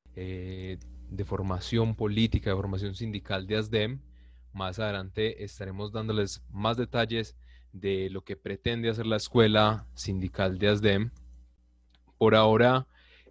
de formación política, de formación sindical de ASDEM. Más adelante estaremos dándoles más detalles de lo que pretende hacer la escuela sindical de ASDEM. Por ahora,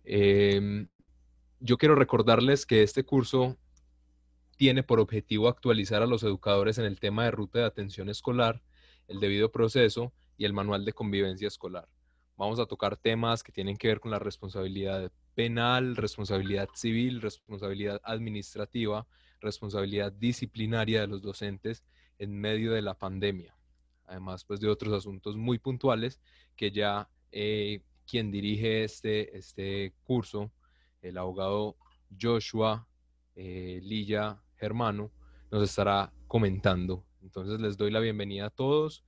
yo quiero recordarles que este curso tiene por objetivo actualizar a los educadores en el tema de ruta de atención escolar, el debido proceso y el manual de convivencia escolar. Vamos a tocar temas que tienen que ver con la responsabilidad penal, responsabilidad civil, responsabilidad administrativa, responsabilidad disciplinaria de los docentes en medio de la pandemia. Además, pues de otros asuntos muy puntuales que ya quien dirige este curso, el abogado Joshua Lilla Germano, nos estará comentando. Entonces les doy la bienvenida a todos.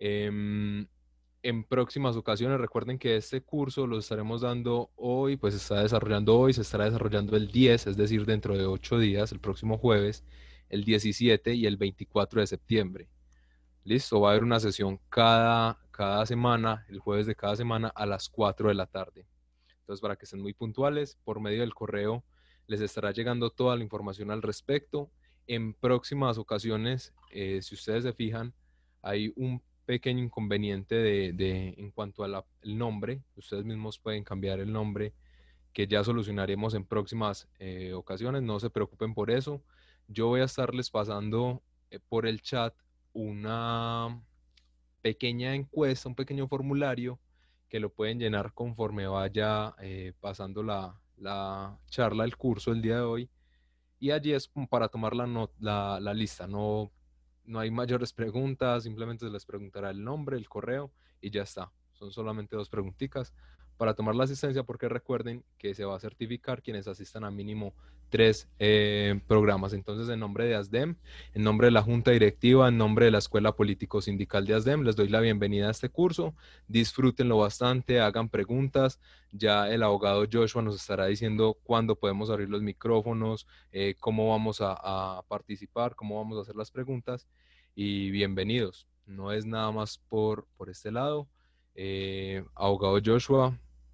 En próximas ocasiones recuerden que este curso lo estaremos dando hoy, pues se está desarrollando hoy, se estará desarrollando el 10, es decir, dentro de 8 días, el próximo jueves, el 17 y el 24 de septiembre. Listo, va a haber una sesión cada semana, el jueves de cada semana a las 4 de la tarde. Entonces, para que estén muy puntuales, por medio del correo les estará llegando toda la información al respecto. En próximas ocasiones, si ustedes se fijan, hay un pequeño inconveniente en cuanto al nombre. Ustedes mismos pueden cambiar el nombre que ya solucionaremos en próximas ocasiones. No se preocupen por eso. Yo voy a estarles pasando por el chat una pequeña encuesta, un pequeño formulario que lo pueden llenar conforme vaya pasando la charla, el curso el día de hoy. Y allí es como para tomar la lista. No hay mayores preguntas, simplemente se les preguntará el nombre, el correo y ya está. Son solamente 2 preguntitas para tomar la asistencia, porque recuerden que se va a certificar quienes asistan a mínimo 3 programas. Entonces, en nombre de ASDEM, en nombre de la Junta Directiva, en nombre de la Escuela Político Sindical de ASDEM, les doy la bienvenida a este curso. Disfrútenlo bastante, hagan preguntas. Ya el abogado Joshua nos estará diciendo cuándo podemos abrir los micrófonos, cómo vamos a participar, cómo vamos a hacer las preguntas. Y bienvenidos. No es nada más por este lado. Abogado Joshua.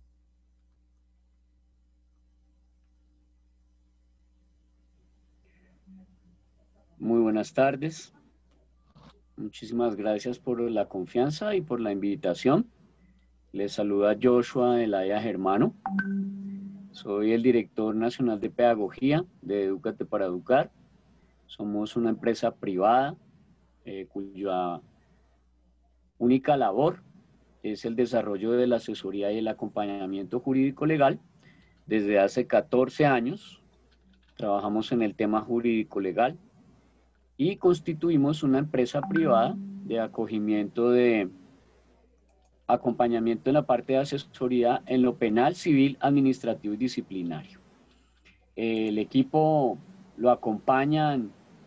Muy buenas tardes. Muchísimas gracias por la confianza y por la invitación. Les saluda Joshua Elaya Germano. Soy el director nacional de pedagogía de Edúcate para Educar. Somos una empresa privada cuya única labor es el desarrollo de la asesoría y el acompañamiento jurídico legal. Desde hace 14 años trabajamos en el tema jurídico legal y constituimos una empresa privada de acogimiento de acompañamiento en la parte de asesoría en lo penal, civil, administrativo y disciplinario. El equipo lo acompañan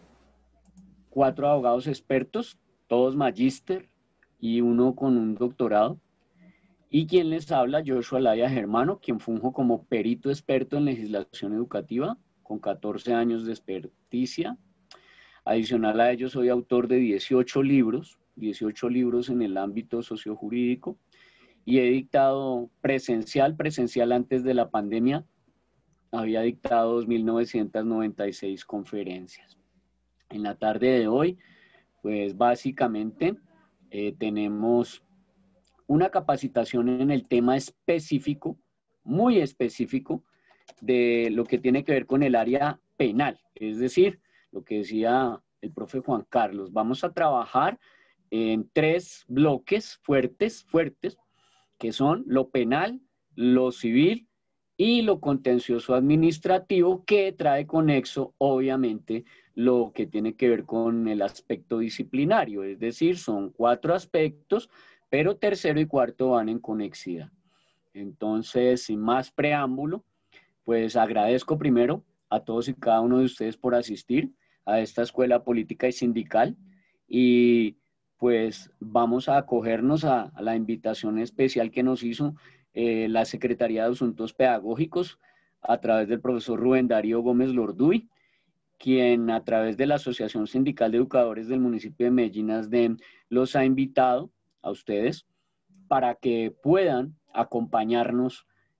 4 abogados expertos, todos magíster y uno con un doctorado. Y quien les habla, Joshua Laya Germano, quien funjo como perito experto en legislación educativa, con 14 años de experticia. Adicional a ello, soy autor de 18 libros en el ámbito sociojurídico, y he dictado presencial antes de la pandemia, había dictado 2.996 conferencias. En la tarde de hoy, pues básicamente tenemos una capacitación en el tema específico, muy específico, de lo que tiene que ver con el área penal, es decir, lo que decía el profe Juan Carlos. Vamos a trabajar en 3 bloques fuertes, que son lo penal, lo civil y lo contencioso administrativo, que trae conexo, obviamente, lo que tiene que ver con el aspecto disciplinario. Es decir, son 4 aspectos, pero tercero y cuarto van en conexidad. Entonces, sin más preámbulo, pues agradezco primero a todos y cada uno de ustedes por asistir a esta escuela política y sindical, y pues vamos a acogernos a la invitación especial que nos hizo la Secretaría de Asuntos Pedagógicos a través del profesor Rubén Darío Gómez Lorduy, quien a través de la Asociación Sindical de Educadores del municipio de Medellín, ASDEM, los ha invitado a ustedes para que puedan acompañarnos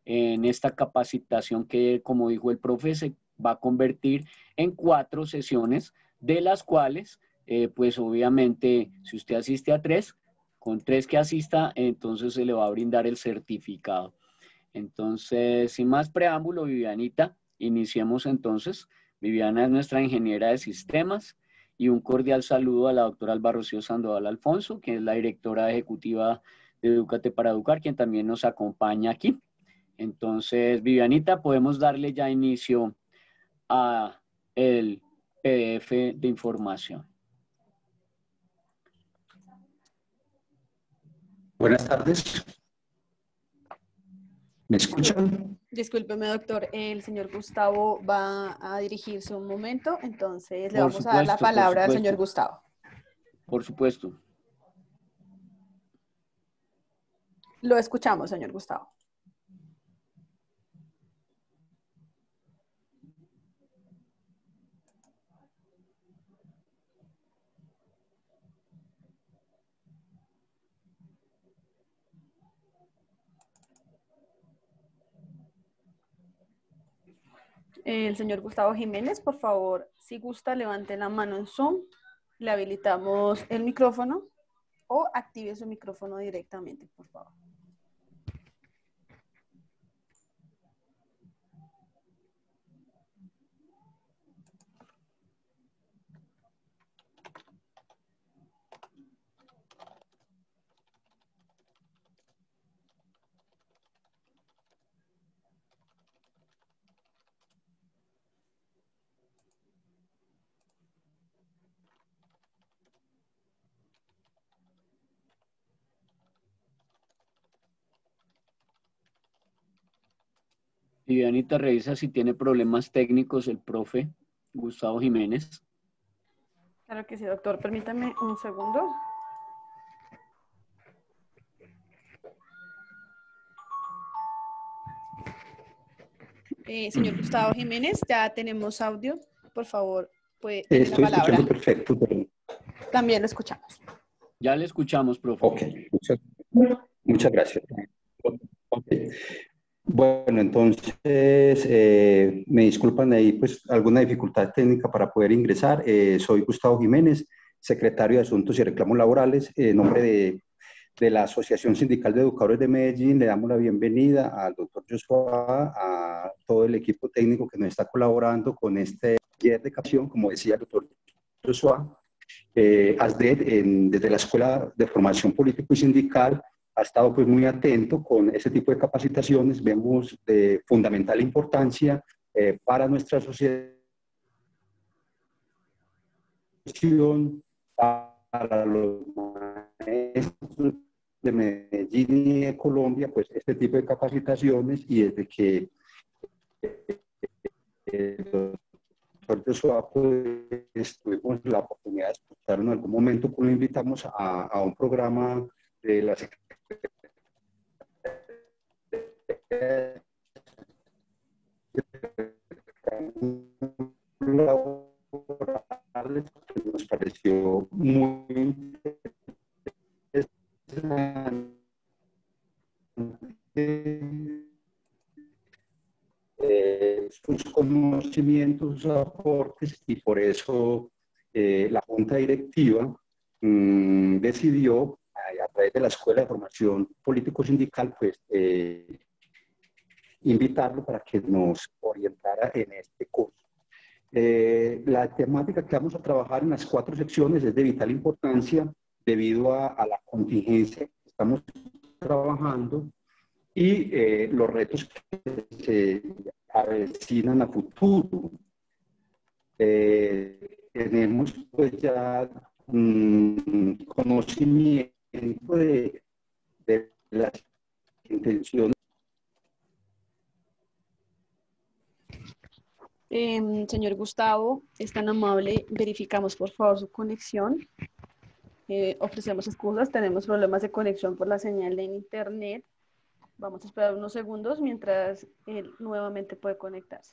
en esta capacitación que, como dijo el profe, se va a convertir en 4 sesiones, de las cuales, pues obviamente, si usted asiste a 3, con 3 que asista, entonces se le va a brindar el certificado. Entonces, sin más preámbulo, Vivianita, iniciemos entonces. Viviana es nuestra ingeniera de sistemas, y un cordial saludo a la doctora Alba Rocío Sandoval Alfonso, que es la directora ejecutiva de Edúcate para Educar, quien también nos acompaña aquí. Entonces, Vivianita, podemos darle ya inicio a el PDF de información. Buenas tardes. ¿Me escuchan? Discúlpeme, doctor. El señor Gustavo va a dirigirse un momento, entonces le Por vamos a dar la supuesto, palabra al señor Gustavo. Por supuesto. Lo escuchamos, señor Gustavo. El señor Gustavo Jiménez, por favor, si gusta, levante la mano en Zoom, le habilitamos el micrófono o active su micrófono directamente, por favor. Vivianita, revisa si tiene problemas técnicos el profe Gustavo Jiménez. Claro que sí, doctor. Permítame un segundo. Señor Gustavo Jiménez, ya tenemos audio. Por favor, puede tener la Estoy palabra. escuchando perfecto. También lo escuchamos. Ya le escuchamos, profe. Ok, muchas gracias. Okay. Bueno, entonces, me disculpan ahí, pues, alguna dificultad técnica para poder ingresar. Soy Gustavo Jiménez, secretario de Asuntos y Reclamos Laborales. En nombre de la Asociación Sindical de Educadores de Medellín, le damos la bienvenida al doctor Joshua, a todo el equipo técnico que nos está colaborando con este taller de capacitación, como decía el doctor Joshua. ASDED, desde la Escuela de Formación Político y Sindical, ha estado pues muy atento con ese tipo de capacitaciones. Vemos de fundamental importancia para nuestra sociedad, para los maestros de Medellín y de Colombia, pues este tipo de capacitaciones, y desde que pues, tuvimos la oportunidad de escuchar en algún momento, pues lo invitamos a un programa de la que nos pareció muy interesante, sus conocimientos, sus aportes, y por eso la Junta Directiva decidió, a través de la Escuela de Formación Político-Sindical, pues invitarlo para que nos orientara en este curso. La temática que vamos a trabajar en las 4 secciones es de vital importancia debido a la contingencia que estamos trabajando y los retos que se avecinan a futuro. Tenemos pues ya conocimiento de las intenciones. Señor Gustavo, es tan amable, verificamos por favor su conexión. Ofrecemos excusas, tenemos problemas de conexión por la señal en internet. Vamos a esperar unos segundos mientras él nuevamente puede conectarse.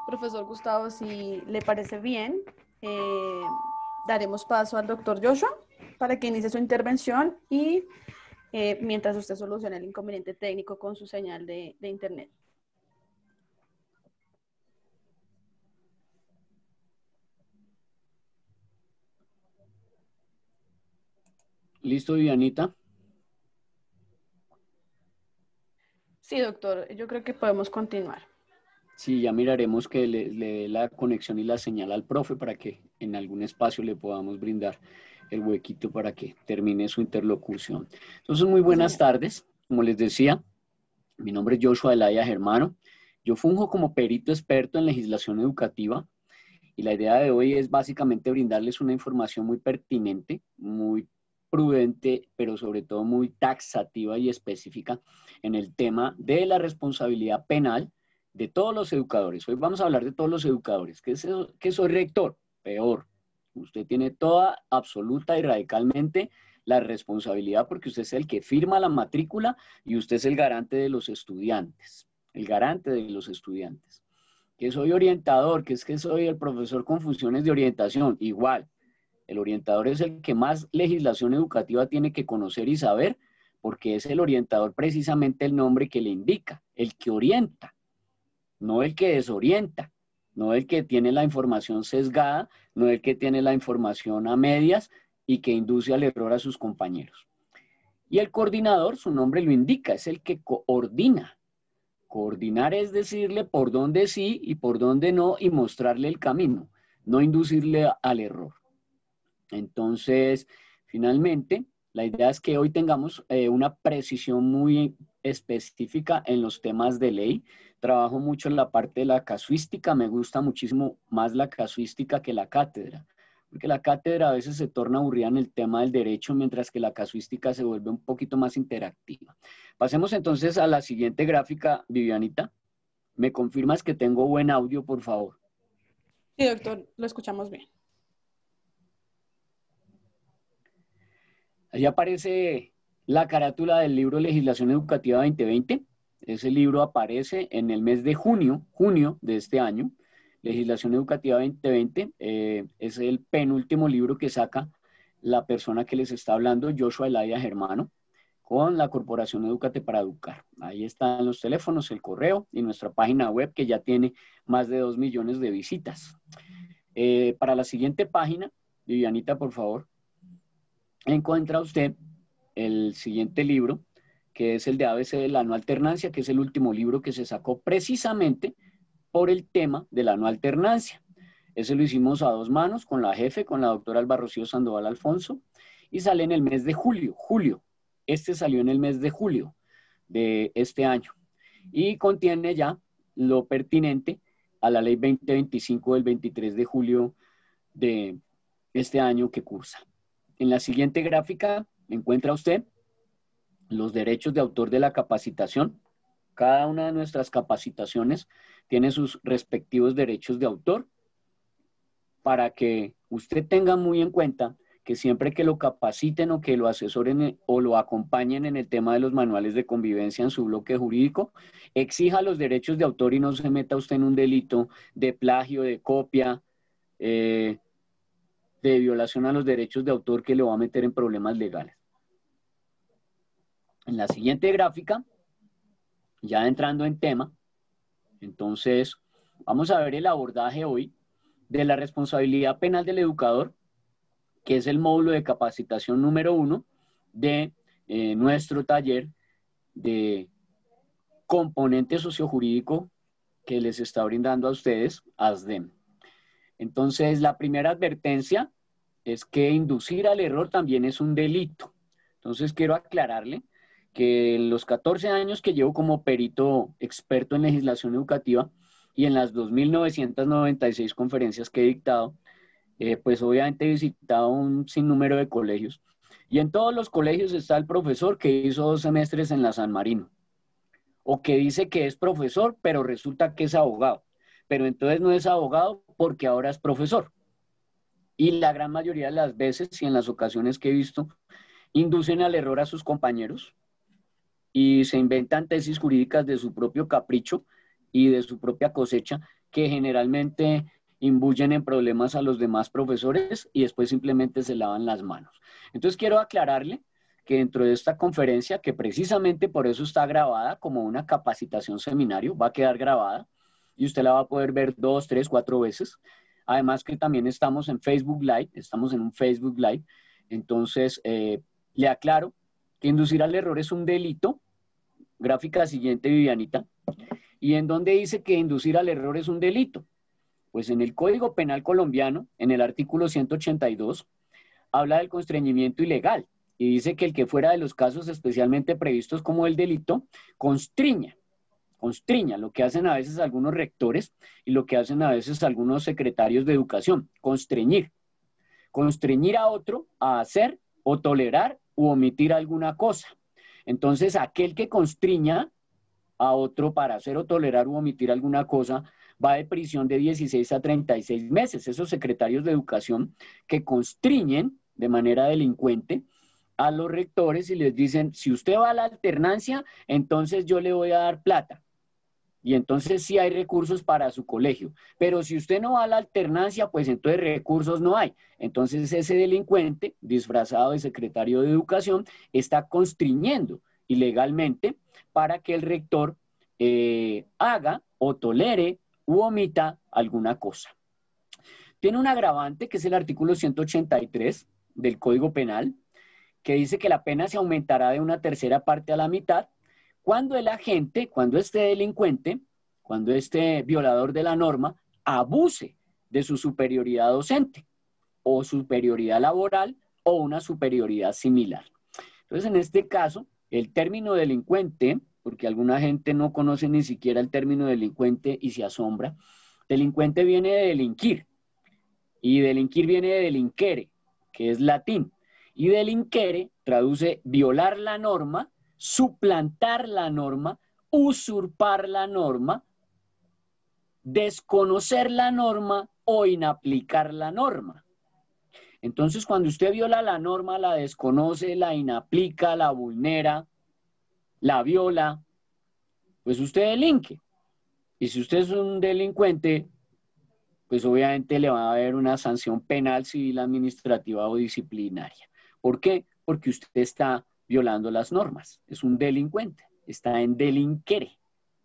Profesor Gustavo, si le parece bien, daremos paso al doctor Joshua para que inicie su intervención y mientras usted soluciona el inconveniente técnico con su señal de internet. ¿Listo, Vivianita? Sí, doctor, yo creo que podemos continuar. Sí, ya miraremos que le dé la conexión y la señal al profe para que en algún espacio le podamos brindar el huequito para que termine su interlocución. Entonces, muy buenas tardes. Como les decía, mi nombre es Joshua Elaya Germano. Yo funjo como perito experto en legislación educativa y la idea de hoy es básicamente brindarles una información muy pertinente, muy prudente, pero sobre todo muy taxativa y específica en el tema de la responsabilidad penal de todos los educadores. Hoy vamos a hablar de todos los educadores. ¿Qué es eso? ¿Que soy rector? Peor. Usted tiene toda, absoluta y radicalmente la responsabilidad porque usted es el que firma la matrícula y usted es el garante de los estudiantes. El garante de los estudiantes. Que soy orientador, que es que soy el profesor con funciones de orientación. Igual, el orientador es el que más legislación educativa tiene que conocer y saber porque es el orientador precisamente el nombre que le indica, el que orienta. No el que desorienta, no el que tiene la información sesgada, no el que tiene la información a medias y que induce al error a sus compañeros. Y el coordinador, su nombre lo indica, es el que coordina. Coordinar es decirle por dónde sí y por dónde no y mostrarle el camino, no inducirle al error. Entonces, finalmente, la idea es que hoy tengamos una precisión muy específica en los temas de ley. Trabajo mucho en la parte de la casuística, me gusta muchísimo más la casuística que la cátedra, porque la cátedra a veces se torna aburrida en el tema del derecho, mientras que la casuística se vuelve un poquito más interactiva. Pasemos entonces a la siguiente gráfica, Vivianita. ¿Me confirmas que tengo buen audio, por favor? Sí, doctor, lo escuchamos bien. Allí aparece la carátula del libro Legislación Educativa 2020. Ese libro aparece en el mes de junio de este año. Legislación Educativa 2020 es el penúltimo libro que saca la persona que les está hablando, Joshua Elaya Germano, con la Corporación Edúcate para Educar. Ahí están los teléfonos, el correo y nuestra página web que ya tiene más de 2 millones de visitas. Para la siguiente página, Vivianita, por favor, encuentra usted el siguiente libro, que es el de ABC de la no alternancia, que es el último libro que se sacó precisamente por el tema de la no alternancia. Ese lo hicimos a dos manos con la jefe, con la doctora Alba Rocío Sandoval Alfonso, y sale en el mes de julio. Este salió en el mes de julio de este año y contiene ya lo pertinente a la ley 2025 del 23 de julio de este año que cursa. En la siguiente gráfica encuentra usted los derechos de autor de la capacitación. Cada una de nuestras capacitaciones tiene sus respectivos derechos de autor para que usted tenga muy en cuenta que siempre que lo capaciten o que lo asesoren o lo acompañen en el tema de los manuales de convivencia en su bloque jurídico, exija los derechos de autor y no se meta usted en un delito de plagio, de copia, de violación a los derechos de autor que le va a meter en problemas legales. En la siguiente gráfica, ya entrando en tema, entonces vamos a ver el abordaje hoy de la responsabilidad penal del educador, que es el módulo de capacitación número 1 de nuestro taller de componente sociojurídico que les está brindando a ustedes ASDEM. Entonces, la primera advertencia es que inducir al error también es un delito. Entonces, quiero aclararle que en los 14 años que llevo como perito experto en legislación educativa y en las 2.996 conferencias que he dictado, pues obviamente he visitado un sinnúmero de colegios. Y en todos los colegios está el profesor que hizo 2 semestres en la San Marino, o que dice que es profesor, pero resulta que es abogado. Pero entonces no es abogado porque ahora es profesor. Y la gran mayoría de las veces y en las ocasiones que he visto, inducen al error a sus compañeros y se inventan tesis jurídicas de su propio capricho y de su propia cosecha, que generalmente imbuyen en problemas a los demás profesores y después simplemente se lavan las manos. Entonces quiero aclararle que dentro de esta conferencia, que precisamente por eso está grabada como una capacitación seminario, va a quedar grabada y usted la va a poder ver 2, 3, 4 veces. Además que también estamos en Facebook Live, estamos en un Facebook Live. Entonces, le aclaro que inducir al error es un delito. Gráfica siguiente, Vivianita. ¿Y en dónde dice que inducir al error es un delito? Pues en el Código Penal colombiano, en el artículo 182, habla del constreñimiento ilegal y dice que el que fuera de los casos especialmente previstos como el delito, constriña, lo que hacen a veces algunos rectores y lo que hacen a veces algunos secretarios de educación, constreñir a otro a hacer o tolerar u omitir alguna cosa. Entonces, aquel que constriña a otro para hacer o tolerar u omitir alguna cosa va de prisión de 16 a 36 meses. Esos secretarios de educación que constriñen de manera delincuente a los rectores y les dicen, si usted va a la alternancia, entonces yo le voy a dar plata. Y entonces sí hay recursos para su colegio. Pero si usted no va a la alternancia, pues entonces recursos no hay. Entonces ese delincuente, disfrazado de secretario de educación, está constriñendo ilegalmente para que el rector haga o tolere u omita alguna cosa. Tiene un agravante que es el artículo 183 del Código Penal, que dice que la pena se aumentará de 1/3 parte a la mitad cuando el agente, cuando este delincuente, cuando este violador de la norma abuse de su superioridad docente o superioridad laboral o una superioridad similar. Entonces, en este caso, el término delincuente, porque alguna gente no conoce ni siquiera el término delincuente y se asombra, delincuente viene de delinquir y delinquir viene de delinquere, que es latín. Y delinquere traduce violar la norma, suplantar la norma, usurpar la norma, desconocer la norma o inaplicar la norma. Entonces, cuando usted viola la norma, la desconoce, la inaplica, la vulnera, la viola, pues usted delinque. Y si usted es un delincuente, pues obviamente le va a haber una sanción penal, civil, administrativa o disciplinaria. ¿Por qué? Porque usted está violando las normas. Es un delincuente. Está en delinquere.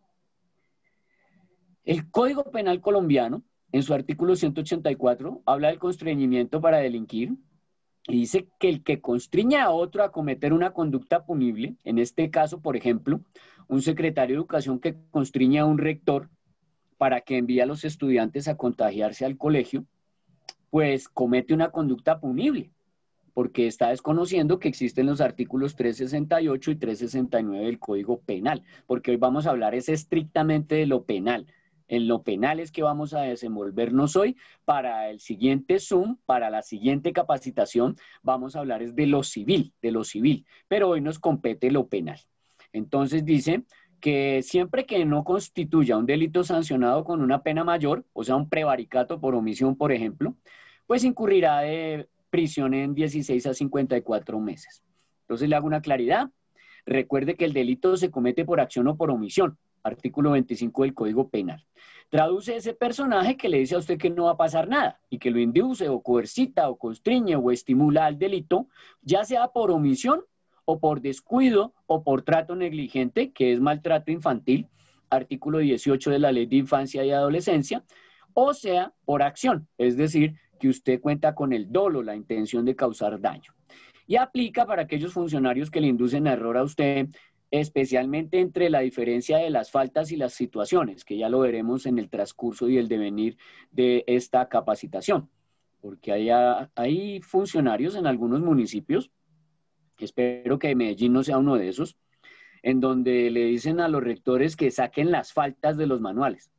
El Código Penal colombiano, en su artículo 184, habla del constreñimiento para delinquir y dice que el que constriña a otro a cometer una conducta punible, en este caso, por ejemplo, un secretario de educación que constriña a un rector para que envíe a los estudiantes a contagiarse al colegio, pues comete una conducta punible, porque está desconociendo que existen los artículos 368 y 369 del Código Penal, porque hoy vamos a hablar es estrictamente de lo penal. En lo penal es que vamos a desenvolvernos hoy. Para el siguiente Zoom, para la siguiente capacitación, vamos a hablar es de lo civil, pero hoy nos compete lo penal. Entonces dice que siempre que no constituya un delito sancionado con una pena mayor, o sea, un prevaricato por omisión, por ejemplo, pues incurrirá de prisión en 16 a 54 meses. Entonces le hago una claridad. Recuerde que el delito se comete por acción o por omisión, artículo 25 del Código Penal. Traduce ese personaje que le dice a usted que no va a pasar nada y que lo induce o coercita o constriñe o estimula al delito, ya sea por omisión o por descuido o por trato negligente, que es maltrato infantil, artículo 18 de la Ley de Infancia y Adolescencia, o sea, por acción, es decir, que usted cuenta con el dolo, la intención de causar daño. Y aplica para aquellos funcionarios que le inducen a error a usted, especialmente entre la diferencia de las faltas y las situaciones, que ya lo veremos en el transcurso y el devenir de esta capacitación. Porque hay funcionarios en algunos municipios, espero que Medellín no sea uno de esos, en donde le dicen a los rectores que saquen las faltas de los manuales.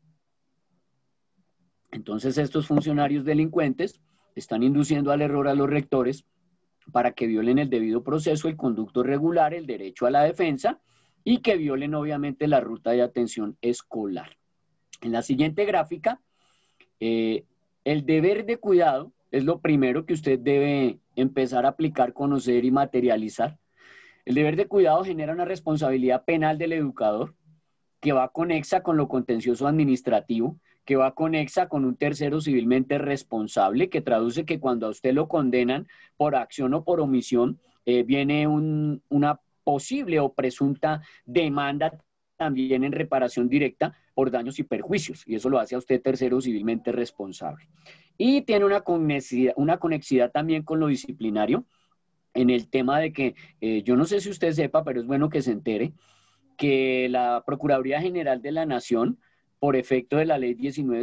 Entonces estos funcionarios delincuentes están induciendo al error a los rectores para que violen el debido proceso, el conducto regular, el derecho a la defensa y que violen obviamente la ruta de atención escolar. En la siguiente gráfica, el deber de cuidado es lo primero que usted debe empezar a aplicar, conocer y materializar. El deber de cuidado genera una responsabilidad penal del educador que va conexa con lo contencioso administrativo, que va conexa con un tercero civilmente responsable, que traduce que cuando a usted lo condenan por acción o por omisión, viene una posible o presunta demanda también en reparación directa por daños y perjuicios, y eso lo hace a usted tercero civilmente responsable. Y tiene una conexidad también con lo disciplinario, en el tema de que, yo no sé si usted sepa, pero es bueno que se entere, que la Procuraduría General de la Nación, por efecto de la Ley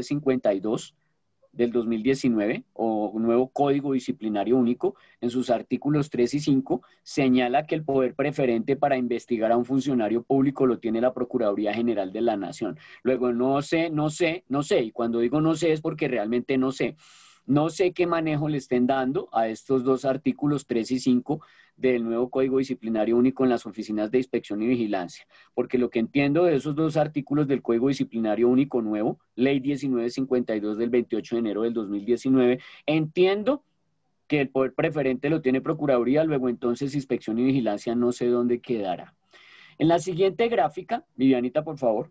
1952 del 2019, o nuevo Código Disciplinario Único, en sus artículos 3 y 5, señala que el poder preferente para investigar a un funcionario público lo tiene la Procuraduría General de la Nación. Luego, no sé, y cuando digo no sé es porque realmente no sé. No sé qué manejo le estén dando a estos dos artículos 3 y 5 del nuevo Código Disciplinario Único en las oficinas de inspección y vigilancia, porque lo que entiendo de esos dos artículos del Código Disciplinario Único nuevo, Ley 1952 del 28 de enero del 2019, entiendo que el poder preferente lo tiene Procuraduría, luego entonces inspección y vigilancia no sé dónde quedará. En la siguiente gráfica, Vivianita, por favor,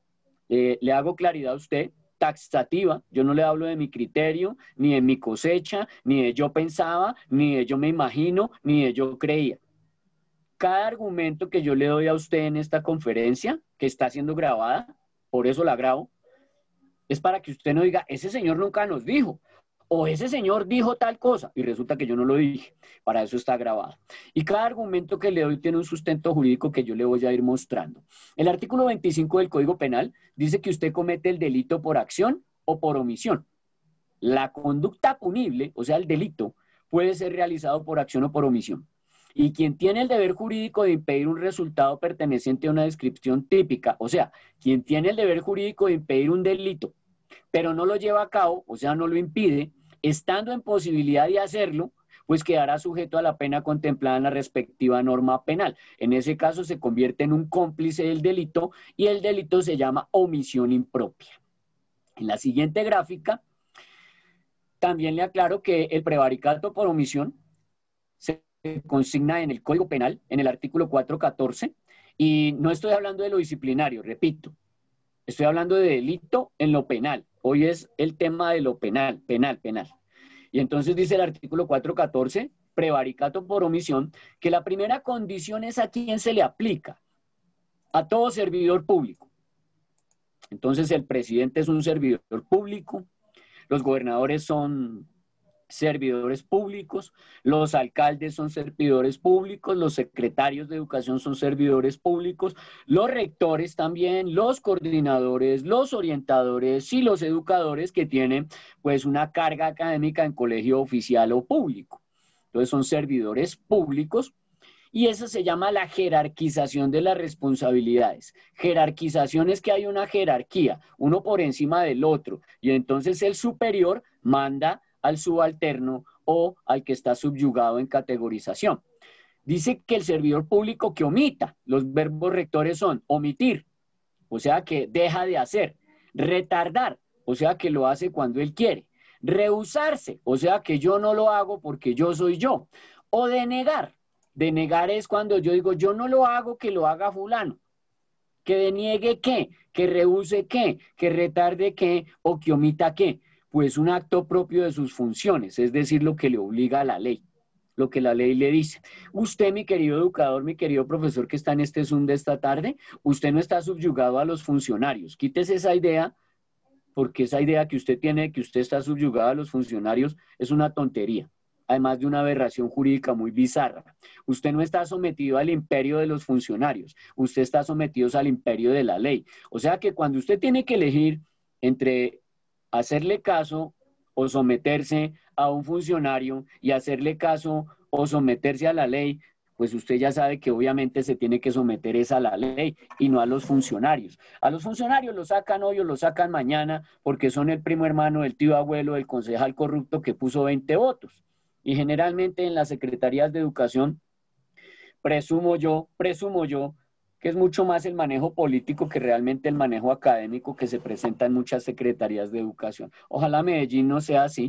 le hago claridad a usted, taxativa. Yo no le hablo de mi criterio, ni de mi cosecha, ni de yo pensaba, ni de yo me imagino, ni de yo creía. Cada argumento que yo le doy a usted en esta conferencia, que está siendo grabada, por eso la grabo, es para que usted no diga, ese señor nunca nos dijo, o ese señor dijo tal cosa, y resulta que yo no lo dije. Para eso está grabado. Y cada argumento que le doy tiene un sustento jurídico que yo le voy a ir mostrando. El artículo 25 del Código Penal dice que usted comete el delito por acción o por omisión. La conducta punible, o sea, el delito, puede ser realizado por acción o por omisión. Y quien tiene el deber jurídico de impedir un resultado perteneciente a una descripción típica, o sea, quien tiene el deber jurídico de impedir un delito, pero no lo lleva a cabo, o sea, no lo impide, estando en posibilidad de hacerlo, pues quedará sujeto a la pena contemplada en la respectiva norma penal. En ese caso se convierte en un cómplice del delito y el delito se llama omisión impropia. En la siguiente gráfica, también le aclaro que el prevaricato por omisión se consigna en el Código Penal, en el artículo 414, y no estoy hablando de lo disciplinario, repito, estoy hablando de delito en lo penal. Hoy es el tema de lo penal. Y entonces dice el artículo 414, prevaricato por omisión, que la primera condición es a quién se le aplica. A todo servidor público. Entonces el presidente es un servidor público, los gobernadores son servidores públicos, los alcaldes son servidores públicos, los secretarios de educación son servidores públicos, los rectores también, los coordinadores, los orientadores y los educadores que tienen pues una carga académica en colegio oficial o público. Entonces son servidores públicos. Y eso se llama la jerarquización de las responsabilidades. Jerarquización es que hay una jerarquía, uno por encima del otro, y entonces el superior manda al subalterno o al que está subyugado en categorización. Dice que el servidor público que omita, los verbos rectores son omitir, o sea que deja de hacer, retardar, o sea que lo hace cuando él quiere, rehusarse, o sea que yo no lo hago porque yo soy yo, o denegar. Denegar es cuando yo digo, yo no lo hago, que lo haga fulano. Que deniegue qué, que rehúse qué, que retarde qué o que omita qué. Pues un acto propio de sus funciones, es decir, lo que le obliga a la ley, lo que la ley le dice. Usted, mi querido educador, mi querido profesor que está en este Zoom de esta tarde, usted no está subyugado a los funcionarios. Quítese esa idea, porque esa idea que usted tiene de que usted está subyugado a los funcionarios es una tontería. Además de una aberración jurídica muy bizarra. Usted no está sometido al imperio de los funcionarios, usted está sometido al imperio de la ley. O sea que cuando usted tiene que elegir entre hacerle caso o someterse a un funcionario y hacerle caso o someterse a la ley, pues usted ya sabe que obviamente se tiene que someter a la ley y no a los funcionarios. A los funcionarios los sacan hoy o los sacan mañana porque son el primo hermano del tío abuelo del concejal corrupto que puso 20 votos. Y generalmente en las secretarías de educación, presumo yo, que es mucho más el manejo político que realmente el manejo académico que se presenta en muchas secretarías de educación. Ojalá Medellín no sea así,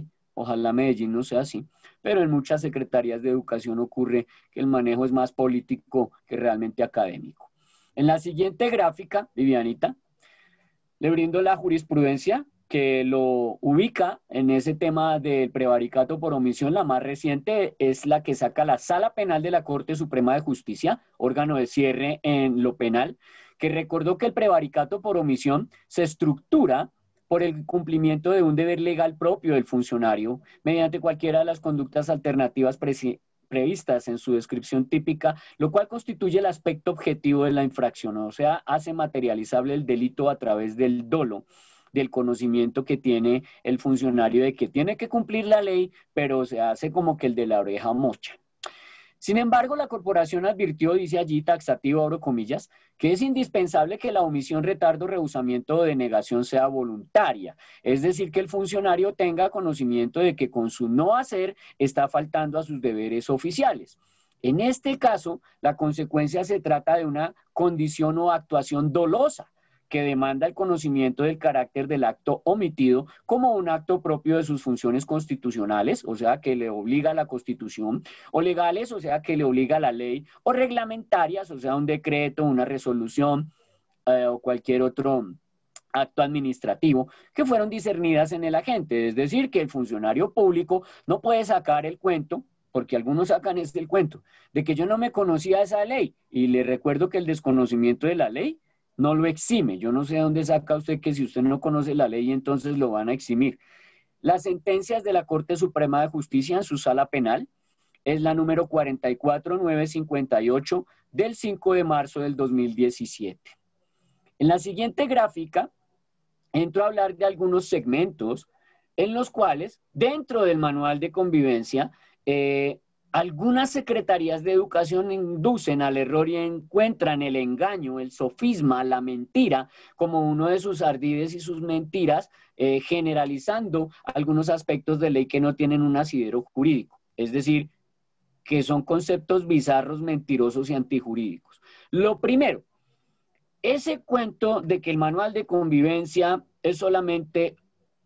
pero en muchas secretarías de educación ocurre que el manejo es más político que realmente académico. En la siguiente gráfica, Vivianita, le brindo la jurisprudencia que lo ubica en ese tema del prevaricato por omisión. La más reciente es la que saca la Sala Penal de la Corte Suprema de Justicia, órgano de cierre en lo penal, que recordó que el prevaricato por omisión se estructura por el cumplimiento de un deber legal propio del funcionario mediante cualquiera de las conductas alternativas previstas en su descripción típica, lo cual constituye el aspecto objetivo de la infracción, o sea, hace materializable el delito a través del dolo, del conocimiento que tiene el funcionario de que tiene que cumplir la ley, pero se hace como que el de la oreja mocha. Sin embargo, la corporación advirtió, dice allí taxativo, abro comillas, que es indispensable que la omisión, retardo, rehusamiento o denegación sea voluntaria, es decir, que el funcionario tenga conocimiento de que con su no hacer está faltando a sus deberes oficiales. En este caso, la consecuencia se trata de una condición o actuación dolosa, que demanda el conocimiento del carácter del acto omitido como un acto propio de sus funciones constitucionales, o sea, que le obliga a la Constitución, o legales, o sea, que le obliga a la ley, o reglamentarias, o sea, un decreto, una resolución o cualquier otro acto administrativo que fueron discernidas en el agente. Es decir, que el funcionario público no puede sacar el cuento, porque algunos sacan el cuento, de que yo no me conocía esa ley, y le recuerdo que el desconocimiento de la ley no lo exime. Yo no sé de dónde saca usted que si usted no conoce la ley, entonces lo van a eximir. Las sentencias de la Corte Suprema de Justicia en su sala penal es la número 44958 del 5 de marzo del 2017. En la siguiente gráfica, entro a hablar de algunos segmentos en los cuales, dentro del manual de convivencia, algunas secretarías de educación inducen al error y encuentran el engaño, el sofisma, la mentira como uno de sus ardides y sus mentiras, generalizando algunos aspectos de ley que no tienen un asidero jurídico. Es decir, que son conceptos bizarros, mentirosos y antijurídicos. Lo primero, ese cuento de que el manual de convivencia es solamente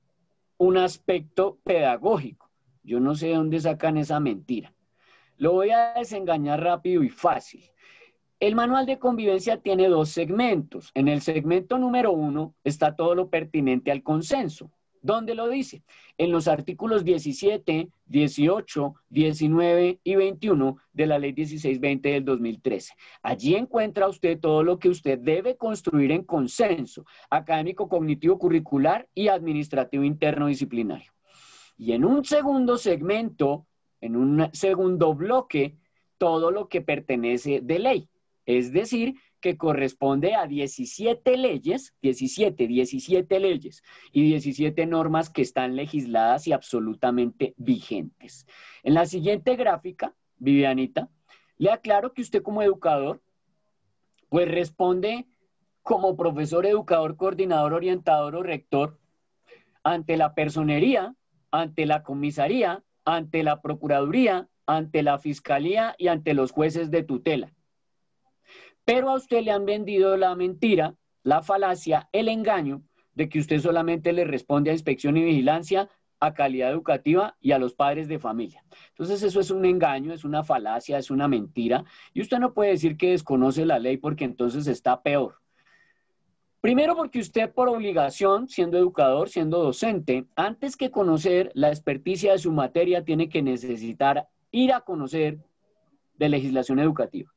un aspecto pedagógico. Yo no sé de dónde sacan esa mentira. Lo voy a desengañar rápido y fácil. El manual de convivencia tiene dos segmentos. En el segmento número 1 está todo lo pertinente al consenso. ¿Dónde lo dice? En los artículos 17, 18, 19 y 21 de la Ley 1620 del 2013. Allí encuentra usted todo lo que usted debe construir en consenso académico, cognitivo, curricular y administrativo interno disciplinario. Y en un segundo segmento, en un segundo bloque, todo lo que pertenece de ley. Es decir, que corresponde a 17 leyes, 17 leyes y 17 normas que están legisladas y absolutamente vigentes. En la siguiente gráfica, Vivianita, le aclaro que usted como educador, pues responde como profesor, educador, coordinador, orientador o rector ante la personería, ante la comisaría, ante la procuraduría, ante la fiscalía y ante los jueces de tutela. Pero a usted le han vendido la mentira, la falacia, el engaño de que usted solamente le responde a inspección y vigilancia, a calidad educativa y a los padres de familia. Entonces eso es un engaño, es una falacia, es una mentira y usted no puede decir que desconoce la ley porque entonces está peor. Primero porque usted por obligación, siendo educador, siendo docente, antes que conocer la experticia de su materia, tiene que necesitar ir a conocer de legislación educativa.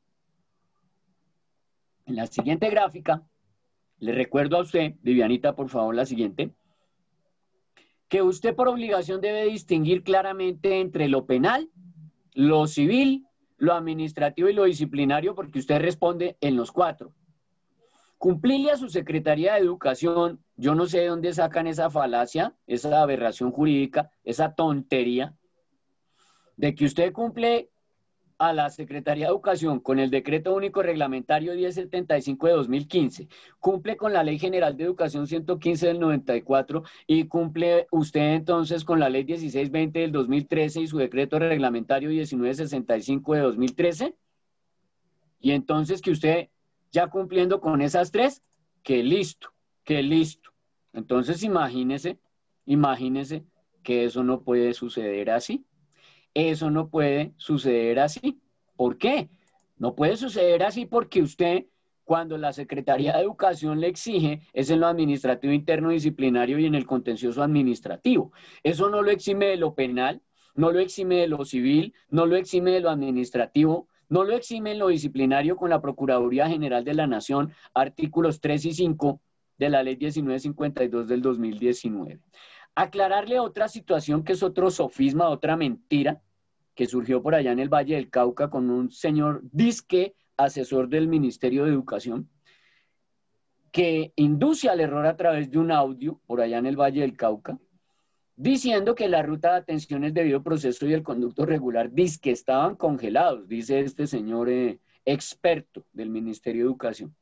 En la siguiente gráfica, le recuerdo a usted, Vivianita, por favor, la siguiente, que usted por obligación debe distinguir claramente entre lo penal, lo civil, lo administrativo y lo disciplinario, porque usted responde en los 4. Cumplirle a su Secretaría de Educación, yo no sé de dónde sacan esa falacia, esa aberración jurídica, esa tontería, de que usted cumple a la Secretaría de Educación con el Decreto Único Reglamentario 1075 de 2015, cumple con la Ley General de Educación 115 del 94 y cumple usted entonces con la Ley 1620 del 2013 y su Decreto Reglamentario 1965 de 2013. Y entonces que usted, ya cumpliendo con esas 3, que listo. Entonces imagínese que eso no puede suceder así. Eso no puede suceder así. ¿Por qué? No puede suceder así porque usted Cuando la Secretaría de Educación le exige, es en lo administrativo interno disciplinario y en el contencioso administrativo. Eso no lo exime de lo penal, no lo exime de lo civil, no lo exime de lo administrativo, no lo exime en lo disciplinario con la Procuraduría General de la Nación, artículos 3 y 5 de la Ley 1952 del 2019. Aclararle otra situación que es otro sofisma, otra mentira, que surgió por allá en el Valle del Cauca con un señor disque asesor del Ministerio de Educación, que induce al error a través de un audio por allá en el Valle del Cauca, diciendo que la ruta de atención, el debido proceso y el conducto regular disque estaban congelados, dice este señor experto del Ministerio de Educación.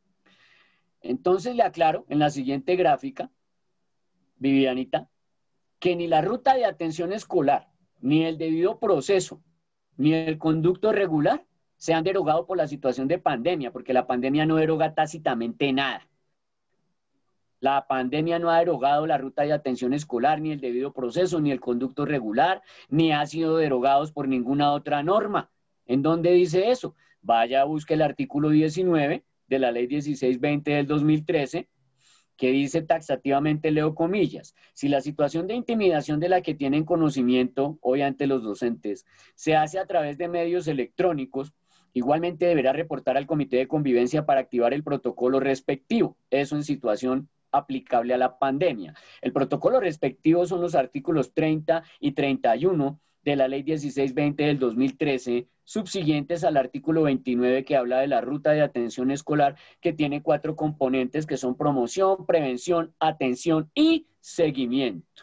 Entonces le aclaro en la siguiente gráfica, Vivianita, que ni la ruta de atención escolar, ni el debido proceso, ni el conducto regular se han derogado por la situación de pandemia, porque la pandemia no deroga tácitamente nada. La pandemia no ha derogado la ruta de atención escolar, ni el debido proceso, ni el conducto regular, ni ha sido derogados por ninguna otra norma. ¿En dónde dice eso? Vaya, busque el artículo 19 de la Ley 1620 del 2013, que dice taxativamente, leo comillas, si la situación de intimidación de la que tienen conocimiento hoy ante los docentes se hace a través de medios electrónicos, igualmente deberá reportar al Comité de Convivencia para activar el protocolo respectivo. Eso en situación aplicable a la pandemia. El protocolo respectivo son los artículos 30 y 31 de la Ley 1620 del 2013, subsiguientes al artículo 29 que habla de la ruta de atención escolar, que tiene 4 componentes que son promoción, prevención, atención y seguimiento.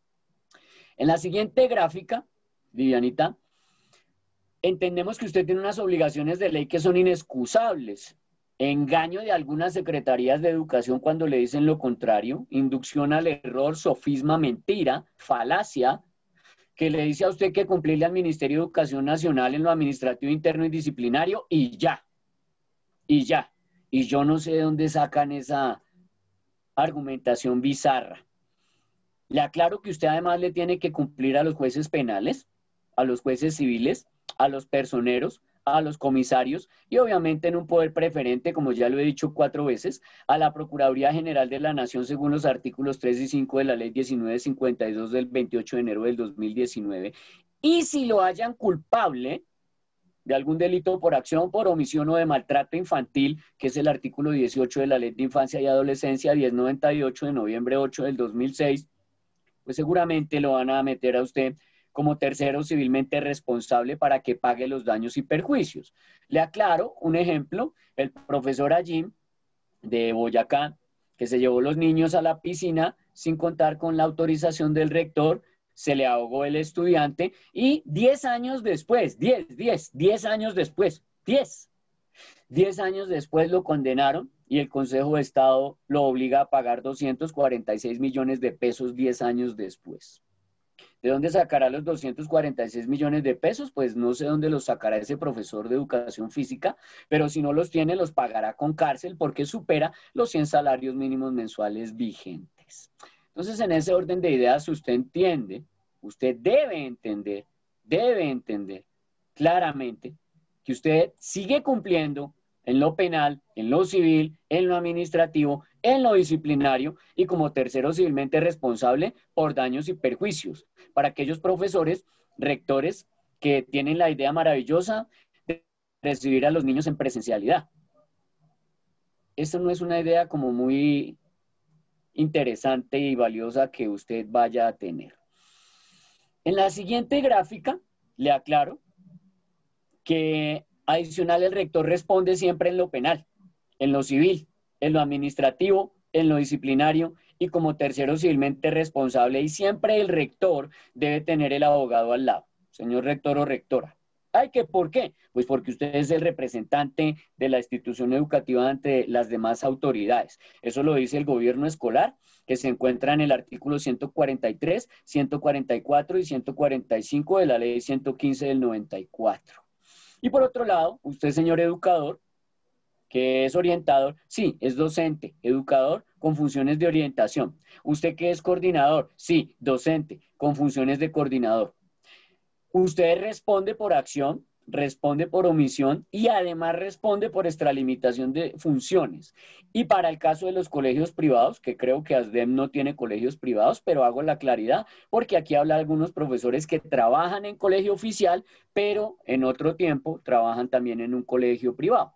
En la siguiente gráfica, Vivianita, entendemos que usted tiene unas obligaciones de ley que son inexcusables. Engaño de algunas secretarías de educación cuando le dicen lo contrario, inducción al error, sofisma, mentira, falacia, que le dice a usted que cumplirle al Ministerio de Educación Nacional en lo administrativo interno y disciplinario y ya. Y ya. Y yo no sé de dónde sacan esa argumentación bizarra. Le aclaro que usted además le tiene que cumplir a los jueces penales, a los jueces civiles, a los personeros, a los comisarios y obviamente en un poder preferente, como ya lo he dicho 4 veces, a la Procuraduría General de la Nación según los artículos 3 y 5 de la Ley 1952 del 28 de enero del 2019. Y si lo hallan culpable de algún delito por acción, por omisión o de maltrato infantil, que es el artículo 18 de la Ley de Infancia y Adolescencia 1098 de noviembre 8 del 2006, pues seguramente lo van a meter a usted como tercero civilmente responsable para que pague los daños y perjuicios. Le aclaro un ejemplo, el profesor Ayim de Boyacá, que se llevó los niños a la piscina sin contar con la autorización del rector, se le ahogó el estudiante y 10 años después, 10 años después, 10 años después lo condenaron y el Consejo de Estado lo obliga a pagar 246 millones de pesos 10 años después. ¿De dónde sacará los 246 millones de pesos? Pues no sé dónde los sacará ese profesor de educación física, pero si no los tiene, los pagará con cárcel porque supera los 100 salarios mínimos mensuales vigentes. Entonces, en ese orden de ideas, usted entiende, usted debe entender claramente que usted sigue cumpliendo en lo penal, en lo civil, en lo administrativo, en lo disciplinario y como tercero civilmente responsable por daños y perjuicios para aquellos profesores, rectores que tienen la idea maravillosa de recibir a los niños en presencialidad. Esto no es una idea como muy interesante y valiosa que usted vaya a tener. En la siguiente gráfica le aclaro que adicional el rector responde siempre en lo penal, en lo civil, en lo administrativo, en lo disciplinario y como tercero civilmente responsable y siempre el rector debe tener el abogado al lado, señor rector o rectora. Ay, ¿qué por qué? Pues porque usted es el representante de la institución educativa ante las demás autoridades. Eso lo dice el gobierno escolar, que se encuentra en el artículo 143, 144 y 145 de la ley 115 del 94. Y por otro lado, usted, señor educador, que es orientador, sí, es docente, educador con funciones de orientación. Usted que es coordinador, sí, docente, con funciones de coordinador. Usted responde por acción, responde por omisión y además responde por extralimitación de funciones. Y para el caso de los colegios privados, que creo que ASDEM no tiene colegios privados, pero hago la claridad porque aquí habla algunos profesores que trabajan en colegio oficial, pero en otro tiempo trabajan también en un colegio privado.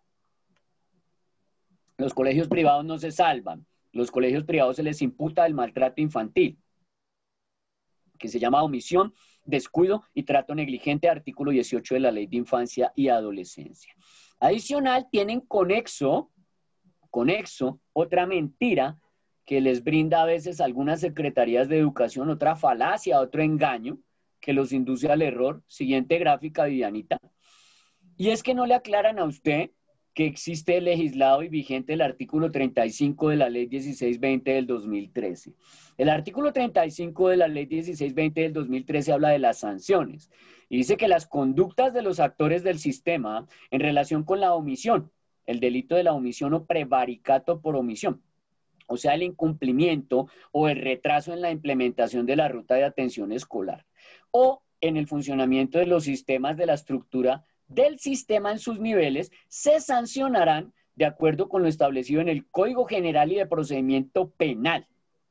Los colegios privados no se salvan. Los colegios privados se les imputa el maltrato infantil, que se llama omisión, descuido y trato negligente, artículo 18 de la Ley de Infancia y Adolescencia. Adicional, tienen conexo, otra mentira que les brinda a veces algunas secretarías de educación, otra falacia, otro engaño que los induce al error. Siguiente gráfica, Vivianita. Y es que no le aclaran a usted que existe legislado y vigente el artículo 35 de la Ley 1620 del 2013. El artículo 35 de la Ley 1620 del 2013 habla de las sanciones y dice que las conductas de los actores del sistema en relación con la omisión, el delito de la omisión o prevaricato por omisión, o sea, el incumplimiento o el retraso en la implementación de la ruta de atención escolar, o en el funcionamiento de los sistemas de la estructura del sistema en sus niveles, se sancionarán de acuerdo con lo establecido en el Código General y de Procedimiento Penal.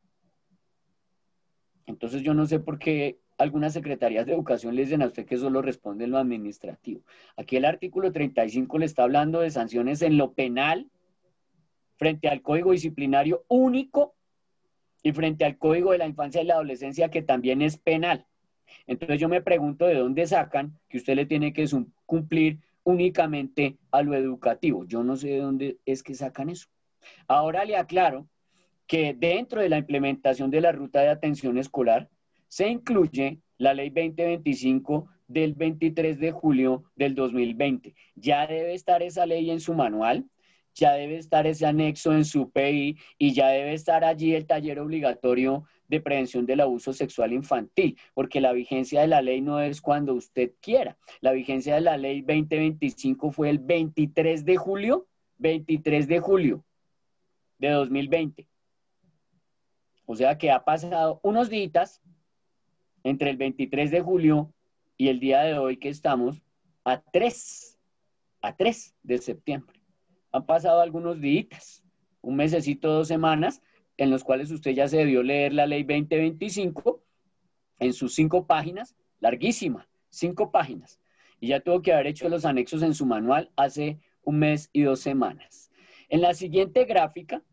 Entonces yo no sé por qué algunas secretarías de educación le dicen a usted que solo responde en lo administrativo. Aquí el artículo 35 le está hablando de sanciones en lo penal frente al Código Disciplinario único y frente al Código de la Infancia y la Adolescencia, que también es penal. Entonces yo me pregunto de dónde sacan que usted le tiene que cumplir únicamente a lo educativo. Yo no sé de dónde es que sacan eso. Ahora le aclaro que dentro de la implementación de la ruta de atención escolar se incluye la Ley 2025 del 23 de julio del 2020. Ya debe estar esa ley en su manual, ya debe estar ese anexo en su PI y ya debe estar allí el taller obligatorio de prevención del abuso sexual infantil, porque la vigencia de la ley no es cuando usted quiera. La vigencia de la ley 2025 fue el 23 de julio de 2020. O sea que ha pasado unos días entre el 23 de julio y el día de hoy que estamos a 3 de septiembre. Han pasado algunos días, un mesecito, 2 semanas, en los cuales usted ya se debió leer la ley 2025 en sus 5 páginas, larguísima, 5 páginas. Y ya tuvo que haber hecho los anexos en su manual hace 1 mes y 2 semanas. En la siguiente gráfica,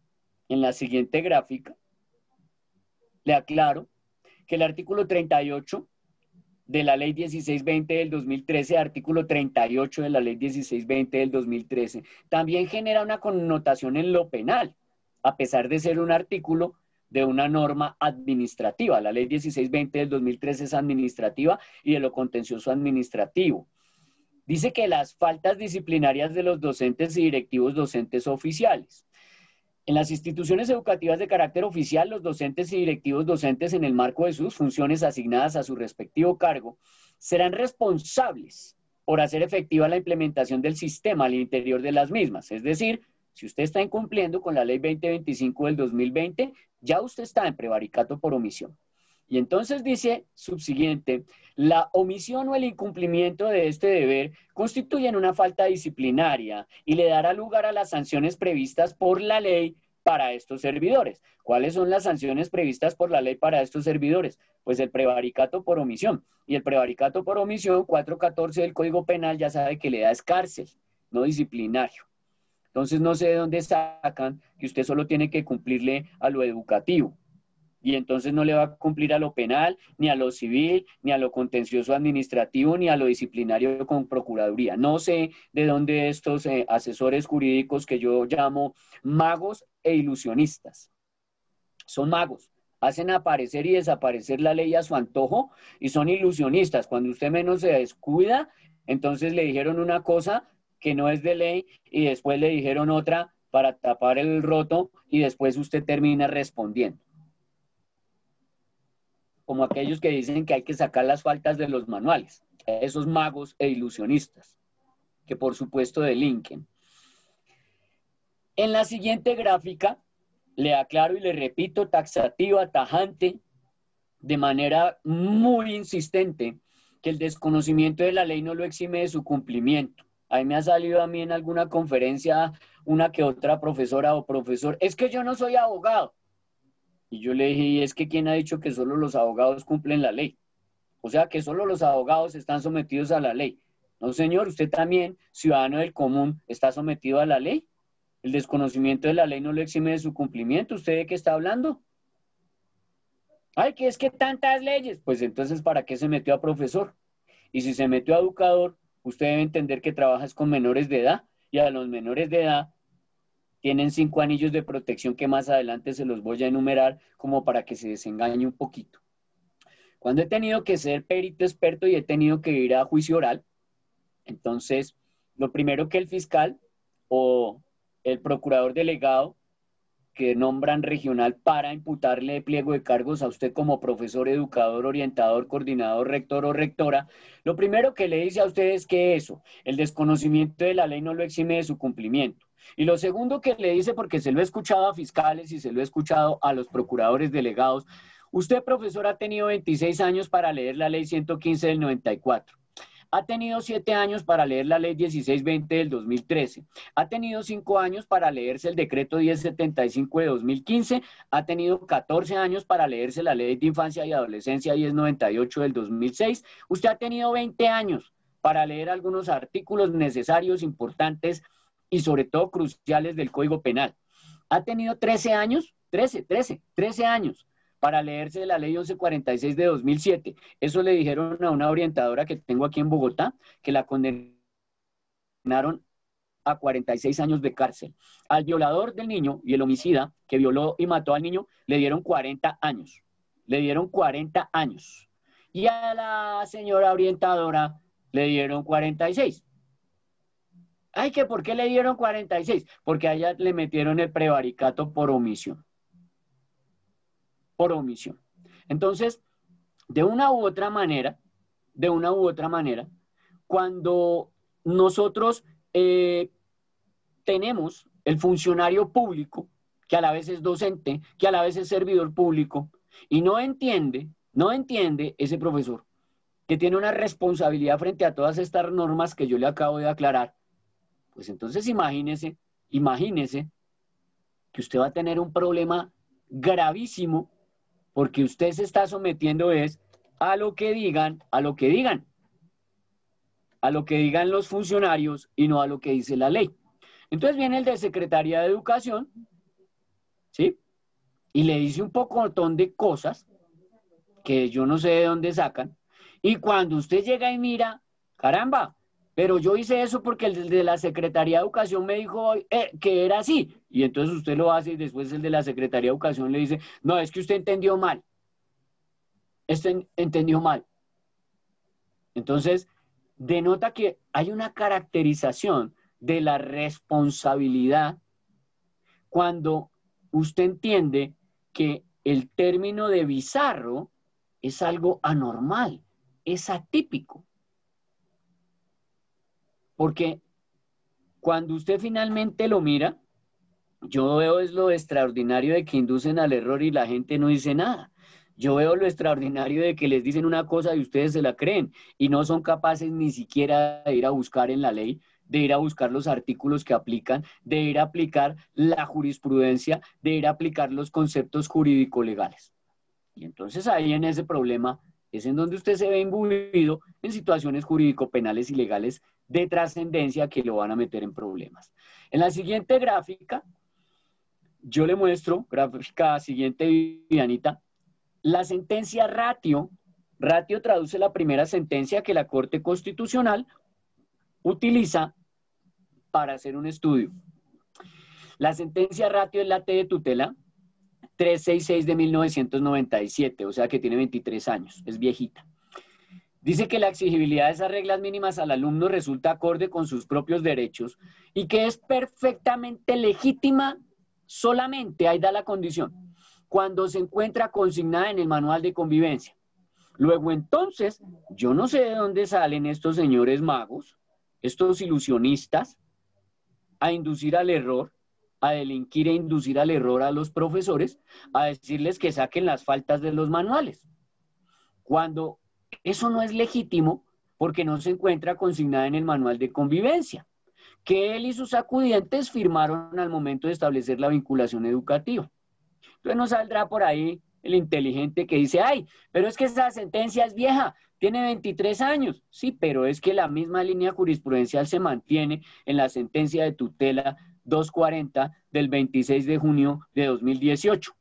le aclaro que el artículo 38 de la Ley 1620 del 2013, artículo 38 de la Ley 1620 del 2013, también genera una connotación en lo penal, a pesar de ser un artículo de una norma administrativa. La Ley 1620 del 2013 es administrativa y de lo contencioso administrativo. Dice que las faltas disciplinarias de los docentes y directivos docentes oficiales. En las instituciones educativas de carácter oficial, los docentes y directivos docentes, en el marco de sus funciones asignadas a su respectivo cargo, serán responsables por hacer efectiva la implementación del sistema al interior de las mismas. Es decir, si usted está incumpliendo con la Ley 2025 del 2020, ya usted está en prevaricato por omisión. Y entonces dice subsiguiente, la omisión o el incumplimiento de este deber constituyen una falta disciplinaria y le dará lugar a las sanciones previstas por la ley para estos servidores. ¿Cuáles son las sanciones previstas por la ley para estos servidores? Pues el prevaricato por omisión. Y el prevaricato por omisión, 414 del Código Penal, ya sabe que le da es cárcel, no disciplinario. Entonces no sé de dónde sacan que usted solo tiene que cumplirle a lo educativo. Y entonces no le va a cumplir a lo penal, ni a lo civil, ni a lo contencioso administrativo, ni a lo disciplinario con procuraduría. No sé de dónde estos asesores jurídicos que yo llamo magos e ilusionistas. Son magos, hacen aparecer y desaparecer la ley a su antojo y son ilusionistas. Cuando usted menos se descuida, entonces le dijeron una cosa que no es de ley y después le dijeron otra para tapar el roto y después usted termina respondiendo. Como aquellos que dicen que hay que sacar las faltas de los manuales, esos magos e ilusionistas, que por supuesto delinquen. En la siguiente gráfica, le aclaro y le repito taxativa, tajante, de manera muy insistente, que el desconocimiento de la ley no lo exime de su cumplimiento. Ahí me ha salido a mí en alguna conferencia una que otra profesora o profesor, es que yo no soy abogado. Y yo le dije, ¿y es que quién ha dicho que solo los abogados cumplen la ley? O sea, que solo los abogados están sometidos a la ley. No, señor, usted también, ciudadano del común, está sometido a la ley. El desconocimiento de la ley no lo exime de su cumplimiento. ¿Usted de qué está hablando? Ay, que es que tantas leyes. Pues entonces, ¿para qué se metió a profesor? Y si se metió a educador, usted debe entender que trabajas con menores de edad, y a los menores de edad tienen 5 anillos de protección que más adelante se los voy a enumerar como para que se desengañe un poquito. Cuando he tenido que ser perito experto y he tenido que ir a juicio oral, entonces lo primero que el fiscal o el procurador delegado que nombran regional para imputarle pliego de cargos a usted como profesor, educador, orientador, coordinador, rector o rectora, lo primero que le dice a usted es que eso, el desconocimiento de la ley no lo exime de su cumplimiento. Y lo segundo que le dice, porque se lo he escuchado a fiscales y se lo he escuchado a los procuradores delegados, usted, profesor, ha tenido 26 años para leer la ley 115 del 94. Ha tenido 7 años para leer la ley 1620 del 2013. Ha tenido 5 años para leerse el decreto 1075 de 2015. Ha tenido 14 años para leerse la ley de infancia y adolescencia 1098 del 2006. Usted ha tenido 20 años para leer algunos artículos necesarios, importantes y sobre todo cruciales del Código Penal. Ha tenido 13 años, 13 años para leerse la ley 1146 de 2007. Eso le dijeron a una orientadora que tengo aquí en Bogotá, que la condenaron a 46 años de cárcel. Al violador del niño y el homicida que violó y mató al niño, le dieron 40 años. Le dieron 40 años. Y a la señora orientadora le dieron 46. Ay, ¿que por qué le dieron 46? Porque a ella le metieron el prevaricato por omisión. Por omisión. Entonces, de una u otra manera, cuando nosotros tenemos el funcionario público, que a la vez es docente, que a la vez es servidor público, y no entiende ese profesor, que tiene una responsabilidad frente a todas estas normas que yo le acabo de aclarar, pues entonces imagínese que usted va a tener un problema gravísimo, porque usted se está sometiendo a lo que digan los funcionarios y no a lo que dice la ley. Entonces viene el de Secretaría de Educación, ¿sí? Y le dice un pocotón de cosas que yo no sé de dónde sacan. Y cuando usted llega y mira, caramba, pero yo hice eso porque el de la Secretaría de Educación me dijo que era así. Y entonces usted lo hace y después el de la Secretaría de Educación le dice, no, es que usted entendió mal. Entendió mal. Entonces, denota que hay una caracterización de la responsabilidad cuando usted entiende que el término de bizarro es algo anormal, es atípico. Porque cuando usted finalmente lo mira, yo veo es lo extraordinario de que inducen al error y la gente no dice nada. Yo veo lo extraordinario de que les dicen una cosa y ustedes se la creen y no son capaces ni siquiera de ir a buscar en la ley, de ir a buscar los artículos que aplican, de ir a aplicar la jurisprudencia, de ir a aplicar los conceptos jurídico-legales. Y entonces ahí en ese problema es en donde usted se ve imbuido en situaciones jurídico-penales y legales de trascendencia que lo van a meter en problemas. En la siguiente gráfica, yo le muestro, gráfica siguiente, Vivianita, la sentencia ratio. Ratio traduce la primera sentencia que la Corte Constitucional utiliza para hacer un estudio. La sentencia ratio es la T de tutela 366 de 1997, o sea que tiene 23 años, es viejita. Dice que la exigibilidad de esas reglas mínimas al alumno resulta acorde con sus propios derechos y que es perfectamente legítima solamente, ahí da la condición, cuando se encuentra consignada en el manual de convivencia. Luego entonces, yo no sé de dónde salen estos señores magos, estos ilusionistas, a inducir al error, a delinquir e inducir al error a los profesores, a decirles que saquen las faltas de los manuales. Cuando Eso no es legítimo porque no se encuentra consignada en el manual de convivencia, que él y sus acudientes firmaron al momento de establecer la vinculación educativa. Entonces no saldrá por ahí el inteligente que dice, ay, pero es que esa sentencia es vieja, tiene 23 años. Sí, pero es que la misma línea jurisprudencial se mantiene en la sentencia de tutela 240 del 26 de junio de 2018.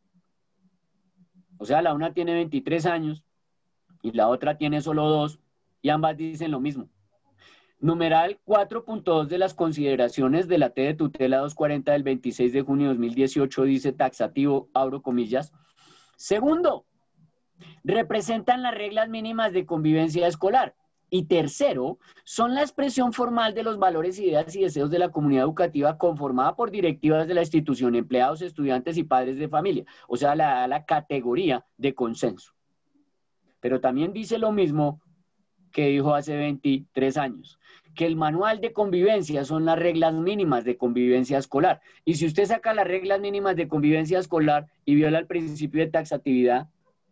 O sea, la una tiene 23 años y la otra tiene solo 2 y ambas dicen lo mismo. Numeral 4.2 de las consideraciones de la T de tutela 240 del 26 de junio de 2018 dice taxativo, abro comillas. Segundo, representan las reglas mínimas de convivencia escolar. Y tercero, son la expresión formal de los valores, ideas y deseos de la comunidad educativa conformada por directivas de la institución, empleados, estudiantes y padres de familia. O sea, la categoría de consenso. Pero también dice lo mismo que dijo hace 23 años, que el manual de convivencia son las reglas mínimas de convivencia escolar. Y si usted saca las reglas mínimas de convivencia escolar y viola el principio de taxatividad,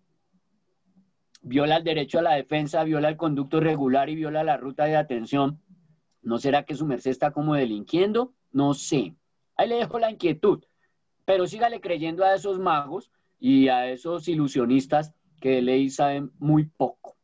viola el derecho a la defensa, viola el conducto regular y viola la ruta de atención, ¿no será que su merced está como delinquiendo? No sé. Ahí le dejo la inquietud. Pero sígale creyendo a esos magos y a esos ilusionistas que de ley saben muy poco.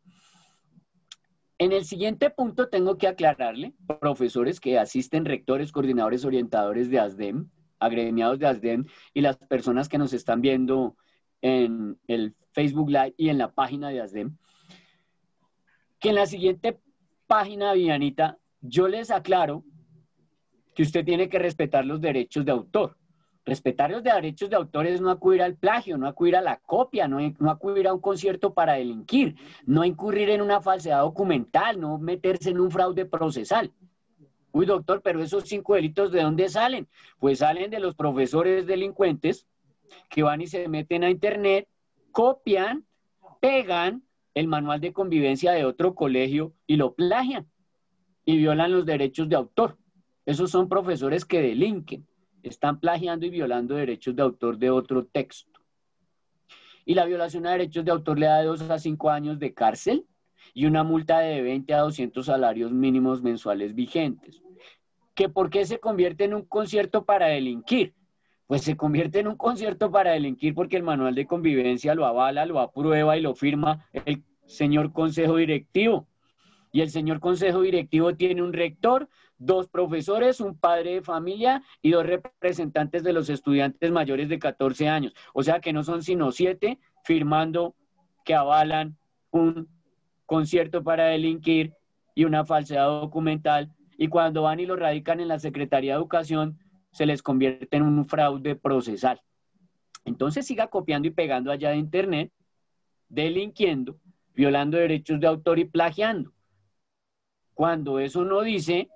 En el siguiente punto tengo que aclararle, profesores que asisten, rectores, coordinadores, orientadores de ASDEM, agremiados de ASDEM y las personas que nos están viendo en el Facebook Live y en la página de ASDEM, que en la siguiente página, Vivianita, yo les aclaro que usted tiene que respetar los derechos de autor. Respetar los derechos de autor es no acudir al plagio, no acudir a la copia, no acudir a un concierto para delinquir, no incurrir en una falsedad documental, no meterse en un fraude procesal. Uy, doctor, pero esos 5 delitos, ¿de dónde salen? Pues salen de los profesores delincuentes que van y se meten a internet, copian, pegan el manual de convivencia de otro colegio y lo plagian y violan los derechos de autor. Esos son profesores que delinquen. Están plagiando y violando derechos de autor de otro texto. Y la violación a derechos de autor le da de 2 a 5 años de cárcel y una multa de 20 a 200 salarios mínimos mensuales vigentes. ¿Que por qué se convierte en un concierto para delinquir? Pues se convierte en un concierto para delinquir porque el manual de convivencia lo avala, lo aprueba y lo firma el señor consejo directivo. Y el señor consejo directivo tiene un rector, 2 profesores, un padre de familia y 2 representantes de los estudiantes mayores de 14 años. O sea que no son sino 7 firmando que avalan un concierto para delinquir y una falsedad documental. Y cuando van y lo radican en la Secretaría de Educación, se les convierte en un fraude procesal. Entonces siga copiando y pegando allá de internet, delinquiendo, violando derechos de autor y plagiando. Cuando eso no dice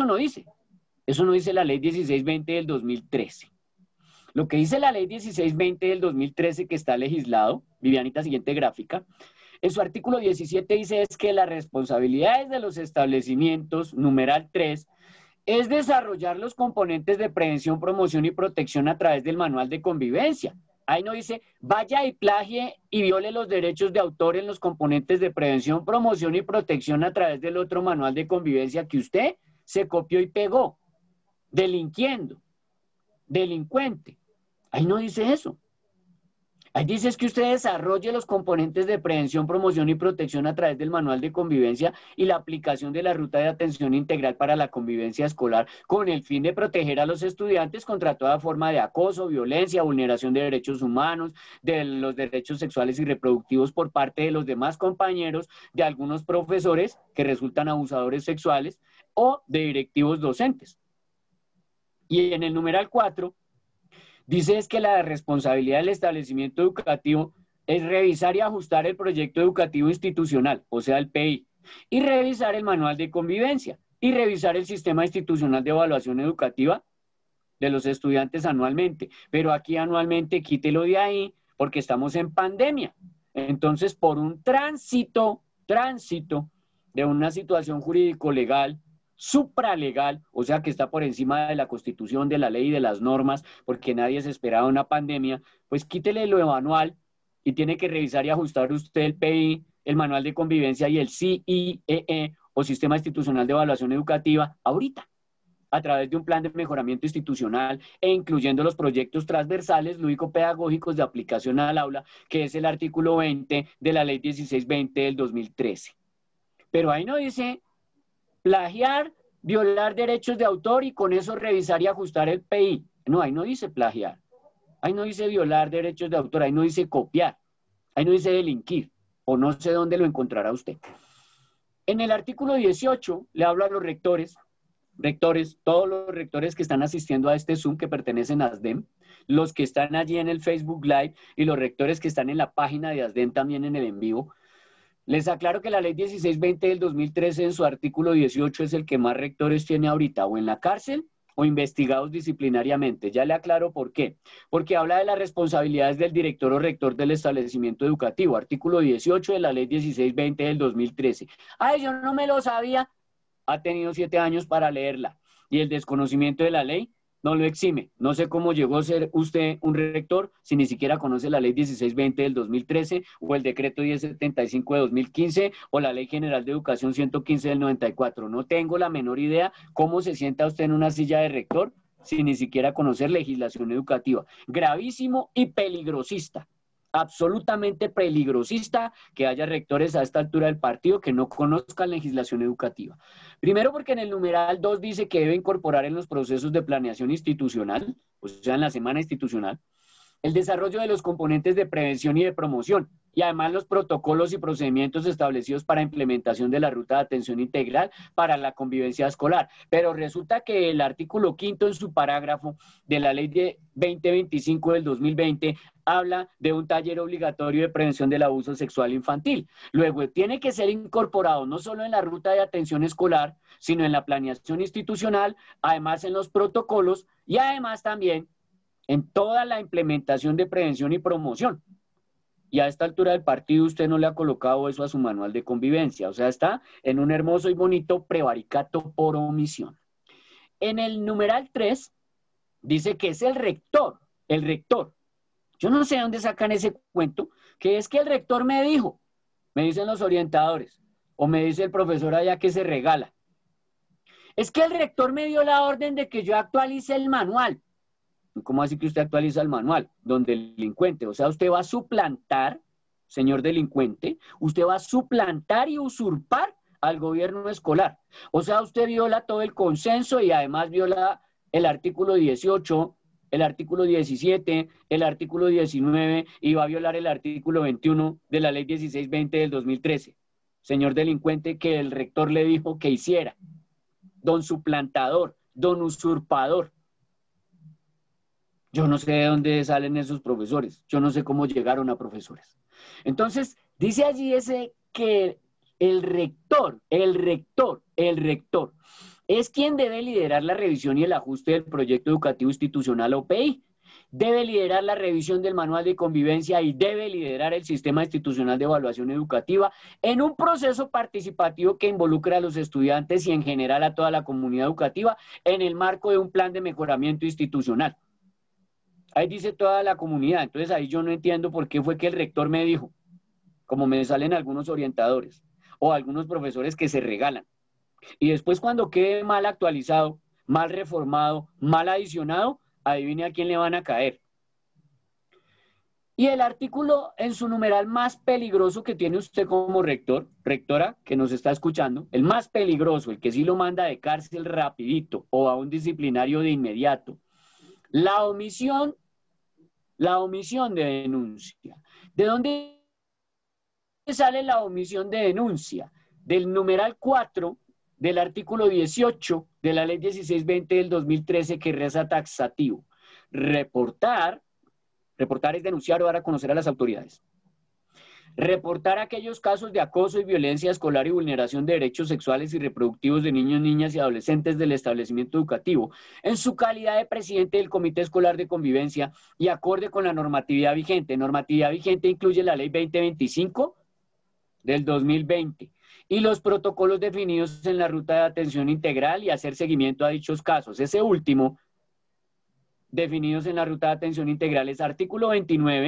la ley 1620 del 2013. Lo que dice la ley 1620 del 2013 que está legislado, Vivianita, siguiente gráfica, en su artículo 17 dice es que las responsabilidades de los establecimientos, numeral 3, es desarrollar los componentes de prevención, promoción y protección a través del manual de convivencia. Ahí no dice, vaya y plagie y viole los derechos de autor en los componentes de prevención, promoción y protección a través del otro manual de convivencia que usted se copió y pegó, delinquiendo, delincuente. Ahí no dice eso. Ahí dice es que usted desarrolle los componentes de prevención, promoción y protección a través del manual de convivencia y la aplicación de la ruta de atención integral para la convivencia escolar con el fin de proteger a los estudiantes contra toda forma de acoso, violencia, vulneración de derechos humanos, de los derechos sexuales y reproductivos por parte de los demás compañeros, de algunos profesores que resultan abusadores sexuales o de directivos docentes. Y en el numeral 4, dice es que la responsabilidad del establecimiento educativo es revisar y ajustar el proyecto educativo institucional, o sea, el PI, y revisar el manual de convivencia, y revisar el sistema institucional de evaluación educativa de los estudiantes anualmente. Pero aquí anualmente quítelo de ahí porque estamos en pandemia. Entonces, por un tránsito de una situación jurídico-legal, supralegal, o sea que está por encima de la Constitución, de la ley y de las normas, porque nadie se esperaba una pandemia, pues quítele lo anual y tiene que revisar y ajustar usted el PI, el Manual de Convivencia y el CIEE, o Sistema Institucional de Evaluación Educativa, ahorita, a través de un plan de mejoramiento institucional e incluyendo los proyectos transversales lúdico-pedagógicos de aplicación al aula, que es el artículo 20 de la Ley 1620 del 2013. Pero ahí no dice plagiar, violar derechos de autor y con eso revisar y ajustar el PI. No, ahí no dice plagiar, ahí no dice violar derechos de autor, ahí no dice copiar, ahí no dice delinquir, o no sé dónde lo encontrará usted. En el artículo 18 le hablo a los rectores, todos los rectores que están asistiendo a este Zoom que pertenecen a ASDEM, los que están allí en el Facebook Live y los rectores que están en la página de ASDEM también en el en vivo. Les aclaro que la ley 1620 del 2013 en su artículo 18 es el que más rectores tiene ahorita, o en la cárcel o investigados disciplinariamente. Ya le aclaro por qué. Porque habla de las responsabilidades del director o rector del establecimiento educativo, artículo 18 de la ley 1620 del 2013. Ay, yo no me lo sabía. Ha tenido 7 años para leerla. Y el desconocimiento de la ley no lo exime. No sé cómo llegó a ser usted un rector si ni siquiera conoce la ley 1620 del 2013 o el decreto 1075 de 2015 o la ley general de educación 115 del 94. No tengo la menor idea cómo se sienta usted en una silla de rector sin ni siquiera conocer legislación educativa. Gravísimo y peligrosista. Absolutamente peligrosista que haya rectores a esta altura del partido que no conozcan legislación educativa. Primero porque en el numeral 2 dice que debe incorporar en los procesos de planeación institucional, o sea, en la semana institucional, el desarrollo de los componentes de prevención y de promoción, y además los protocolos y procedimientos establecidos para implementación de la ruta de atención integral para la convivencia escolar. Pero resulta que el artículo 5 en su parágrafo de la ley de 2025 del 2020 habla de un taller obligatorio de prevención del abuso sexual infantil. Luego tiene que ser incorporado no solo en la ruta de atención escolar, sino en la planeación institucional, además en los protocolos y además también en toda la implementación de prevención y promoción. Y a esta altura del partido usted no le ha colocado eso a su manual de convivencia. O sea, está en un hermoso y bonito prevaricato por omisión. En el numeral 3 dice que es el rector. Yo no sé de dónde sacan ese cuento, que es que el rector me dijo, me dicen los orientadores, o me dice el profesor allá que se regala. Es que el rector me dio la orden de que yo actualice el manual. ¿Cómo así que usted actualiza el manual? Don delincuente, o sea, usted va a suplantar, señor delincuente, usted va a suplantar y usurpar al gobierno escolar. O sea, usted viola todo el consenso y además viola el artículo 18, el artículo 17, el artículo 19 y va a violar el artículo 21 de la ley 1620 del 2013. Señor delincuente, que el rector le dijo que hiciera. Don suplantador, don usurpador. Yo no sé de dónde salen esos profesores. Yo no sé cómo llegaron a profesores. Entonces, dice allí ese que el rector es quien debe liderar la revisión y el ajuste del proyecto educativo institucional OPI. Debe liderar la revisión del manual de convivencia y debe liderar el sistema institucional de evaluación educativa en un proceso participativo que involucre a los estudiantes y en general a toda la comunidad educativa en el marco de un plan de mejoramiento institucional. Ahí dice toda la comunidad, entonces ahí yo no entiendo por qué fue que el rector me dijo, como me salen algunos orientadores o algunos profesores que se regalan. Y después cuando quede mal actualizado, mal reformado, mal adicionado, adivine a quién le van a caer. Y el artículo en su numeral más peligroso que tiene usted como rector, rectora que nos está escuchando, el más peligroso, el que sí lo manda de cárcel rapidito o a un disciplinario de inmediato, la omisión de denuncia. ¿De dónde sale la omisión de denuncia? Del numeral 4 del artículo 18 de la ley 1620 del 2013 que reza taxativo. Reportar es denunciar o dar a conocer a las autoridades. Reportar aquellos casos de acoso y violencia escolar y vulneración de derechos sexuales y reproductivos de niños, niñas y adolescentes del establecimiento educativo en su calidad de presidente del Comité Escolar de Convivencia y acorde con la normatividad vigente. Normatividad vigente incluye la Ley 2025 del 2020 y los protocolos definidos en la ruta de atención integral y hacer seguimiento a dichos casos. Ese último, definidos en la ruta de atención integral, es artículo 29,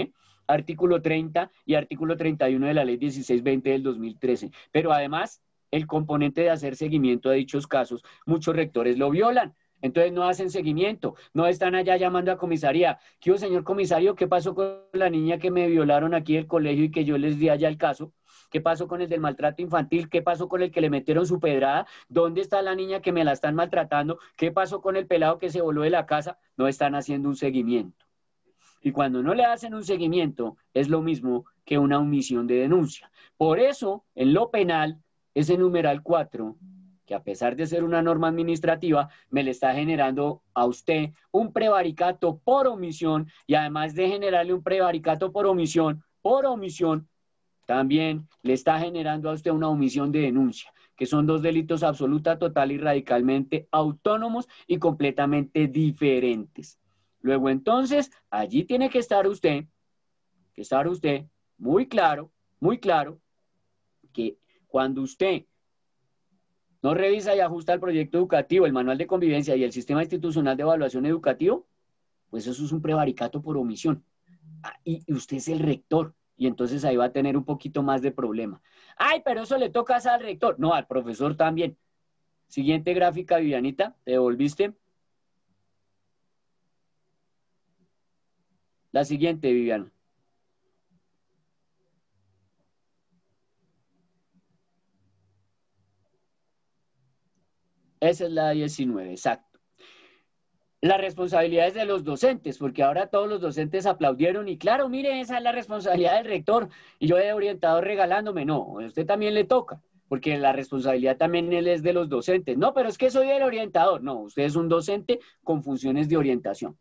artículo 30 y artículo 31 de la ley 1620 del 2013. Pero además, el componente de hacer seguimiento a dichos casos, muchos rectores lo violan. Entonces no hacen seguimiento, no están allá llamando a comisaría. ¿Qué hubo, señor comisario? ¿Qué pasó con la niña que me violaron aquí del colegio y que yo les di allá el caso? ¿Qué pasó con el del maltrato infantil? ¿Qué pasó con el que le metieron su pedrada? ¿Dónde está la niña que me la están maltratando? ¿Qué pasó con el pelado que se voló de la casa? No están haciendo un seguimiento. Y cuando no le hacen un seguimiento, es lo mismo que una omisión de denuncia. Por eso, en lo penal, ese numeral 4, que a pesar de ser una norma administrativa, me le está generando a usted un prevaricato por omisión, y además de generarle un prevaricato por omisión, también le está generando a usted una omisión de denuncia, que son dos delitos absoluta, total y radicalmente autónomos y completamente diferentes. Luego, entonces, allí tiene que estar usted muy claro, que cuando usted no revisa y ajusta el proyecto educativo, el manual de convivencia y el sistema institucional de evaluación educativo, pues eso es un prevaricato por omisión. Y usted es el rector, y entonces ahí va a tener un poquito más de problema. Ay, pero eso le toca al rector. No, al profesor también. Siguiente gráfica, Vivianita, ¿te devolviste? La siguiente, Viviana. Esa es la 19, exacto. Las responsabilidades de los docentes, porque ahora todos los docentes aplaudieron y claro, mire, esa es la responsabilidad del rector y yo de orientador regalándome. No, a usted también le toca, porque la responsabilidad también es de los docentes. No, pero es que soy el orientador. No, usted es un docente con funciones de orientación.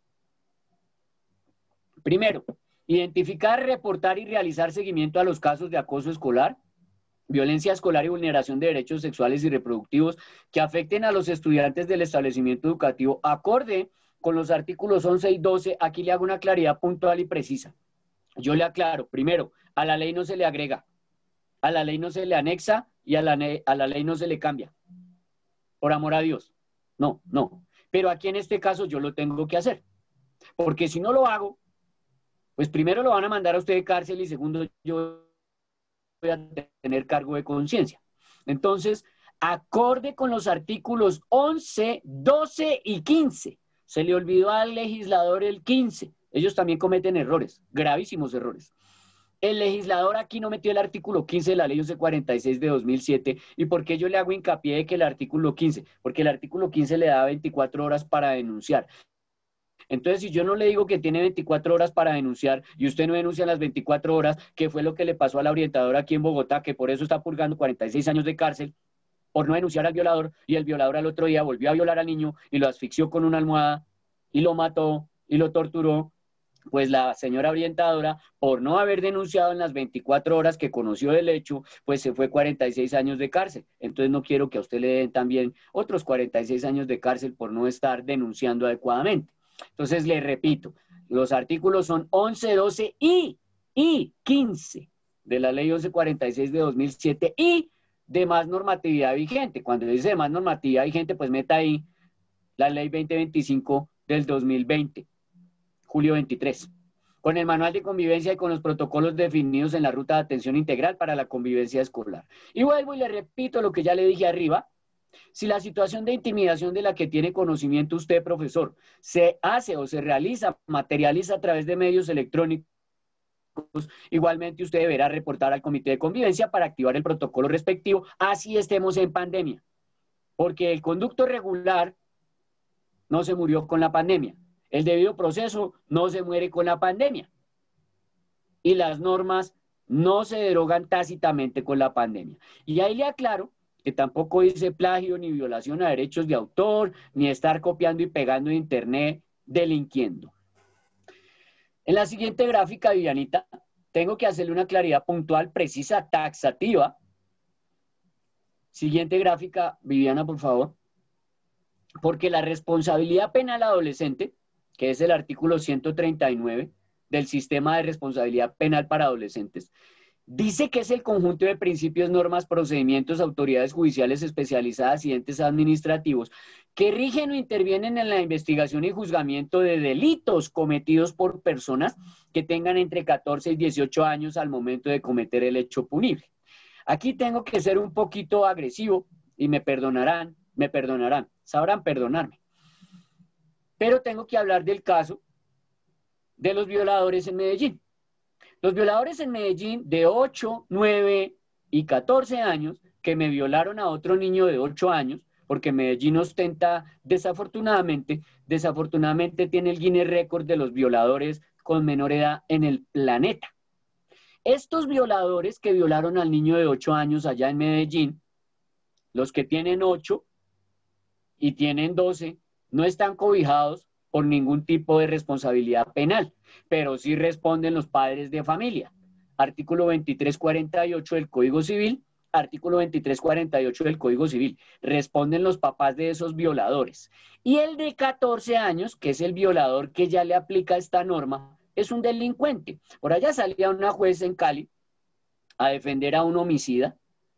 Primero, identificar, reportar y realizar seguimiento a los casos de acoso escolar, violencia escolar y vulneración de derechos sexuales y reproductivos que afecten a los estudiantes del establecimiento educativo, acorde con los artículos 11 y 12. Aquí le hago una claridad puntual y precisa. Yo le aclaro, primero, a la ley no se le agrega, a la ley no se le anexa y a la ley no se le cambia. Por amor a Dios. No. Pero aquí en este caso yo lo tengo que hacer. Porque si no lo hago, pues primero lo van a mandar a usted de cárcel y segundo yo voy a tener cargo de conciencia. Entonces, acorde con los artículos 11, 12 y 15. Se le olvidó al legislador el 15. Ellos también cometen errores, gravísimos errores. El legislador aquí no metió el artículo 15 de la ley 1146 de 2007. ¿Y por qué yo le hago hincapié de que el artículo 15? Porque el artículo 15 le da 24 horas para denunciar. Entonces, si yo no le digo que tiene 24 horas para denunciar y usted no denuncia en las 24 horas, ¿qué fue lo que le pasó a la orientadora aquí en Bogotá, que por eso está purgando 46 años de cárcel por no denunciar al violador, y el violador al otro día volvió a violar al niño y lo asfixió con una almohada y lo mató y lo torturó? Pues la señora orientadora, por no haber denunciado en las 24 horas que conoció del hecho, pues se fue 46 años de cárcel. Entonces no quiero que a usted le den también otros 46 años de cárcel por no estar denunciando adecuadamente. Entonces le repito, los artículos son 11, 12 y 15 de la ley 1146 de 2007 y demás normatividad vigente. Cuando dice demás normatividad vigente, pues meta ahí la ley 2025 del 2020. Julio 23, con el manual de convivencia y con los protocolos definidos en la ruta de atención integral para la convivencia escolar. Y vuelvo y le repito lo que ya le dije arriba. Si la situación de intimidación de la que tiene conocimiento usted, profesor, se hace o se realiza, materializa a través de medios electrónicos, igualmente usted deberá reportar al comité de convivencia para activar el protocolo respectivo, así estemos en pandemia. Porque el conducto regular no se murió con la pandemia. El debido proceso no se muere con la pandemia. Y las normas no se derogan tácitamente con la pandemia. Y ahí le aclaro que tampoco dice plagio ni violación a derechos de autor, ni estar copiando y pegando en internet, delinquiendo. En la siguiente gráfica, Vivianita, tengo que hacerle una claridad puntual, precisa, taxativa. Siguiente gráfica, Viviana, por favor. Porque la responsabilidad penal adolescente, que es el artículo 139 del sistema de responsabilidad penal para adolescentes, Dice que es el conjunto de principios, normas, procedimientos, autoridades judiciales especializadas y entes administrativos que rigen o intervienen en la investigación y juzgamiento de delitos cometidos por personas que tengan entre 14 y 18 años al momento de cometer el hecho punible. Aquí tengo que ser un poquito agresivo y me perdonarán, sabrán perdonarme. Pero tengo que hablar del caso de los violadores en Medellín. Los violadores en Medellín de 8, 9 y 14 años que me violaron a otro niño de 8 años, porque Medellín ostenta, desafortunadamente tiene el Guinness Record de los violadores con menor edad en el planeta. Estos violadores que violaron al niño de 8 años allá en Medellín, los que tienen 8 y tienen 12, no están cobijados por ningún tipo de responsabilidad penal, pero sí responden los padres de familia. Artículo 2348 del Código Civil, artículo 2348 del Código Civil. Responden los papás de esos violadores. Y el de 14 años, que es el violador que ya le aplica esta norma, es un delincuente. Por allá salía una juez en Cali a defender a un homicida,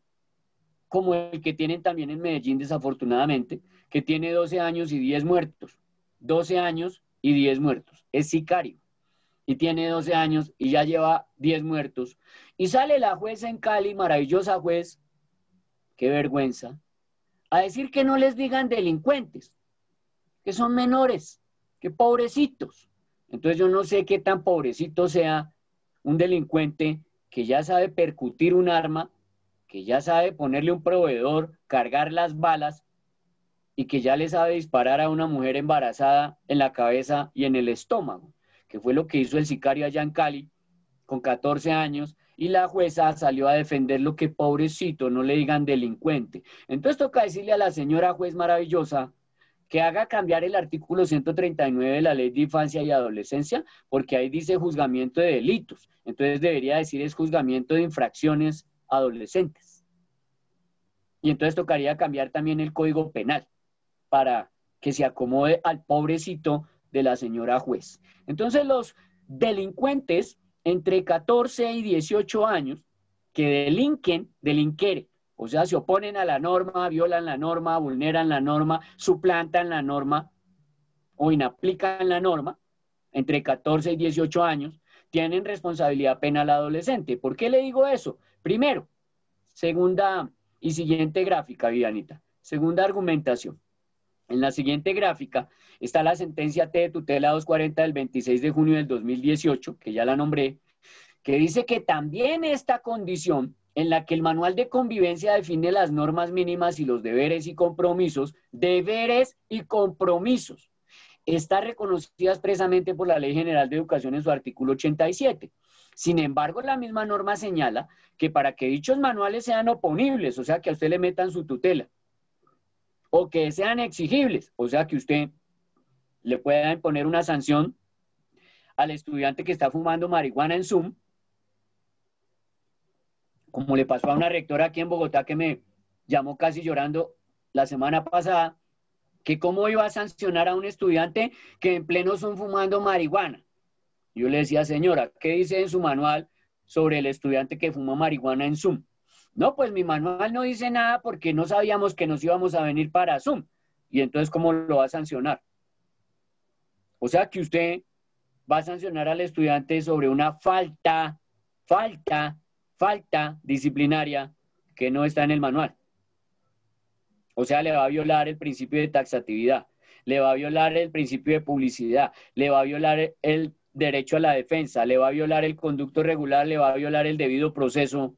como el que tienen también en Medellín, desafortunadamente, que tiene 12 años y 10 muertos. 12 años y 10 muertos. Es sicario. Y tiene 12 años y ya lleva 10 muertos. Y sale la juez en Cali, maravillosa juez, qué vergüenza, a decir que no les digan delincuentes, que son menores, que pobrecitos. Entonces yo no sé qué tan pobrecito sea un delincuente que ya sabe percutir un arma, que ya sabe ponerle un proveedor, cargar las balas, y que ya le sabe disparar a una mujer embarazada en la cabeza y en el estómago, que fue lo que hizo el sicario allá en Cali, con 14 años, y la jueza salió a defenderlo, que pobrecito, no le digan delincuente. Entonces toca decirle a la señora juez maravillosa que haga cambiar el artículo 139 de la Ley de Infancia y Adolescencia, porque ahí dice juzgamiento de delitos, entonces debería decir es juzgamiento de infracciones adolescentes. Y entonces tocaría cambiar también el Código Penal, para que se acomode al pobrecito de la señora juez. Entonces los delincuentes entre 14 y 18 años que delinqueren, o sea, se oponen a la norma, violan la norma, vulneran la norma, suplantan la norma o inaplican la norma, entre 14 y 18 años, tienen responsabilidad penal adolescente. ¿Por qué le digo eso? Primero, segunda y siguiente gráfica, Vivianita. Segunda argumentación. En la siguiente gráfica está la sentencia T de tutela 240 del 26 de junio del 2018, que ya la nombré, que dice que también esta condición en la que el manual de convivencia define las normas mínimas y los deberes y compromisos, está reconocida expresamente por la Ley General de Educación en su artículo 87. Sin embargo, la misma norma señala que para que dichos manuales sean oponibles, o sea, que a usted le metan su tutela, o que sean exigibles, o sea, que usted le pueda imponer una sanción al estudiante que está fumando marihuana en Zoom, como le pasó a una rectora aquí en Bogotá que me llamó casi llorando la semana pasada, que cómo iba a sancionar a un estudiante que en pleno Zoom fumando marihuana. Yo le decía, señora, ¿qué dice en su manual sobre el estudiante que fuma marihuana en Zoom? No, pues mi manual no dice nada porque no sabíamos que nos íbamos a venir para Zoom. Y entonces, ¿cómo lo va a sancionar? O sea que usted va a sancionar al estudiante sobre una falta disciplinaria que no está en el manual. O sea, le va a violar el principio de taxatividad, le va a violar el principio de publicidad, le va a violar el derecho a la defensa, le va a violar el conducto regular, le va a violar el debido proceso.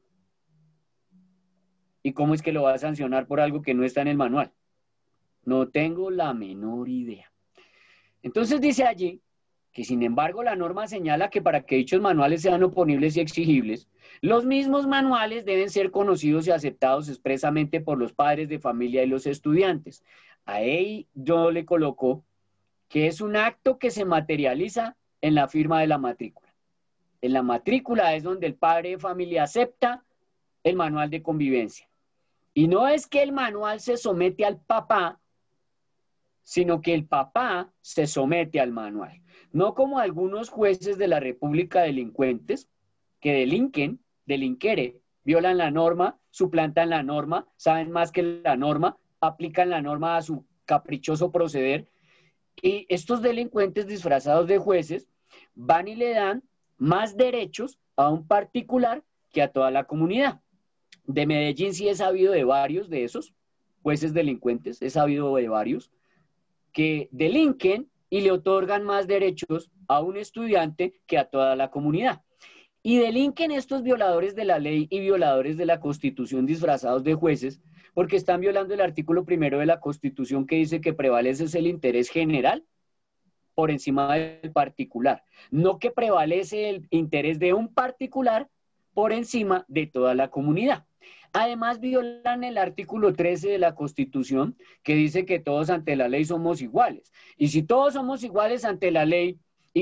¿Y cómo es que lo va a sancionar por algo que no está en el manual? No tengo la menor idea. Entonces dice allí que, sin embargo, la norma señala que para que dichos manuales sean oponibles y exigibles, los mismos manuales deben ser conocidos y aceptados expresamente por los padres de familia y los estudiantes. Ahí yo le coloco que es un acto que se materializa en la firma de la matrícula. En la matrícula es donde el padre de familia acepta el manual de convivencia. Y no es que el manual se somete al papá, sino que el papá se somete al manual. No como algunos jueces de la República delincuentes que delinquen delinquere, violan la norma, suplantan la norma, saben más que la norma, aplican la norma a su caprichoso proceder, y estos delincuentes disfrazados de jueces van y le dan más derechos a un particular que a toda la comunidad. De Medellín sí he sabido de varios de esos jueces delincuentes, he sabido de varios, que delinquen y le otorgan más derechos a un estudiante que a toda la comunidad. Y delinquen estos violadores de la ley y violadores de la Constitución disfrazados de jueces, porque están violando el artículo 1 de la Constitución, que dice que prevalece es el interés general por encima del particular, no que prevalece el interés de un particular por encima de toda la comunidad. Además, violan el artículo 13 de la Constitución, que dice que todos ante la ley somos iguales. Y si todos somos iguales ante la ley y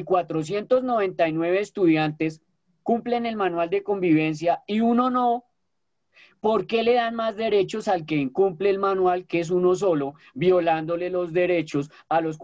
499 estudiantes cumplen el manual de convivencia y uno no, ¿por qué le dan más derechos al que incumple el manual, que es uno solo, violándole los derechos a los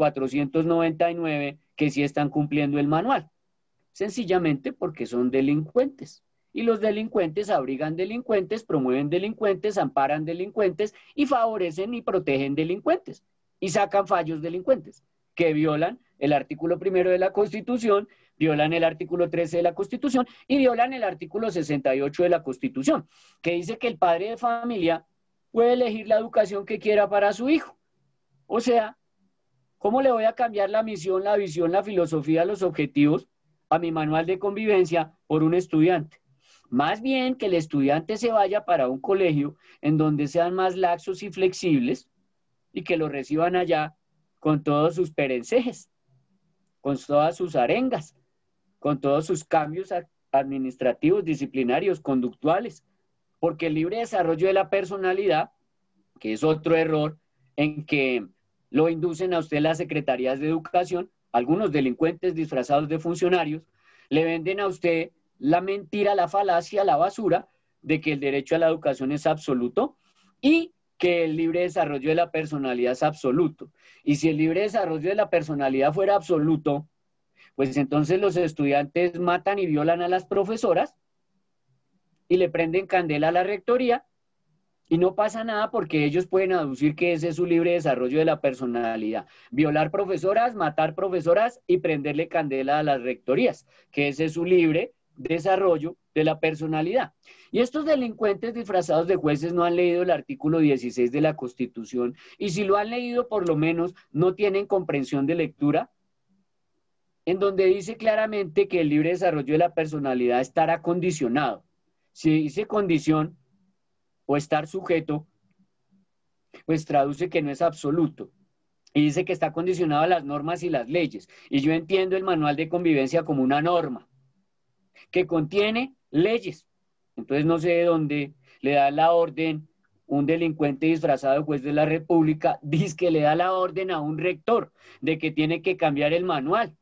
499 que sí están cumpliendo el manual? Sencillamente porque son delincuentes. Y los delincuentes abrigan delincuentes, promueven delincuentes, amparan delincuentes y favorecen y protegen delincuentes. Y sacan fallos delincuentes que violan el artículo 1 de la Constitución, violan el artículo 13 de la Constitución y violan el artículo 68 de la Constitución, que dice que el padre de familia puede elegir la educación que quiera para su hijo. O sea, ¿cómo le voy a cambiar la misión, la visión, la filosofía, los objetivos a mi manual de convivencia por un estudiante? Más bien que el estudiante se vaya para un colegio en donde sean más laxos y flexibles y que lo reciban allá con todos sus perencejes, con todas sus arengas, con todos sus cambios administrativos, disciplinarios, conductuales, porque el libre desarrollo de la personalidad, que es otro error en que lo inducen a usted las secretarías de educación, algunos delincuentes disfrazados de funcionarios, le venden a usted la mentira, la falacia, la basura de que el derecho a la educación es absoluto y que el libre desarrollo de la personalidad es absoluto. Y si el libre desarrollo de la personalidad fuera absoluto, pues entonces los estudiantes matan y violan a las profesoras y le prenden candela a la rectoría y no pasa nada porque ellos pueden aducir que ese es su libre desarrollo de la personalidad. Violar profesoras, matar profesoras y prenderle candela a las rectorías, que ese es su libre desarrollo de la personalidad. Y estos delincuentes disfrazados de jueces no han leído el artículo 16 de la Constitución, y si lo han leído, por lo menos no tienen comprensión de lectura, en donde dice claramente que el libre desarrollo de la personalidad estará condicionado. Si dice condición o estar sujeto, pues traduce que no es absoluto. Y dice que está condicionado a las normas y las leyes. Y yo entiendo el manual de convivencia como una norma que contiene leyes. Entonces no sé de dónde le da la orden un delincuente disfrazado de juez de la República, dice que le da la orden a un rector de que tiene que cambiar el manual.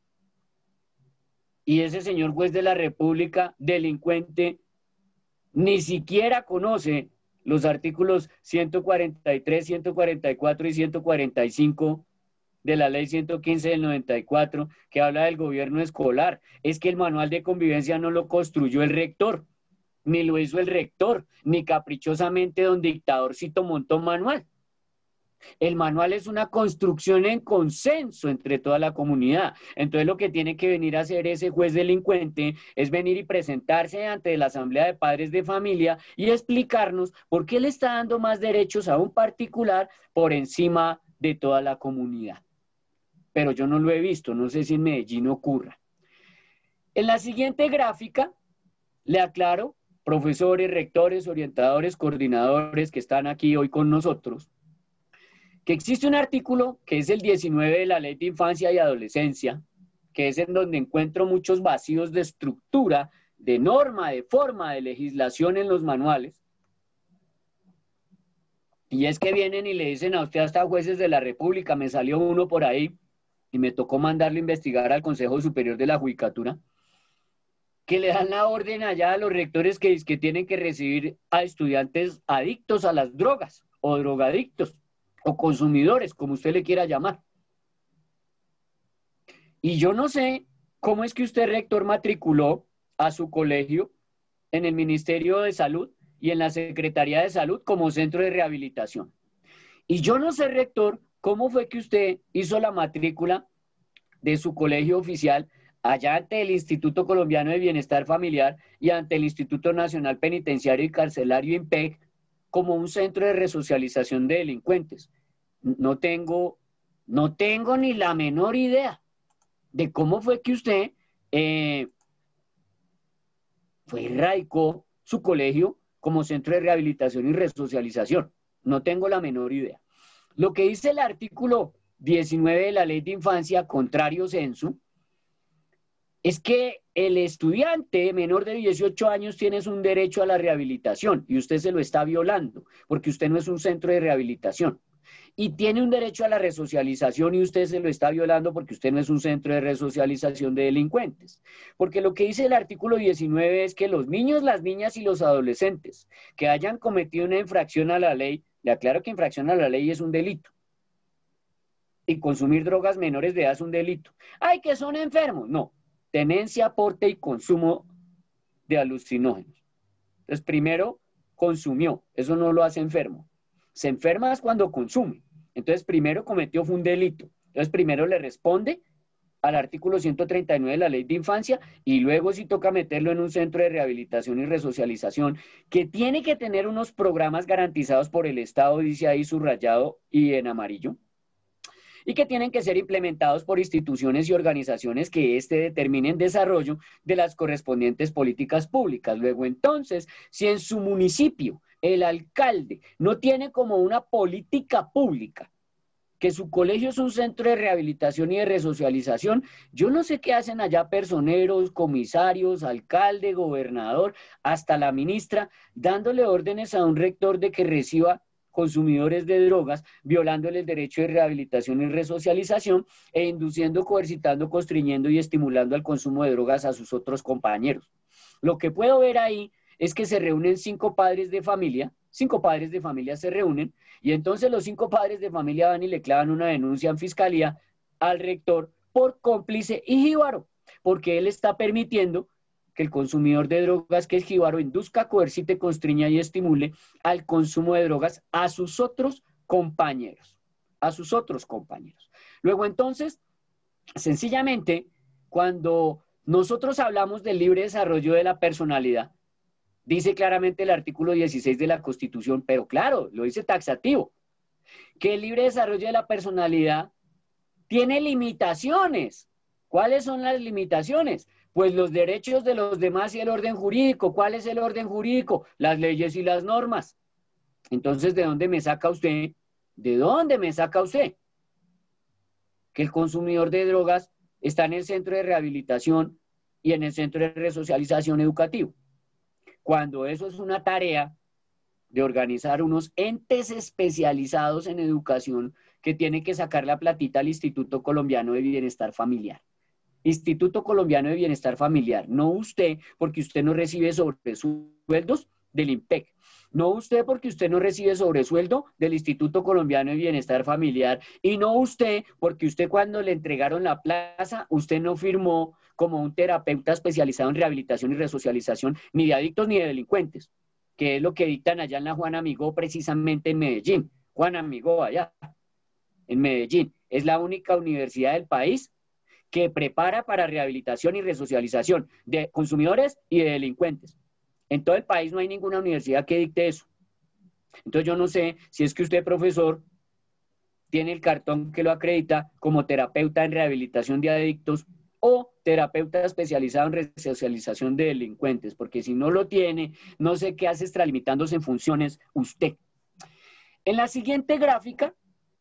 Y ese señor juez de la República, delincuente, ni siquiera conoce los artículos 143, 144 y 145 de la ley 115 del 94, que habla del gobierno escolar. Es que el manual de convivencia no lo construyó el rector, ni lo hizo el rector, ni caprichosamente don dictadorcito montó un manual. El manual es una construcción en consenso entre toda la comunidad. Entonces lo que tiene que venir a hacer ese juez delincuente es venir y presentarse ante la asamblea de padres de familia y explicarnos por qué le está dando más derechos a un particular por encima de toda la comunidad. Pero yo no lo he visto, no sé si en Medellín ocurra. En la siguiente gráfica le aclaro, profesores, rectores, orientadores, coordinadores que están aquí hoy con nosotros, que existe un artículo que es el 19 de la Ley de Infancia y Adolescencia, que es en donde encuentro muchos vacíos de estructura, de norma, de forma, de legislación en los manuales. Y es que vienen y le dicen a usted hasta jueces de la República, me salió uno por ahí y me tocó mandarlo a investigar al Consejo Superior de la Judicatura, que le dan la orden allá a los rectores que tienen que recibir a estudiantes adictos a las drogas o drogadictos o consumidores, como usted le quiera llamar. Y yo no sé cómo es que usted, rector, matriculó a su colegio en el Ministerio de Salud y en la Secretaría de Salud como centro de rehabilitación. Y yo no sé, rector, cómo fue que usted hizo la matrícula de su colegio oficial allá ante el Instituto Colombiano de Bienestar Familiar y ante el Instituto Nacional Penitenciario y Carcelario INPEC como un centro de resocialización de delincuentes. No tengo ni la menor idea de cómo fue que usted radicó su colegio como centro de rehabilitación y resocialización. No tengo la menor idea. Lo que dice el artículo 19 de la Ley de Infancia, contrario censo, es que el estudiante menor de 18 años tiene un derecho a la rehabilitación y usted se lo está violando porque usted no es un centro de rehabilitación. Y tiene un derecho a la resocialización y usted se lo está violando porque usted no es un centro de resocialización de delincuentes. Porque lo que dice el artículo 19 es que los niños, las niñas y los adolescentes que hayan cometido una infracción a la ley, le aclaro que infracción a la ley es un delito. Y consumir drogas menores de edad es un delito. ¡Ay, que son enfermos! No. Tenencia, aporte y consumo de alucinógenos. Entonces, primero consumió. Eso no lo hace enfermo. Se enferma es cuando consume. Entonces, primero cometió un delito. Entonces, primero le responde al artículo 139 de la Ley de Infancia y luego sí toca meterlo en un centro de rehabilitación y resocialización que tiene que tener unos programas garantizados por el Estado, dice ahí subrayado y en amarillo, y que tienen que ser implementados por instituciones y organizaciones que determinen desarrollo de las correspondientes políticas públicas. Luego, entonces, si en su municipio el alcalde no tiene como una política pública que su colegio es un centro de rehabilitación y de resocialización, yo no sé qué hacen allá personeros, comisarios, alcalde, gobernador, hasta la ministra, dándole órdenes a un rector de que reciba consumidores de drogas, violándole el derecho de rehabilitación y resocialización e induciendo, coercitando, constriñendo y estimulando al consumo de drogas a sus otros compañeros. Lo que puedo ver ahí es que se reúnen 5 padres de familia se reúnen y entonces los 5 padres de familia van y le clavan una denuncia en fiscalía al rector por cómplice y jíbaro, porque él está permitiendo que el consumidor de drogas, que es jíbaro, induzca, coercite, constriña y estimule al consumo de drogas a sus otros compañeros. Luego, entonces, sencillamente, cuando nosotros hablamos del libre desarrollo de la personalidad, dice claramente el artículo 16 de la Constitución, pero claro, lo dice taxativo, que el libre desarrollo de la personalidad tiene limitaciones. ¿Cuáles son las limitaciones? Pues los derechos de los demás y el orden jurídico. ¿Cuál es el orden jurídico? Las leyes y las normas. Entonces, ¿de dónde me saca usted? ¿De dónde me saca usted? Que el consumidor de drogas está en el centro de rehabilitación y en el centro de resocialización educativo, cuando eso es una tarea de organizar unos entes especializados en educación que tienen que sacar la platita al Instituto Colombiano de Bienestar Familiar. Instituto Colombiano de Bienestar Familiar, no usted, porque usted no recibe sobresueldos del INPEC, no usted porque usted no recibe sobresueldo del Instituto Colombiano de Bienestar Familiar, y no usted porque usted cuando le entregaron la plaza, usted no firmó como un terapeuta especializado en rehabilitación y resocialización, ni de adictos ni de delincuentes, que es lo que dictan allá en la Juan Amigó, precisamente en Medellín. Juan Amigó allá, en Medellín, es la única universidad del país que prepara para rehabilitación y resocialización de consumidores y de delincuentes. En todo el país no hay ninguna universidad que dicte eso. Entonces yo no sé si es que usted, profesor, tiene el cartón que lo acredita como terapeuta en rehabilitación de adictos o terapeuta especializado en resocialización de delincuentes, porque si no lo tiene, no sé qué hace extralimitándose en funciones usted. En la siguiente gráfica,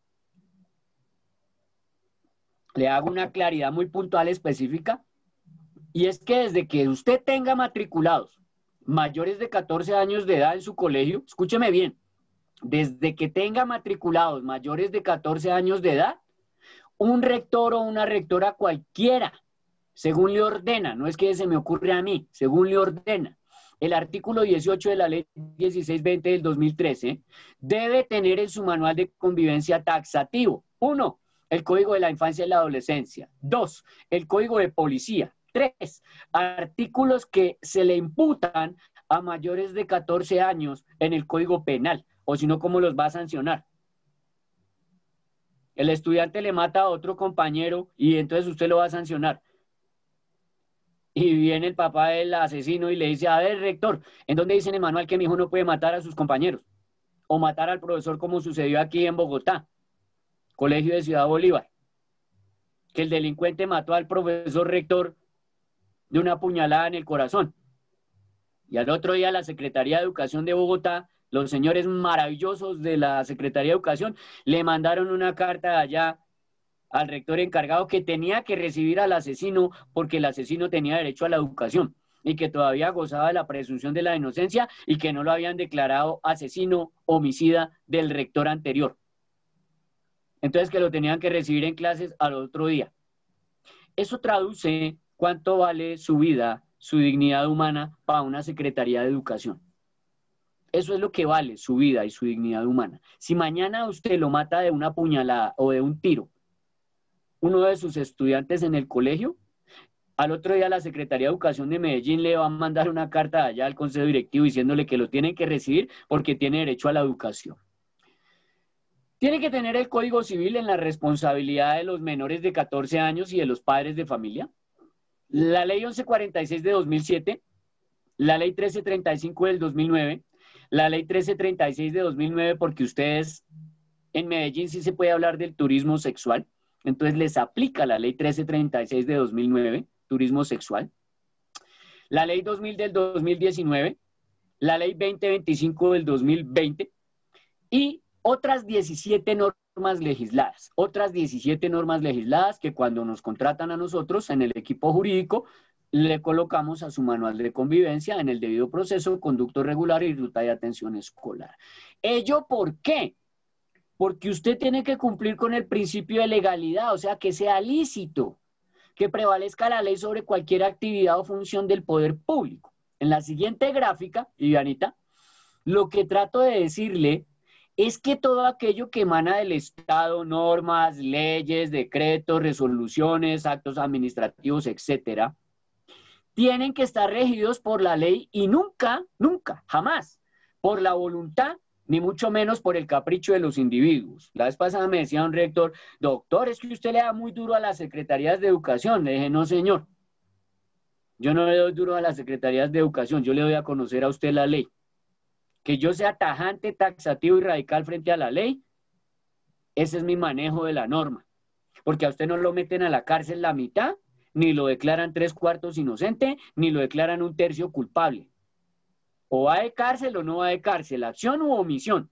le hago una claridad muy puntual específica, y es que desde que usted tenga matriculados mayores de 14 años de edad en su colegio, escúcheme bien, desde que tenga matriculados mayores de 14 años de edad, un rector o una rectora cualquiera, según le ordena, no es que se me ocurre a mí, según le ordena, el artículo 18 de la ley 1620 del 2013, debe tener en su manual de convivencia taxativo, 1, el Código de la Infancia y la Adolescencia, 2, el Código de Policía, 3, artículos que se le imputan a mayores de 14 años en el Código Penal, o si no, ¿cómo los va a sancionar? El estudiante le mata a otro compañero y entonces usted lo va a sancionar. Y viene el papá del asesino y le dice, a ver, rector, ¿en dónde dice en el manual que mi hijo no puede matar a sus compañeros? O matar al profesor como sucedió aquí en Bogotá, Colegio de Ciudad Bolívar, que el delincuente mató al profesor rector de una puñalada en el corazón. Y al otro día la Secretaría de Educación de Bogotá, los señores maravillosos de la Secretaría de Educación, le mandaron una carta allá al rector encargado que tenía que recibir al asesino porque el asesino tenía derecho a la educación y que todavía gozaba de la presunción de la inocencia y que no lo habían declarado asesino homicida del rector anterior. Entonces que lo tenían que recibir en clases al otro día. Eso traduce cuánto vale su vida, su dignidad humana para una Secretaría de Educación. Eso es lo que vale su vida y su dignidad humana. Si mañana usted lo mata de una puñalada o de un tiro, uno de sus estudiantes en el colegio, al otro día la Secretaría de Educación de Medellín le va a mandar una carta allá al Consejo Directivo diciéndole que lo tienen que recibir porque tiene derecho a la educación. Tiene que tener el Código Civil en la responsabilidad de los menores de 14 años y de los padres de familia. La Ley 1146 de 2007, la Ley 1335 del 2009, la Ley 1336 de 2009, porque ustedes en Medellín sí se puede hablar del turismo sexual. Entonces les aplica la Ley 1336 de 2009, turismo sexual. La Ley 2000 del 2019, la Ley 2025 del 2020 y otras 17 normas legisladas. Otras 17 normas legisladas que cuando nos contratan a nosotros en el equipo jurídico, le colocamos a su manual de convivencia en el debido proceso, conducto regular y ruta de atención escolar. ¿Ello por qué? Porque usted tiene que cumplir con el principio de legalidad, o sea, que sea lícito, que prevalezca la ley sobre cualquier actividad o función del poder público. En la siguiente gráfica, Vivianita, lo que trato de decirle es que todo aquello que emana del Estado, normas, leyes, decretos, resoluciones, actos administrativos, etcétera, tienen que estar regidos por la ley y nunca, nunca, jamás, por la voluntad ni mucho menos por el capricho de los individuos. La vez pasada me decía un rector, doctor, es que usted le da muy duro a las secretarías de educación. Le dije, no, señor, yo no le doy duro a las secretarías de educación, yo le doy a conocer a usted la ley. Que yo sea tajante, taxativo y radical frente a la ley, ese es mi manejo de la norma. Porque a usted no lo meten a la cárcel la mitad, ni lo declaran 3/4 inocente, ni lo declaran 1/3 culpable. O va de cárcel o no va de cárcel, acción u omisión.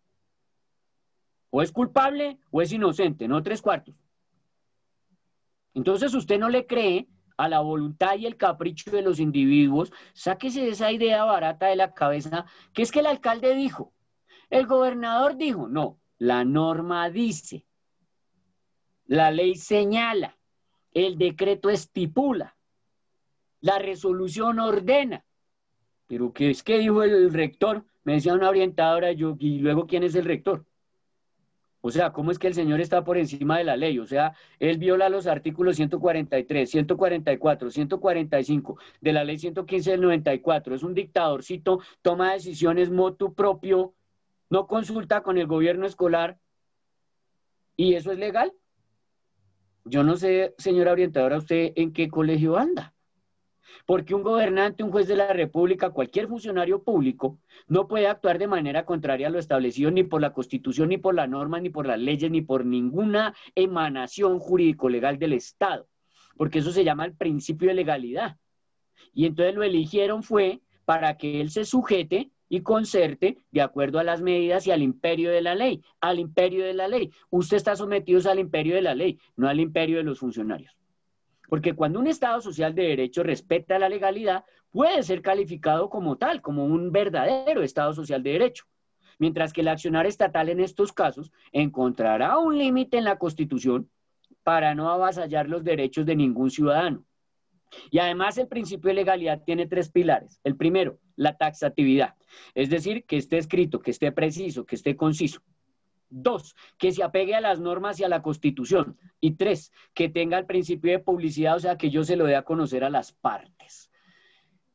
O es culpable o es inocente, no 3/4. Entonces usted no le cree a la voluntad y el capricho de los individuos, sáquese de esa idea barata de la cabeza, que es que el alcalde dijo, el gobernador dijo, no, la norma dice, la ley señala, el decreto estipula, la resolución ordena. Pero ¿qué es que dijo el rector? Me decía una orientadora, yo, y luego ¿quién es el rector? O sea, ¿cómo es que el señor está por encima de la ley? O sea, él viola los artículos 143, 144, 145 de la ley 115 del 94. Es un dictadorcito, toma decisiones motu propio, no consulta con el gobierno escolar. ¿Y eso es legal? Yo no sé, señora orientadora, usted en qué colegio anda. Porque un gobernante, un juez de la República, cualquier funcionario público, no puede actuar de manera contraria a lo establecido ni por la Constitución, ni por la norma, ni por las leyes, ni por ninguna emanación jurídico-legal del Estado. Porque eso se llama el principio de legalidad. Y entonces lo eligieron fue para que él se sujete y concerte de acuerdo a las medidas y al imperio de la ley. Al imperio de la ley. Usted está sometido al imperio de la ley, no al imperio de los funcionarios. Porque cuando un Estado social de derecho respeta la legalidad, puede ser calificado como tal, como un verdadero Estado social de derecho. Mientras que el accionar estatal en estos casos encontrará un límite en la Constitución para no avasallar los derechos de ningún ciudadano. Y además el principio de legalidad tiene 3 pilares. El primero, la taxatividad. Es decir, que esté escrito, que esté preciso, que esté conciso. 2, que se apegue a las normas y a la Constitución. Y 3, que tenga el principio de publicidad, o sea, que yo se lo dé a conocer a las partes.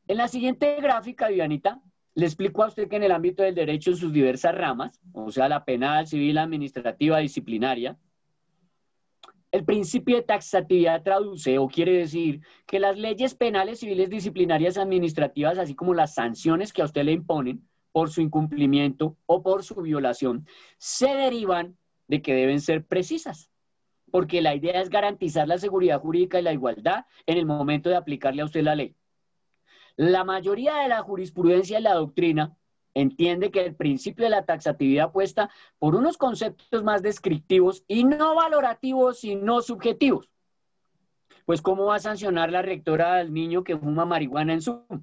En la siguiente gráfica, Vivianita, le explico a usted que en el ámbito del derecho en sus diversas ramas, o sea, la penal, civil, administrativa, disciplinaria, el principio de taxatividad traduce o quiere decir que las leyes penales, civiles, disciplinarias, administrativas, así como las sanciones que a usted le imponen por su incumplimiento o por su violación, se derivan de que deben ser precisas, porque la idea es garantizar la seguridad jurídica y la igualdad en el momento de aplicarle a usted la ley. La mayoría de la jurisprudencia y la doctrina entiende que el principio de la taxatividad apuesta por unos conceptos más descriptivos y no valorativos, sino subjetivos. Pues, ¿cómo va a sancionar la rectora al niño que fuma marihuana en Zoom?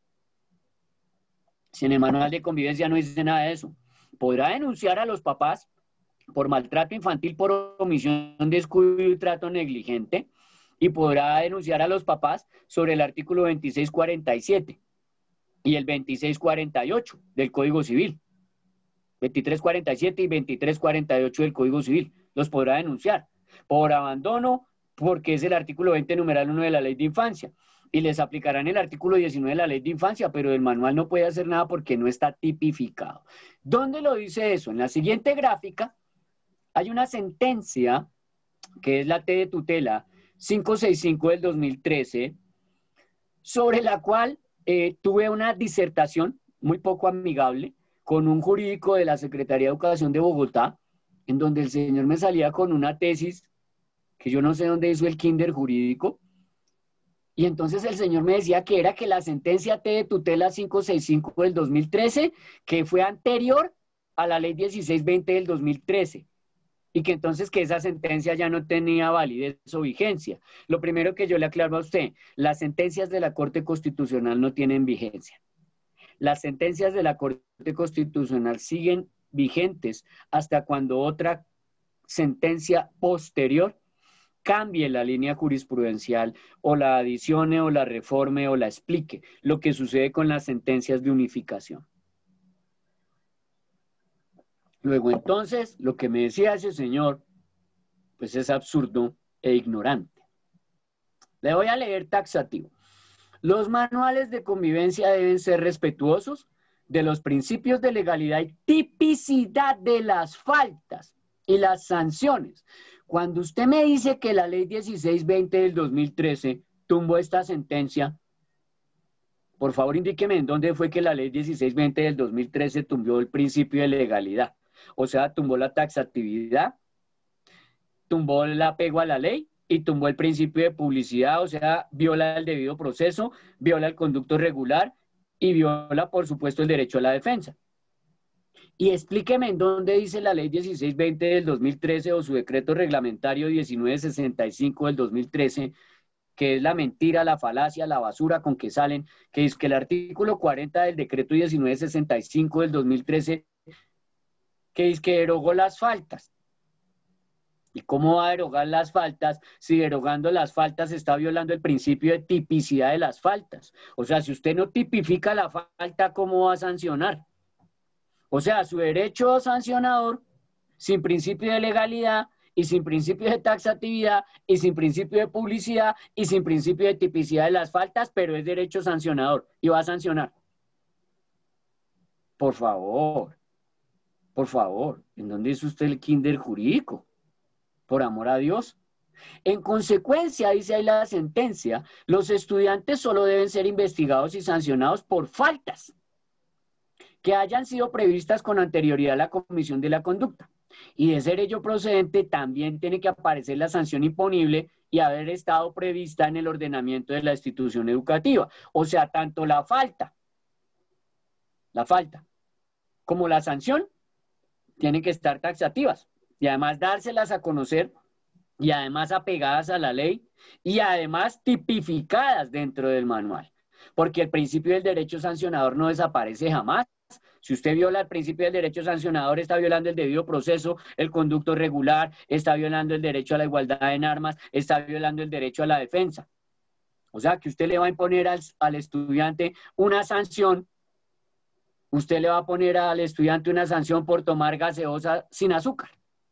Si en el manual de convivencia no dice nada de eso. Podrá denunciar a los papás por maltrato infantil, por omisión, descuido y trato negligente, y podrá denunciar a los papás sobre el artículo 2647 y el 2648 del Código Civil. 2347 y 2348 del Código Civil. Los podrá denunciar por abandono, porque es el artículo 20, numeral 1 de la Ley de Infancia. Y les aplicarán el artículo 19 de la Ley de Infancia, pero el manual no puede hacer nada porque no está tipificado. ¿Dónde lo dice eso? En la siguiente gráfica hay una sentencia, que es la T de tutela 565 del 2013, sobre la cual tuve una disertación muy poco amigable con un jurídico de la Secretaría de Educación de Bogotá, en donde el señor me salía con una tesis que yo no sé dónde hizo el kinder jurídico, y entonces el señor me decía que era que la sentencia T de tutela 565 del 2013, que fue anterior a la ley 1620 del 2013, y que entonces que esa sentencia ya no tenía validez o vigencia. Lo primero que yo le aclaro a usted, las sentencias de la Corte Constitucional no tienen vigencia. Las sentencias de la Corte Constitucional siguen vigentes hasta cuando otra sentencia posterior cambie la línea jurisprudencial o la adicione o la reforme o la explique, lo que sucede con las sentencias de unificación. Luego, entonces, lo que me decía ese señor, pues es absurdo e ignorante. Le voy a leer taxativo. Los manuales de convivencia deben ser respetuosos de los principios de legalidad y tipicidad de las faltas y las sanciones. Cuando usted me dice que la ley 1620 del 2013 tumbó esta sentencia, por favor indíqueme en dónde fue que la ley 1620 del 2013 tumbó el principio de legalidad. O sea, tumbó la taxatividad, tumbó el apego a la ley y tumbó el principio de publicidad, o sea, viola el debido proceso, viola el conducto regular y viola, por supuesto, el derecho a la defensa. Y explíqueme en dónde dice la ley 1620 del 2013 o su decreto reglamentario 1965 del 2013, que es la mentira, la falacia, la basura con que salen, que es que el artículo 40 del decreto 1965 del 2013, que es que derogó las faltas. ¿Y cómo va a derogar las faltas si derogando las faltas está violando el principio de tipicidad de las faltas? O sea, si usted no tipifica la falta, ¿cómo va a sancionar? O sea, su derecho sancionador, sin principio de legalidad y sin principio de taxatividad y sin principio de publicidad y sin principio de tipicidad de las faltas, pero es derecho sancionador y va a sancionar. Por favor, ¿en dónde es usted el kinder jurídico? Por amor a Dios. En consecuencia, dice ahí la sentencia, los estudiantes solo deben ser investigados y sancionados por faltas que hayan sido previstas con anterioridad a la comisión de la conducta. Y de ser ello procedente, también tiene que aparecer la sanción imponible y haber estado prevista en el ordenamiento de la institución educativa. O sea, tanto la falta como la sanción tienen que estar taxativas y además dárselas a conocer y además apegadas a la ley y además tipificadas dentro del manual. Porque el principio del derecho sancionador no desaparece jamás. Si usted viola el principio del derecho sancionador, está violando el debido proceso, el conducto regular, está violando el derecho a la igualdad en armas, está violando el derecho a la defensa. O sea, que usted le va a imponer al estudiante una sanción, usted le va a poner al estudiante una sanción por tomar gaseosa sin azúcar,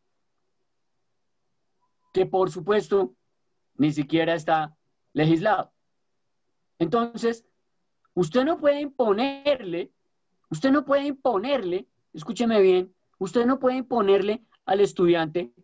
que por supuesto ni siquiera está legislado. Entonces, Usted no puede imponerle, escúcheme bien, usted no puede imponerle al estudiante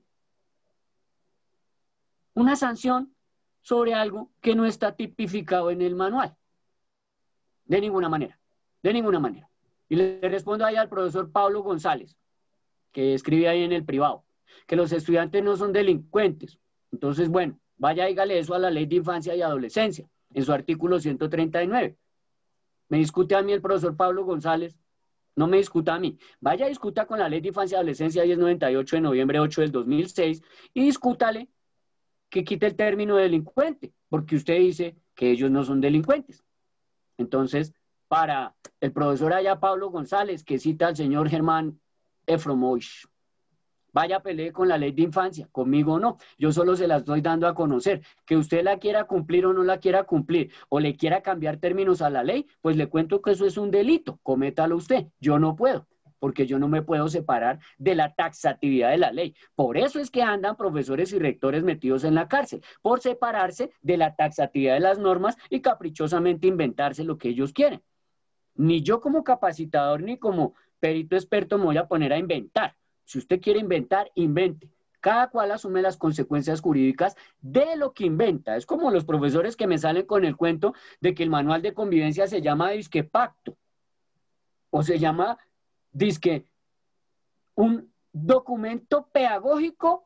una sanción sobre algo que no está tipificado en el manual. De ninguna manera, de ninguna manera. Y le respondo ahí al profesor Pablo González, que escribe ahí en el privado, que los estudiantes no son delincuentes. Entonces, bueno, vaya, dígale eso a la Ley de Infancia y Adolescencia, en su artículo 139. Me discute a mí el profesor Pablo González, no me discuta a mí. Vaya, discuta con la Ley de Infancia y Adolescencia 1098 de noviembre 8 del 2006 y discútale que quite el término delincuente, porque usted dice que ellos no son delincuentes. Entonces, para el profesor allá Pablo González, que cita al señor Germán Efromovich, vaya, pelee con la Ley de Infancia, conmigo no, yo solo se la estoy dando a conocer, que usted la quiera cumplir o no la quiera cumplir, o le quiera cambiar términos a la ley, pues le cuento que eso es un delito, cométalo usted, yo no puedo, porque yo no me puedo separar de la taxatividad de la ley. Por eso es que andan profesores y rectores metidos en la cárcel, por separarse de la taxatividad de las normas y caprichosamente inventarse lo que ellos quieren. Ni yo como capacitador ni como perito experto me voy a poner a inventar. Si usted quiere inventar, invente. Cada cual asume las consecuencias jurídicas de lo que inventa. Es como los profesores que me salen con el cuento de que el manual de convivencia se llama disque pacto o se llama disque un documento pedagógico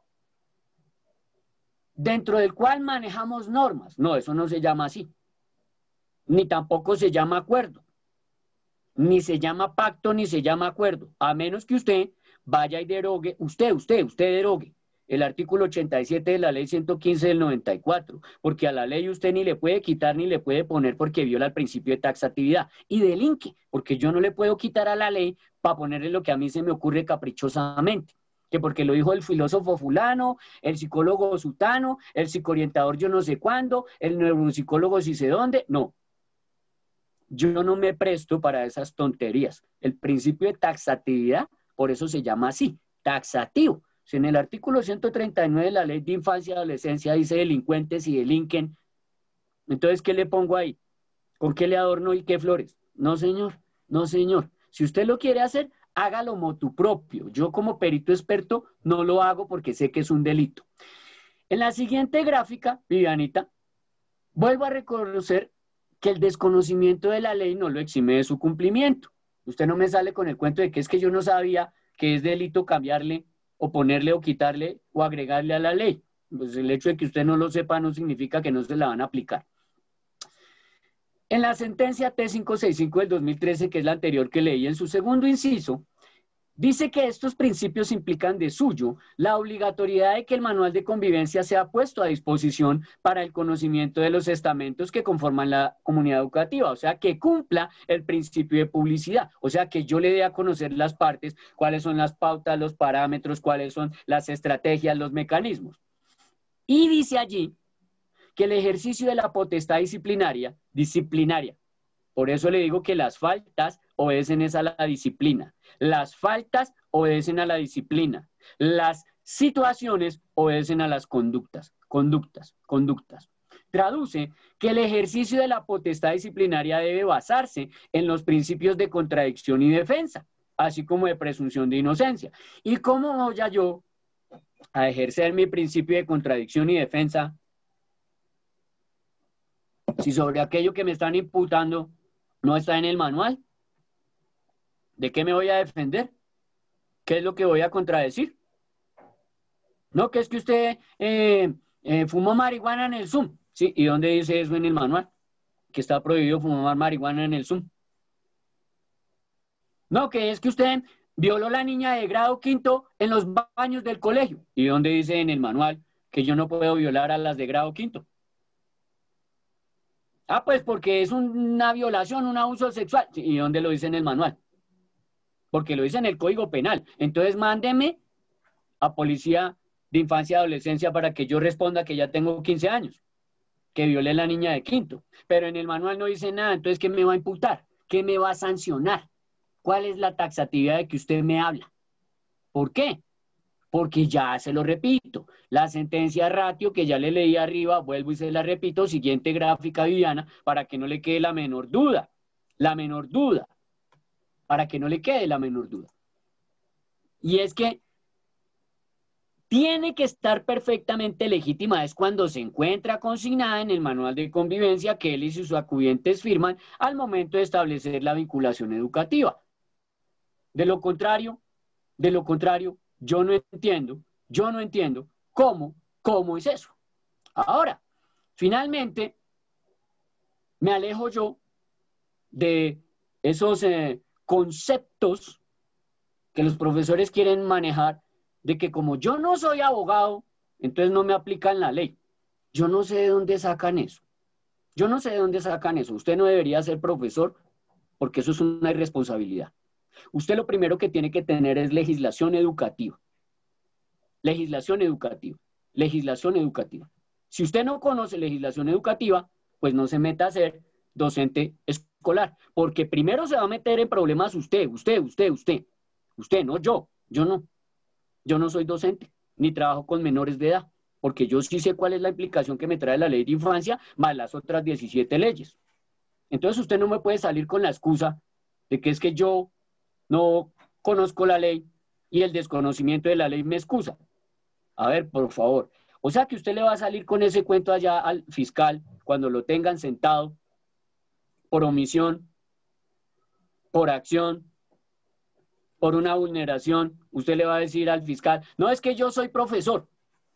dentro del cual manejamos normas. No, eso no se llama así. Ni tampoco se llama acuerdo. Ni se llama pacto, ni se llama acuerdo. A menos que usted vaya y derogue, usted derogue el artículo 87 de la ley 115 del 94, porque a la ley usted ni le puede quitar ni le puede poner porque viola el principio de taxatividad. Y delinque, porque yo no le puedo quitar a la ley para ponerle lo que a mí se me ocurre caprichosamente. Que porque lo dijo el filósofo fulano, el psicólogo sutano, el psicoorientador yo no sé cuándo, el neuropsicólogo sí sé dónde. No. Yo no me presto para esas tonterías. El principio de taxatividad, por eso se llama así, taxativo. Si en el artículo 139 de la Ley de Infancia y Adolescencia dice delincuentes y delinquen, entonces, ¿qué le pongo ahí? ¿Con qué le adorno y qué flores? No, señor, no, señor. Si usted lo quiere hacer, hágalo motu propio. Yo como perito experto no lo hago porque sé que es un delito. En la siguiente gráfica, Vivianita, vuelvo a reconocer que el desconocimiento de la ley no lo exime de su cumplimiento. Usted no me sale con el cuento de que es que yo no sabía que es delito cambiarle o ponerle o quitarle o agregarle a la ley. Pues el hecho de que usted no lo sepa no significa que no se la van a aplicar. En la sentencia T565 del 2013, que es la anterior que leí, en su segundo inciso, dice que estos principios implican de suyo la obligatoriedad de que el manual de convivencia sea puesto a disposición para el conocimiento de los estamentos que conforman la comunidad educativa, o sea, que cumpla el principio de publicidad, o sea, que yo le dé a conocer las partes, cuáles son las pautas, los parámetros, cuáles son las estrategias, los mecanismos. Y dice allí que el ejercicio de la potestad disciplinaria, por eso le digo que las faltas obedecen a la disciplina. Las faltas obedecen a la disciplina. Las situaciones obedecen a las conductas. Traduce que el ejercicio de la potestad disciplinaria debe basarse en los principios de contradicción y defensa, así como de presunción de inocencia. ¿Y cómo voy yo a ejercer mi principio de contradicción y defensa si sobre aquello que me están imputando no está en el manual? ¿De qué me voy a defender? ¿Qué es lo que voy a contradecir? No, que es que usted fumó marihuana en el Zoom. Sí, ¿y dónde dice eso en el manual? Que está prohibido fumar marihuana en el Zoom. No, que es que usted violó a la niña de grado quinto en los baños del colegio. ¿Y dónde dice en el manual que yo no puedo violar a las de grado quinto? Ah, pues porque es una violación, un abuso sexual. ¿Y dónde lo dice en el manual? Porque lo dice en el Código Penal. Entonces mándeme a Policía de Infancia y Adolescencia para que yo responda que ya tengo 15 años, que violé a la niña de quinto. Pero en el manual no dice nada, entonces ¿qué me va a imputar? ¿Qué me va a sancionar? ¿Cuál es la taxatividad de que usted me habla? ¿Por qué? Porque ya se lo repito, la sentencia ratio que ya le leí arriba, vuelvo y se la repito, siguiente gráfica, Viviana, para que no le quede la menor duda. la menor duda, para que no le quede la menor duda. Y es que tiene que estar perfectamente legítima, es cuando se encuentra consignada en el manual de convivencia que él y sus acudientes firman al momento de establecer la vinculación educativa. De lo contrario, yo no entiendo cómo es eso. Ahora, finalmente, me alejo yo de esos conceptos que los profesores quieren manejar, de que como yo no soy abogado, entonces no me aplican la ley. Yo no sé de dónde sacan eso. Yo no sé de dónde sacan eso. Usted no debería ser profesor porque eso es una irresponsabilidad. Usted lo primero que tiene que tener es legislación educativa. Legislación educativa. Legislación educativa. Si usted no conoce legislación educativa, pues no se meta a ser docente escolar, porque primero se va a meter en problemas usted, no yo. Yo no soy docente, ni trabajo con menores de edad, porque yo sí sé cuál es la implicación que me trae la ley de infancia, más las otras 17 leyes. Entonces usted no me puede salir con la excusa de que es que yo no conozco la ley y el desconocimiento de la ley me excusa. A ver, por favor. O sea que usted le va a salir con ese cuento allá al fiscal cuando lo tengan sentado por omisión, por acción, por una vulneración. Usted le va a decir al fiscal, no, es que yo soy profesor,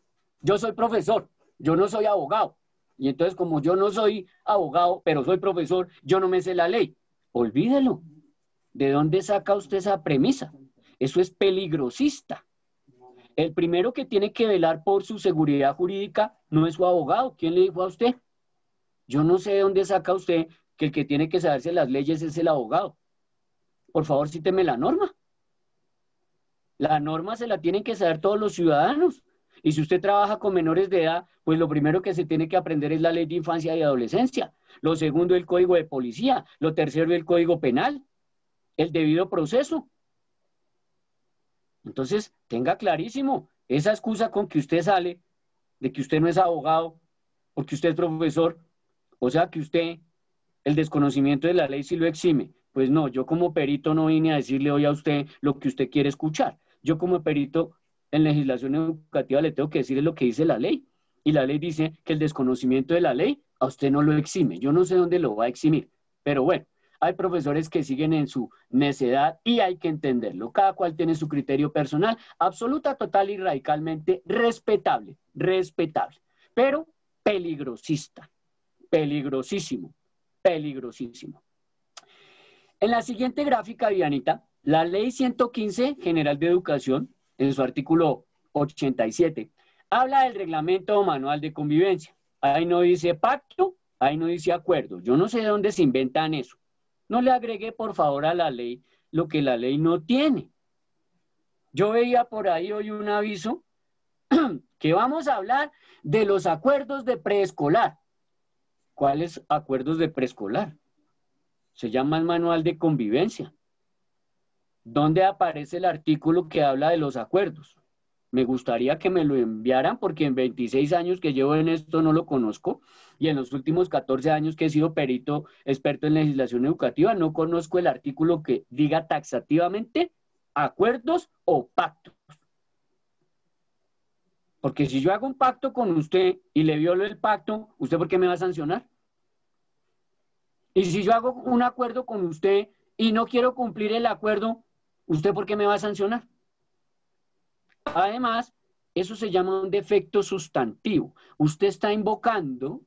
yo no soy abogado. Y entonces como yo no soy abogado, pero soy profesor, yo no me sé la ley. Olvídelo. ¿De dónde saca usted esa premisa? Eso es peligrosista. El primero que tiene que velar por su seguridad jurídica no es su abogado. ¿Quién le dijo a usted? Yo no sé de dónde saca usted que el que tiene que saberse las leyes es el abogado. Por favor, cíteme la norma. La norma se la tienen que saber todos los ciudadanos. Y si usted trabaja con menores de edad, pues lo primero que se tiene que aprender es la ley de infancia y adolescencia. Lo segundo, el código de policía. Lo tercero, el código penal. El debido proceso. Entonces, tenga clarísimo, esa excusa con que usted sale de que usted no es abogado, porque usted es profesor, o sea que usted, el desconocimiento de la ley sí lo exime. Pues no, yo como perito no vine a decirle hoy a usted lo que usted quiere escuchar. Yo como perito en legislación educativa le tengo que decirle lo que dice la ley. Y la ley dice que el desconocimiento de la ley a usted no lo exime. Yo no sé dónde lo va a eximir, pero bueno. Hay profesores que siguen en su necedad y hay que entenderlo. Cada cual tiene su criterio personal, absoluta, total y radicalmente respetable, pero peligrosista, peligrosísimo. En la siguiente gráfica, Dianita, la Ley 115 General de Educación, en su artículo 87, habla del reglamento o manual de convivencia. Ahí no dice pacto, ahí no dice acuerdo. Yo no sé de dónde se inventan eso. No le agregue, por favor, a la ley lo que la ley no tiene. Yo veía por ahí hoy un aviso que vamos a hablar de los acuerdos de preescolar. ¿Cuáles acuerdos de preescolar? Se llama el manual de convivencia. ¿Dónde aparece el artículo que habla de los acuerdos? Me gustaría que me lo enviaran porque en 26 años que llevo en esto no lo conozco y en los últimos 14 años que he sido perito experto en legislación educativa no conozco el artículo que diga taxativamente acuerdos o pactos. Porque si yo hago un pacto con usted y le violo el pacto, ¿usted por qué me va a sancionar? Y si yo hago un acuerdo con usted y no quiero cumplir el acuerdo, ¿usted por qué me va a sancionar? Además, eso se llama un defecto sustantivo. Usted está invocando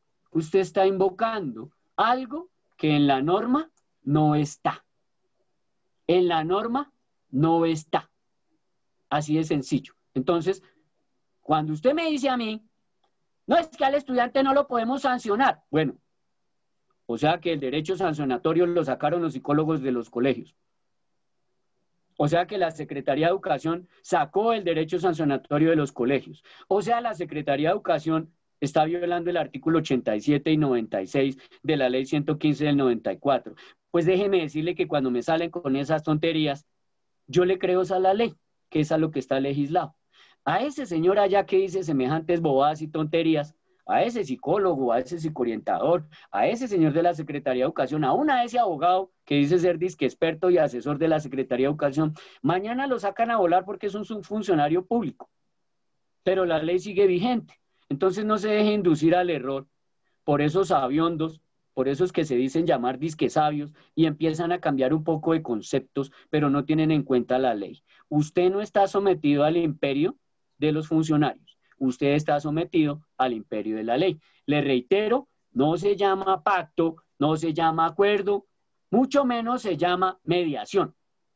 algo que en la norma no está. En la norma no está. Así de sencillo. Entonces, cuando usted me dice a mí, no, es que al estudiante no lo podemos sancionar. Bueno, o sea que el derecho sancionatorio lo sacaron los psicólogos de los colegios. O sea que la Secretaría de Educación sacó el derecho sancionatorio de los colegios. O sea, la Secretaría de Educación está violando el artículo 87 y 96 de la Ley 115 del 94. Pues déjeme decirle que cuando me salen con esas tonterías, yo le creo a la ley, que es a lo que está legislado. A ese señor allá que dice semejantes bobadas y tonterías, a ese psicólogo, a ese psicoorientador, a ese señor de la Secretaría de Educación, aún a ese abogado que dice ser disque experto y asesor de la Secretaría de Educación, mañana lo sacan a volar porque es un funcionario público, pero la ley sigue vigente. Entonces no se deje inducir al error por esos sabiondos, por esos que se dicen llamar disque sabios y empiezan a cambiar un poco de conceptos, pero no tienen en cuenta la ley. Usted no está sometido al imperio de los funcionarios, usted está sometido al imperio de la ley. Le reitero, no se llama pacto, no se llama acuerdo, mucho menos se llama mediación.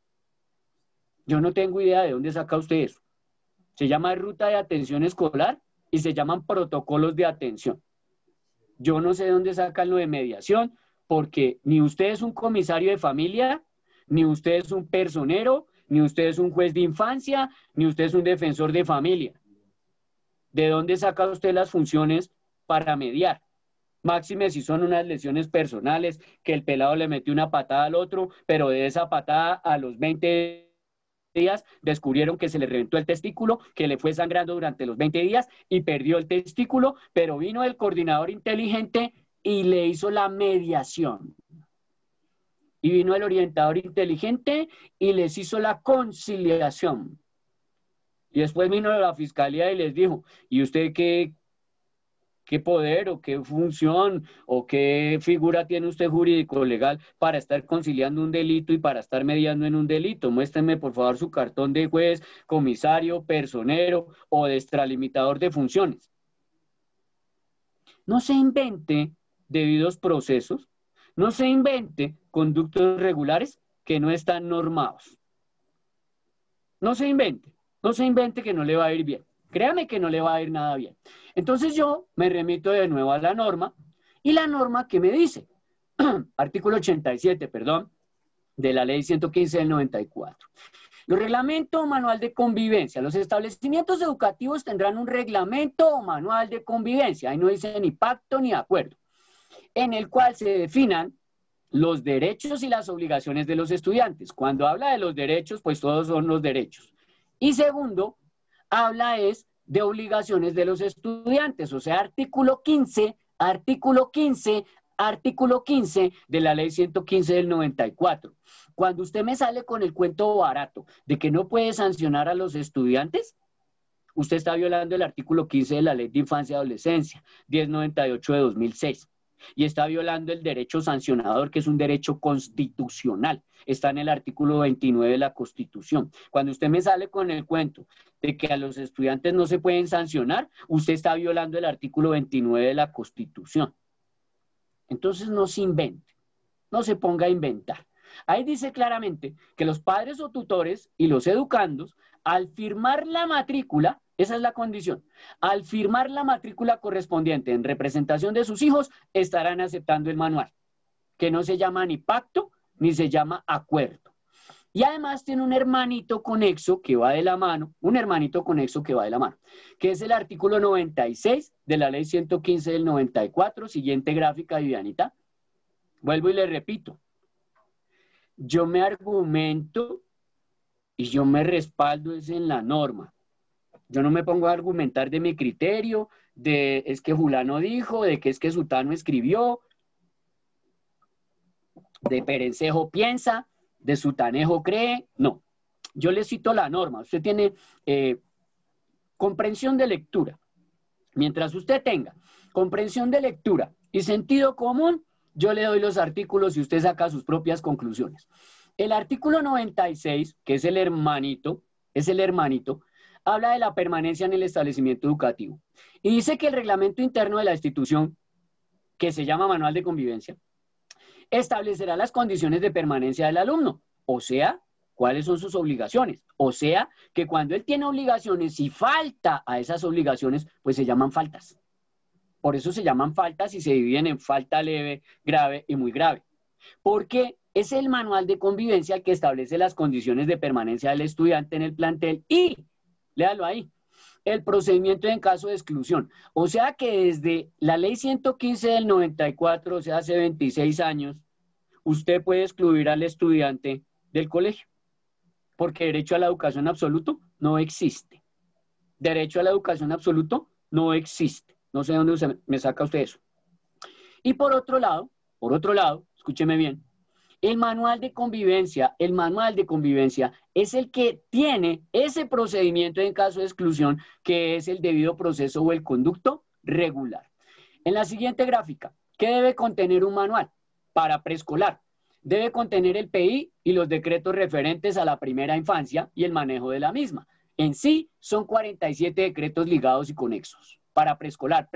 Yo no tengo idea de dónde saca usted eso. Se llama ruta de atención escolar y se llaman protocolos de atención. Yo no sé de dónde sacan lo de mediación, porque ni usted es un comisario de familia, ni usted es un personero, ni usted es un juez de infancia, ni usted es un defensor de familia. ¿De dónde saca usted las funciones para mediar? Máxime si son unas lesiones personales, que el pelado le metió una patada al otro, pero de esa patada a los 20 días descubrieron que se le reventó el testículo, que le fue sangrando durante los 20 días y perdió el testículo, pero vino el coordinador inteligente y le hizo la mediación. Y vino el orientador inteligente y les hizo la conciliación. Y después vino la fiscalía y les dijo, ¿y usted qué poder o qué función o qué figura tiene usted jurídico legal para estar conciliando un delito y para estar mediando en un delito? Muéstrenme por favor su cartón de juez, comisario, personero o de extralimitador de funciones. No se invente debidos procesos, no se invente conductos regulares que no están normados. No se invente que no le va a ir bien. Créame que no le va a ir nada bien. Entonces yo me remito de nuevo a la norma, y la norma que me dice, artículo 87, perdón, de la ley 115 del 94. Los reglamentos o manual de convivencia. Los establecimientos educativos tendrán un reglamento o manual de convivencia. Ahí no dice ni pacto ni acuerdo, en el cual se definan los derechos y las obligaciones de los estudiantes. Cuando habla de los derechos, pues todos son los derechos. Y segundo, habla es de obligaciones de los estudiantes, o sea, artículo 15 de la ley 115 del 94. Cuando usted me sale con el cuento barato de que no puede sancionar a los estudiantes, usted está violando el artículo 15 de la ley de infancia y adolescencia, 1098 de 2006. Y está violando el derecho sancionador, que es un derecho constitucional. Está en el artículo 29 de la Constitución. Cuando usted me sale con el cuento de que a los estudiantes no se pueden sancionar, usted está violando el artículo 29 de la Constitución. Entonces no se invente, no se ponga a inventar. Ahí dice claramente que los padres o tutores y los educandos, al firmar la matrícula, esa es la condición, al firmar la matrícula correspondiente en representación de sus hijos, estarán aceptando el manual, que no se llama ni pacto, ni se llama acuerdo. Y además tiene un hermanito conexo que va de la mano, que es el artículo 96 de la ley 115 del 94, siguiente gráfica, Vivianita. Vuelvo y le repito, yo me argumento y yo me respaldo es en la norma. Yo no me pongo a argumentar de mi criterio, de es que fulano dijo, de que es que sutano escribió, de perencejo piensa, de sutanejo cree. No, yo le cito la norma. Usted tiene comprensión de lectura. Mientras usted tenga comprensión de lectura y sentido común, yo le doy los artículos y usted saca sus propias conclusiones. El artículo 96, que es el hermanito, habla de la permanencia en el establecimiento educativo. Y dice que el reglamento interno de la institución, que se llama Manual de Convivencia, establecerá las condiciones de permanencia del alumno, o sea, cuáles son sus obligaciones. O sea, que cuando él tiene obligaciones y falta a esas obligaciones, pues se llaman faltas. Por eso se llaman faltas y se dividen en falta leve, grave y muy grave. Porque es el manual de convivencia el que establece las condiciones de permanencia del estudiante en el plantel y, léalo ahí, el procedimiento en caso de exclusión. O sea que desde la ley 115 del 94, o sea, hace 26 años, usted puede excluir al estudiante del colegio. Porque derecho a la educación absoluto no existe. Derecho a la educación absoluto no existe. No sé de dónde me saca usted eso. Y por otro lado, escúcheme bien, el manual de convivencia es el que tiene ese procedimiento en caso de exclusión, que es el debido proceso o el conducto regular. En la siguiente gráfica, ¿qué debe contener un manual para preescolar? Debe contener el PI y los decretos referentes a la primera infancia y el manejo de la misma. En sí, son 47 decretos ligados y conexos para preescolar.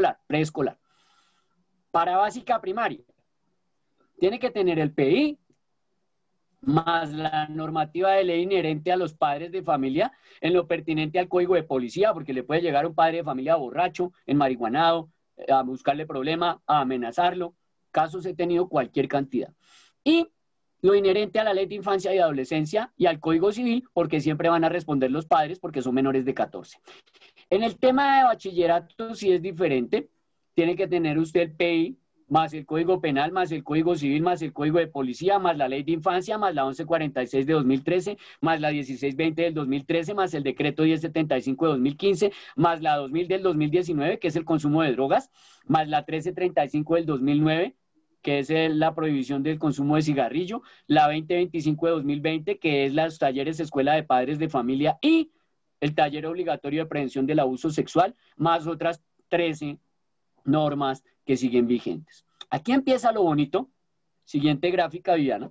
Para básica primaria, tiene que tener el PI, más la normativa de ley inherente a los padres de familia en lo pertinente al código de policía, porque le puede llegar un padre de familia borracho, enmarihuanado, a buscarle problema, a amenazarlo. Casos he tenido cualquier cantidad. Y lo inherente a la ley de infancia y adolescencia y al código civil, porque siempre van a responder los padres porque son menores de 14. En el tema de bachillerato sí es diferente. Tiene que tener usted el PI, más el Código Penal, más el Código Civil, más el Código de Policía, más la Ley de Infancia, más la 1146 de 2013, más la 1620 del 2013, más el Decreto 1075 de 2015, más la 2000 del 2019, que es el consumo de drogas, más la 1335 del 2009, que es la prohibición del consumo de cigarrillo, la 2025 de 2020, que es los talleres escuela de padres de familia y el taller obligatorio de prevención del abuso sexual, más otras 13 normas que siguen vigentes. Aquí empieza lo bonito. Siguiente gráfica, Viviana.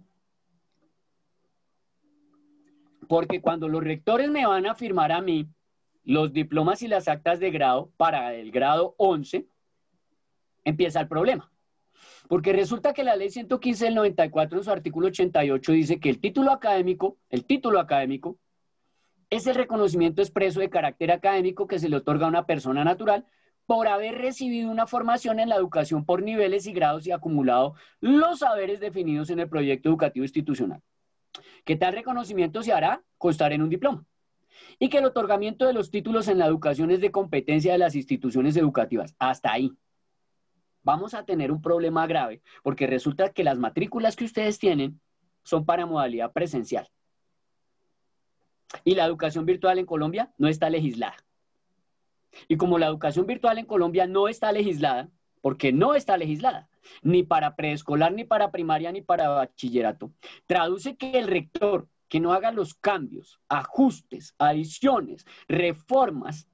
Porque cuando los rectores me van a firmar a mí los diplomas y las actas de grado para el grado 11, empieza el problema. Porque resulta que la ley 115 del 94 en su artículo 88 dice que el título académico es el reconocimiento expreso de carácter académico que se le otorga a una persona natural por haber recibido una formación en la educación por niveles y grados y acumulado los saberes definidos en el proyecto educativo institucional. Que tal reconocimiento se hará constar en un diploma. Y que el otorgamiento de los títulos en la educación es de competencia de las instituciones educativas. Hasta ahí. Vamos a tener un problema grave, porque resulta que las matrículas que ustedes tienen son para modalidad presencial. Y la educación virtual en Colombia no está legislada. Y como la educación virtual en Colombia no está legislada, porque no está legislada, ni para preescolar, ni para primaria, ni para bachillerato, traduce que el rector que no haga los cambios, ajustes, adiciones, reformas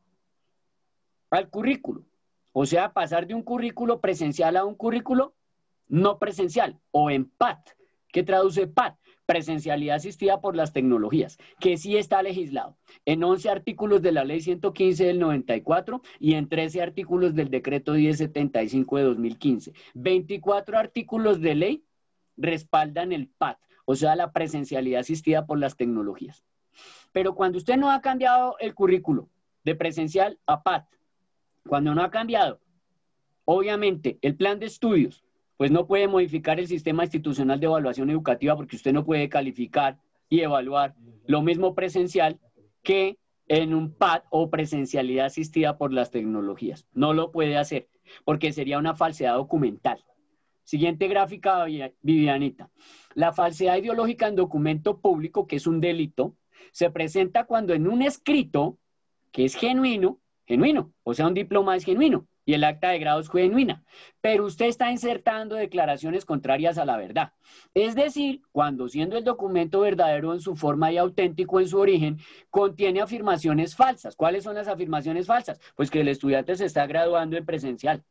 al currículo, o sea, pasar de un currículo presencial a un currículo no presencial, o en PAT. ¿Qué traduce PAT? Presencialidad asistida por las tecnologías, que sí está legislado en 11 artículos de la ley 115 del 94 y en 13 artículos del decreto 1075 de 2015. 24 artículos de ley respaldan el PAT, o sea, la presencialidad asistida por las tecnologías. Pero cuando usted no ha cambiado el currículo de presencial a PAT, cuando no ha cambiado, obviamente, el plan de estudios, pues no puede modificar el sistema institucional de evaluación educativa porque usted no puede calificar y evaluar lo mismo presencial que en un PAT o presencialidad asistida por las tecnologías. No lo puede hacer porque sería una falsedad documental. Siguiente gráfica, Vivianita. La falsedad ideológica en documento público, que es un delito, se presenta cuando en un escrito que es genuino, o sea, un diploma es genuino, y el acta de grado es genuina, pero usted está insertando declaraciones contrarias a la verdad. Es decir, cuando siendo el documento verdadero en su forma y auténtico en su origen, contiene afirmaciones falsas. ¿Cuáles son las afirmaciones falsas? Pues que el estudiante se está graduando en presencial,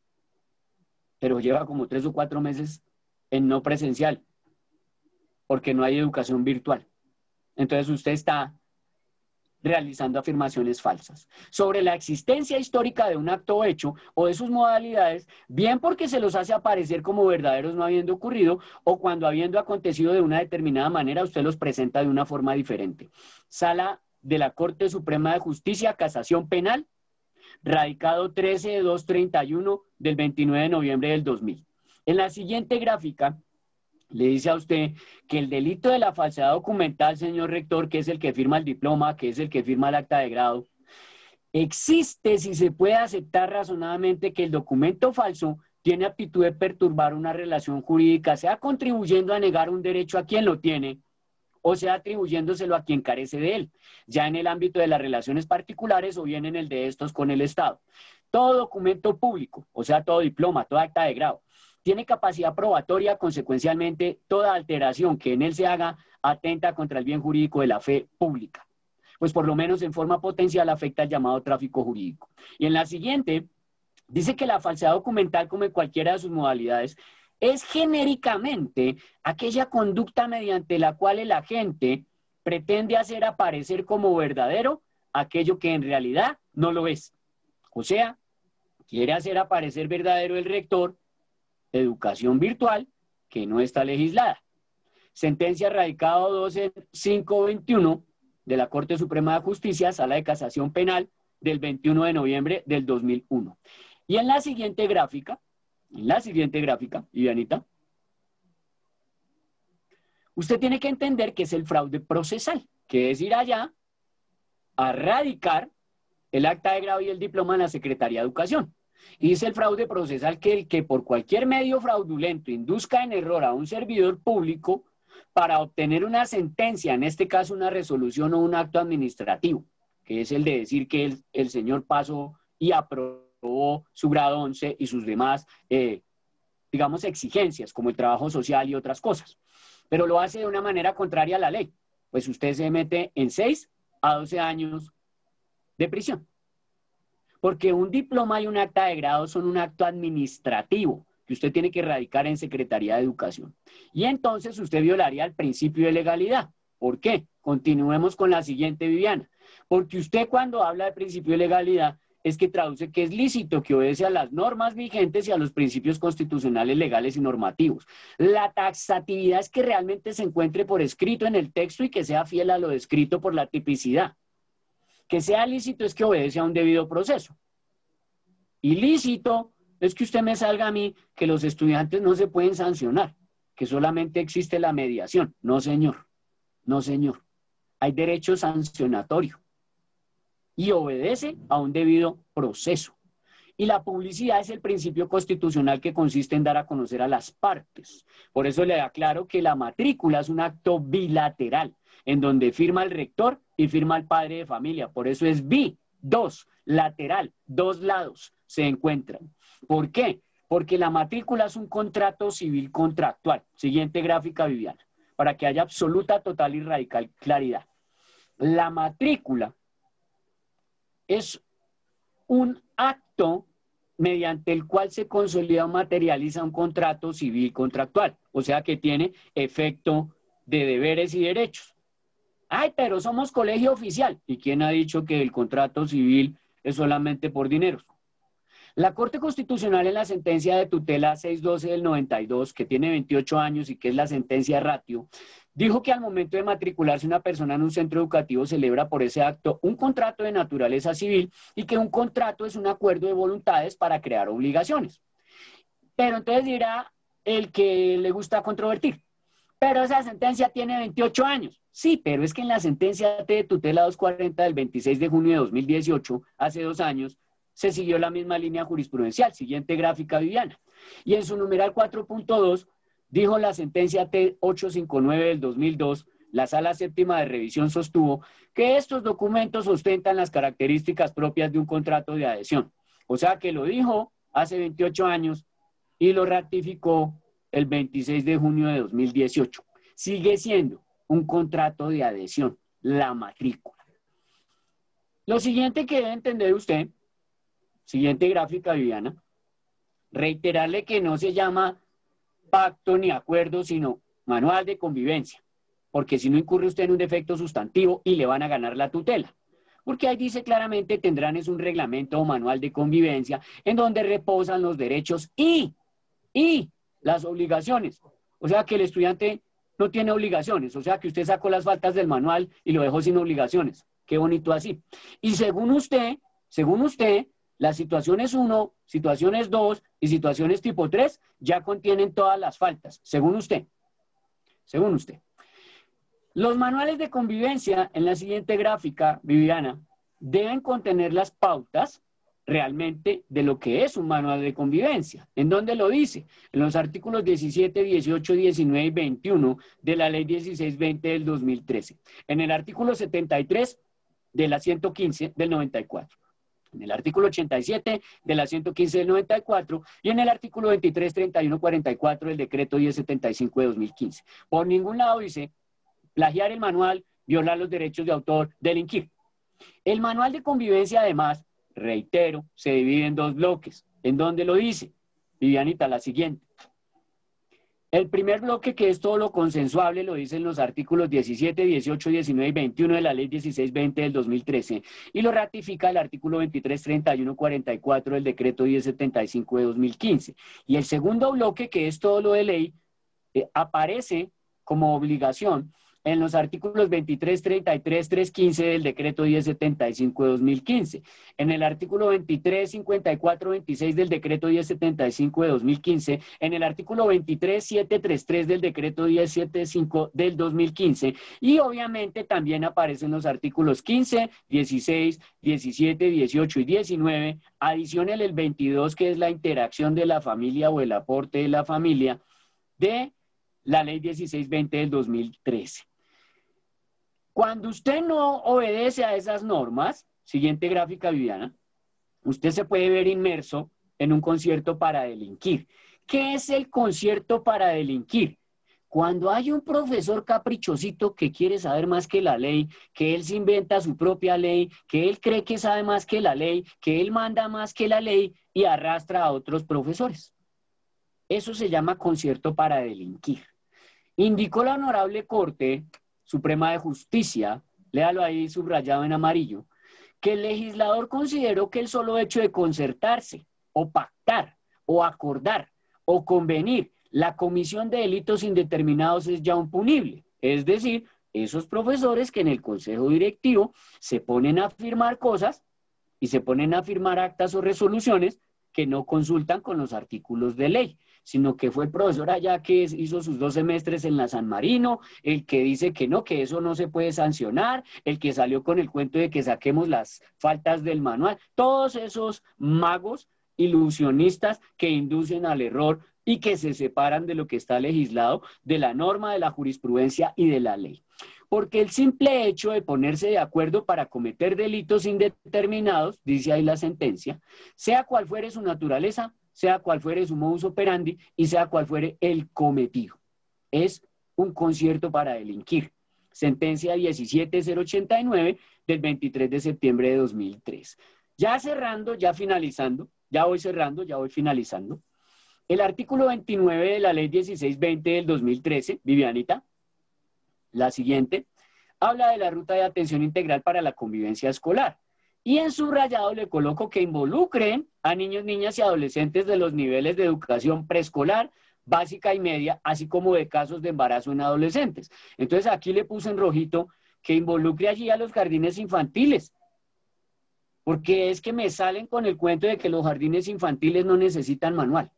pero lleva como 3 o 4 meses en no presencial, porque no hay educación virtual. Entonces usted está realizando afirmaciones falsas sobre la existencia histórica de un acto o hecho o de sus modalidades, bien porque se los hace aparecer como verdaderos no habiendo ocurrido, o cuando habiendo acontecido de una determinada manera, usted los presenta de una forma diferente. Sala de la Corte Suprema de Justicia, Casación Penal, radicado 13/2/31 del 29 de noviembre del 2000. En la siguiente gráfica, le dice a usted que el delito de la falsedad documental, señor rector, que es el que firma el diploma, que es el que firma el acta de grado, existe si se puede aceptar razonadamente que el documento falso tiene aptitud de perturbar una relación jurídica, sea contribuyendo a negar un derecho a quien lo tiene, o sea atribuyéndoselo a quien carece de él, ya en el ámbito de las relaciones particulares o bien en el de estos con el Estado. todo documento público, o sea, todo diploma, toda acta de grado, tiene capacidad probatoria, consecuencialmente, toda alteración que en él se haga atenta contra el bien jurídico de la fe pública. Pues por lo menos en forma potencial afecta al llamado tráfico jurídico. Y en la siguiente, dice que la falsedad documental, como en cualquiera de sus modalidades, es genéricamente aquella conducta mediante la cual el agente pretende hacer aparecer como verdadero aquello que en realidad no lo es. O sea, quiere hacer aparecer verdadero el rector, educación virtual, que no está legislada. Sentencia radicado 12.521 de la Corte Suprema de Justicia, Sala de Casación Penal, del 21 de noviembre del 2001. Y en la siguiente gráfica, Vivianita, usted tiene que entender que es el fraude procesal, que es ir allá a radicar el acta de grado y el diploma en la Secretaría de Educación. Y dice el fraude procesal que el que por cualquier medio fraudulento induzca en error a un servidor público para obtener una sentencia, en este caso una resolución o un acto administrativo, que es el de decir que el señor pasó y aprobó su grado 11 y sus demás, digamos, exigencias, como el trabajo social y otras cosas. Pero lo hace de una manera contraria a la ley, pues usted se mete en 6 a 12 años de prisión. Porque un diploma y un acta de grado son un acto administrativo que usted tiene que radicar en Secretaría de Educación. Y entonces usted violaría el principio de legalidad. ¿Por qué? Continuemos con la siguiente, Viviana. Porque usted cuando habla de principio de legalidad es que traduce que es lícito, que obedece a las normas vigentes y a los principios constitucionales, legales y normativos. La taxatividad es que realmente se encuentre por escrito en el texto y que sea fiel a lo descrito por la tipicidad. Que sea lícito es que obedece a un debido proceso. Ilícito es que usted me salga a mí que los estudiantes no se pueden sancionar, que solamente existe la mediación. No, señor. No, señor. Hay derecho sancionatorio y obedece a un debido proceso. Y la publicidad es el principio constitucional que consiste en dar a conocer a las partes. Por eso le aclaro que la matrícula es un acto bilateral, en donde firma el rector y firma el padre de familia. Por eso es dos, lateral, dos lados se encuentran. ¿Por qué? Porque la matrícula es un contrato civil contractual. Siguiente gráfica, Viviana, para que haya absoluta, total y radical claridad. La matrícula es un acto mediante el cual se consolida o materializa un contrato civil contractual, o sea que tiene efecto de deberes y derechos. Ay, pero somos colegio oficial. ¿Y quién ha dicho que el contrato civil es solamente por dinero? La Corte Constitucional en la sentencia de tutela 612 del 92, que tiene 28 años y que es la sentencia ratio, dijo que al momento de matricularse una persona en un centro educativo celebra por ese acto un contrato de naturaleza civil y que un contrato es un acuerdo de voluntades para crear obligaciones. Pero entonces dirá el que le gusta controvertir, pero esa sentencia tiene 28 años. Sí, pero es que en la sentencia de tutela 240 del 26 de junio de 2018, hace 2 años, se siguió la misma línea jurisprudencial. Siguiente gráfica, Viviana. Y en su numeral 4.2 dijo la sentencia T859 del 2002, la Sala Séptima de Revisión sostuvo que estos documentos ostentan las características propias de un contrato de adhesión. O sea que lo dijo hace 28 años y lo ratificó el 26 de junio de 2018. Sigue siendo un contrato de adhesión, la matrícula. Lo siguiente que debe entender usted, siguiente gráfica, Viviana, reiterarle que no se llama pacto ni acuerdo, sino manual de convivencia, porque si no incurre usted en un defecto sustantivo y le van a ganar la tutela. Porque ahí dice claramente tendrán es un reglamento o manual de convivencia en donde reposan los derechos y las obligaciones. O sea que el estudiante no tiene obligaciones, o sea que usted sacó las faltas del manual y lo dejó sin obligaciones. Qué bonito así. Y según usted, las situaciones 1, situaciones 2 y situaciones tipo 3 ya contienen todas las faltas, según usted. Según usted. Los manuales de convivencia en la siguiente gráfica, Viviana, deben contener las pautas realmente de lo que es un manual de convivencia. ¿En dónde lo dice? En los artículos 17, 18, 19 y 21 de la Ley 1620 del 2013. En el artículo 73 de la 115 del 94. en el artículo 87 de la 115 del 94 y en el artículo 23, 31, 44 del decreto 1075 de 2015. Por ningún lado dice plagiar el manual, violar los derechos de autor, delinquir. El manual de convivencia, además, reitero, se divide en 2 bloques. ¿En dónde lo dice? Vivianita, la siguiente. El primer bloque, que es todo lo consensuable, lo dicen los artículos 17, 18, 19 y 21 de la ley 1620 del 2013 y lo ratifica el artículo 23, 31, 44 del decreto 1075 de 2015. Y el segundo bloque, que es todo lo de ley, aparece como obligación en los artículos 23, 33, 315 del decreto 1075 de 2015. En el artículo 23, 54, 26 del decreto 1075 de 2015. En el artículo 23, 733 del decreto 1075 del 2015. Y obviamente también aparecen los artículos 15, 16, 17, 18 y 19. Adicional el 22, que es la interacción de la familia o el aporte de la familia de la ley 1620 del 2013. Cuando usted no obedece a esas normas, siguiente gráfica, Viviana, usted se puede ver inmerso en un concierto para delinquir. ¿Qué es el concierto para delinquir? Cuando hay un profesor caprichosito que quiere saber más que la ley, que él se inventa su propia ley, que él cree que sabe más que la ley, que él manda más que la ley y arrastra a otros profesores. Eso se llama concierto para delinquir. Indicó la Honorable Corte Suprema de Justicia, léalo ahí subrayado en amarillo, que el legislador consideró que el solo hecho de concertarse, o pactar, o acordar, o convenir la comisión de delitos indeterminados es ya un punible. Es decir, esos profesores que en el consejo directivo se ponen a firmar cosas y se ponen a firmar actas o resoluciones que no consultan con los artículos de ley, sino que fue el profesor allá que hizo sus 2 semestres en la San Marino, el que dice que no, que eso no se puede sancionar, el que salió con el cuento de que saquemos las faltas del manual, todos esos magos ilusionistas que inducen al error y que se separan de lo que está legislado, de la norma, de la jurisprudencia y de la ley. Porque el simple hecho de ponerse de acuerdo para cometer delitos indeterminados, dice ahí la sentencia, sea cual fuere su naturaleza, sea cual fuere su modus operandi y sea cual fuere el cometido. Es un concierto para delinquir. Sentencia 17089 del 23 de septiembre de 2003. Ya cerrando, ya finalizando, ya voy cerrando, ya voy finalizando. El artículo 29 de la ley 1620 del 2013, Vivianita, la siguiente, habla de la ruta de atención integral para la convivencia escolar. Y en subrayado le coloco que involucren a niños, niñas y adolescentes de los niveles de educación preescolar, básica y media, así como de casos de embarazo en adolescentes. Entonces aquí le puse en rojito que involucre allí a los jardines infantiles, porque es que me salen con el cuento de que los jardines infantiles no necesitan manual.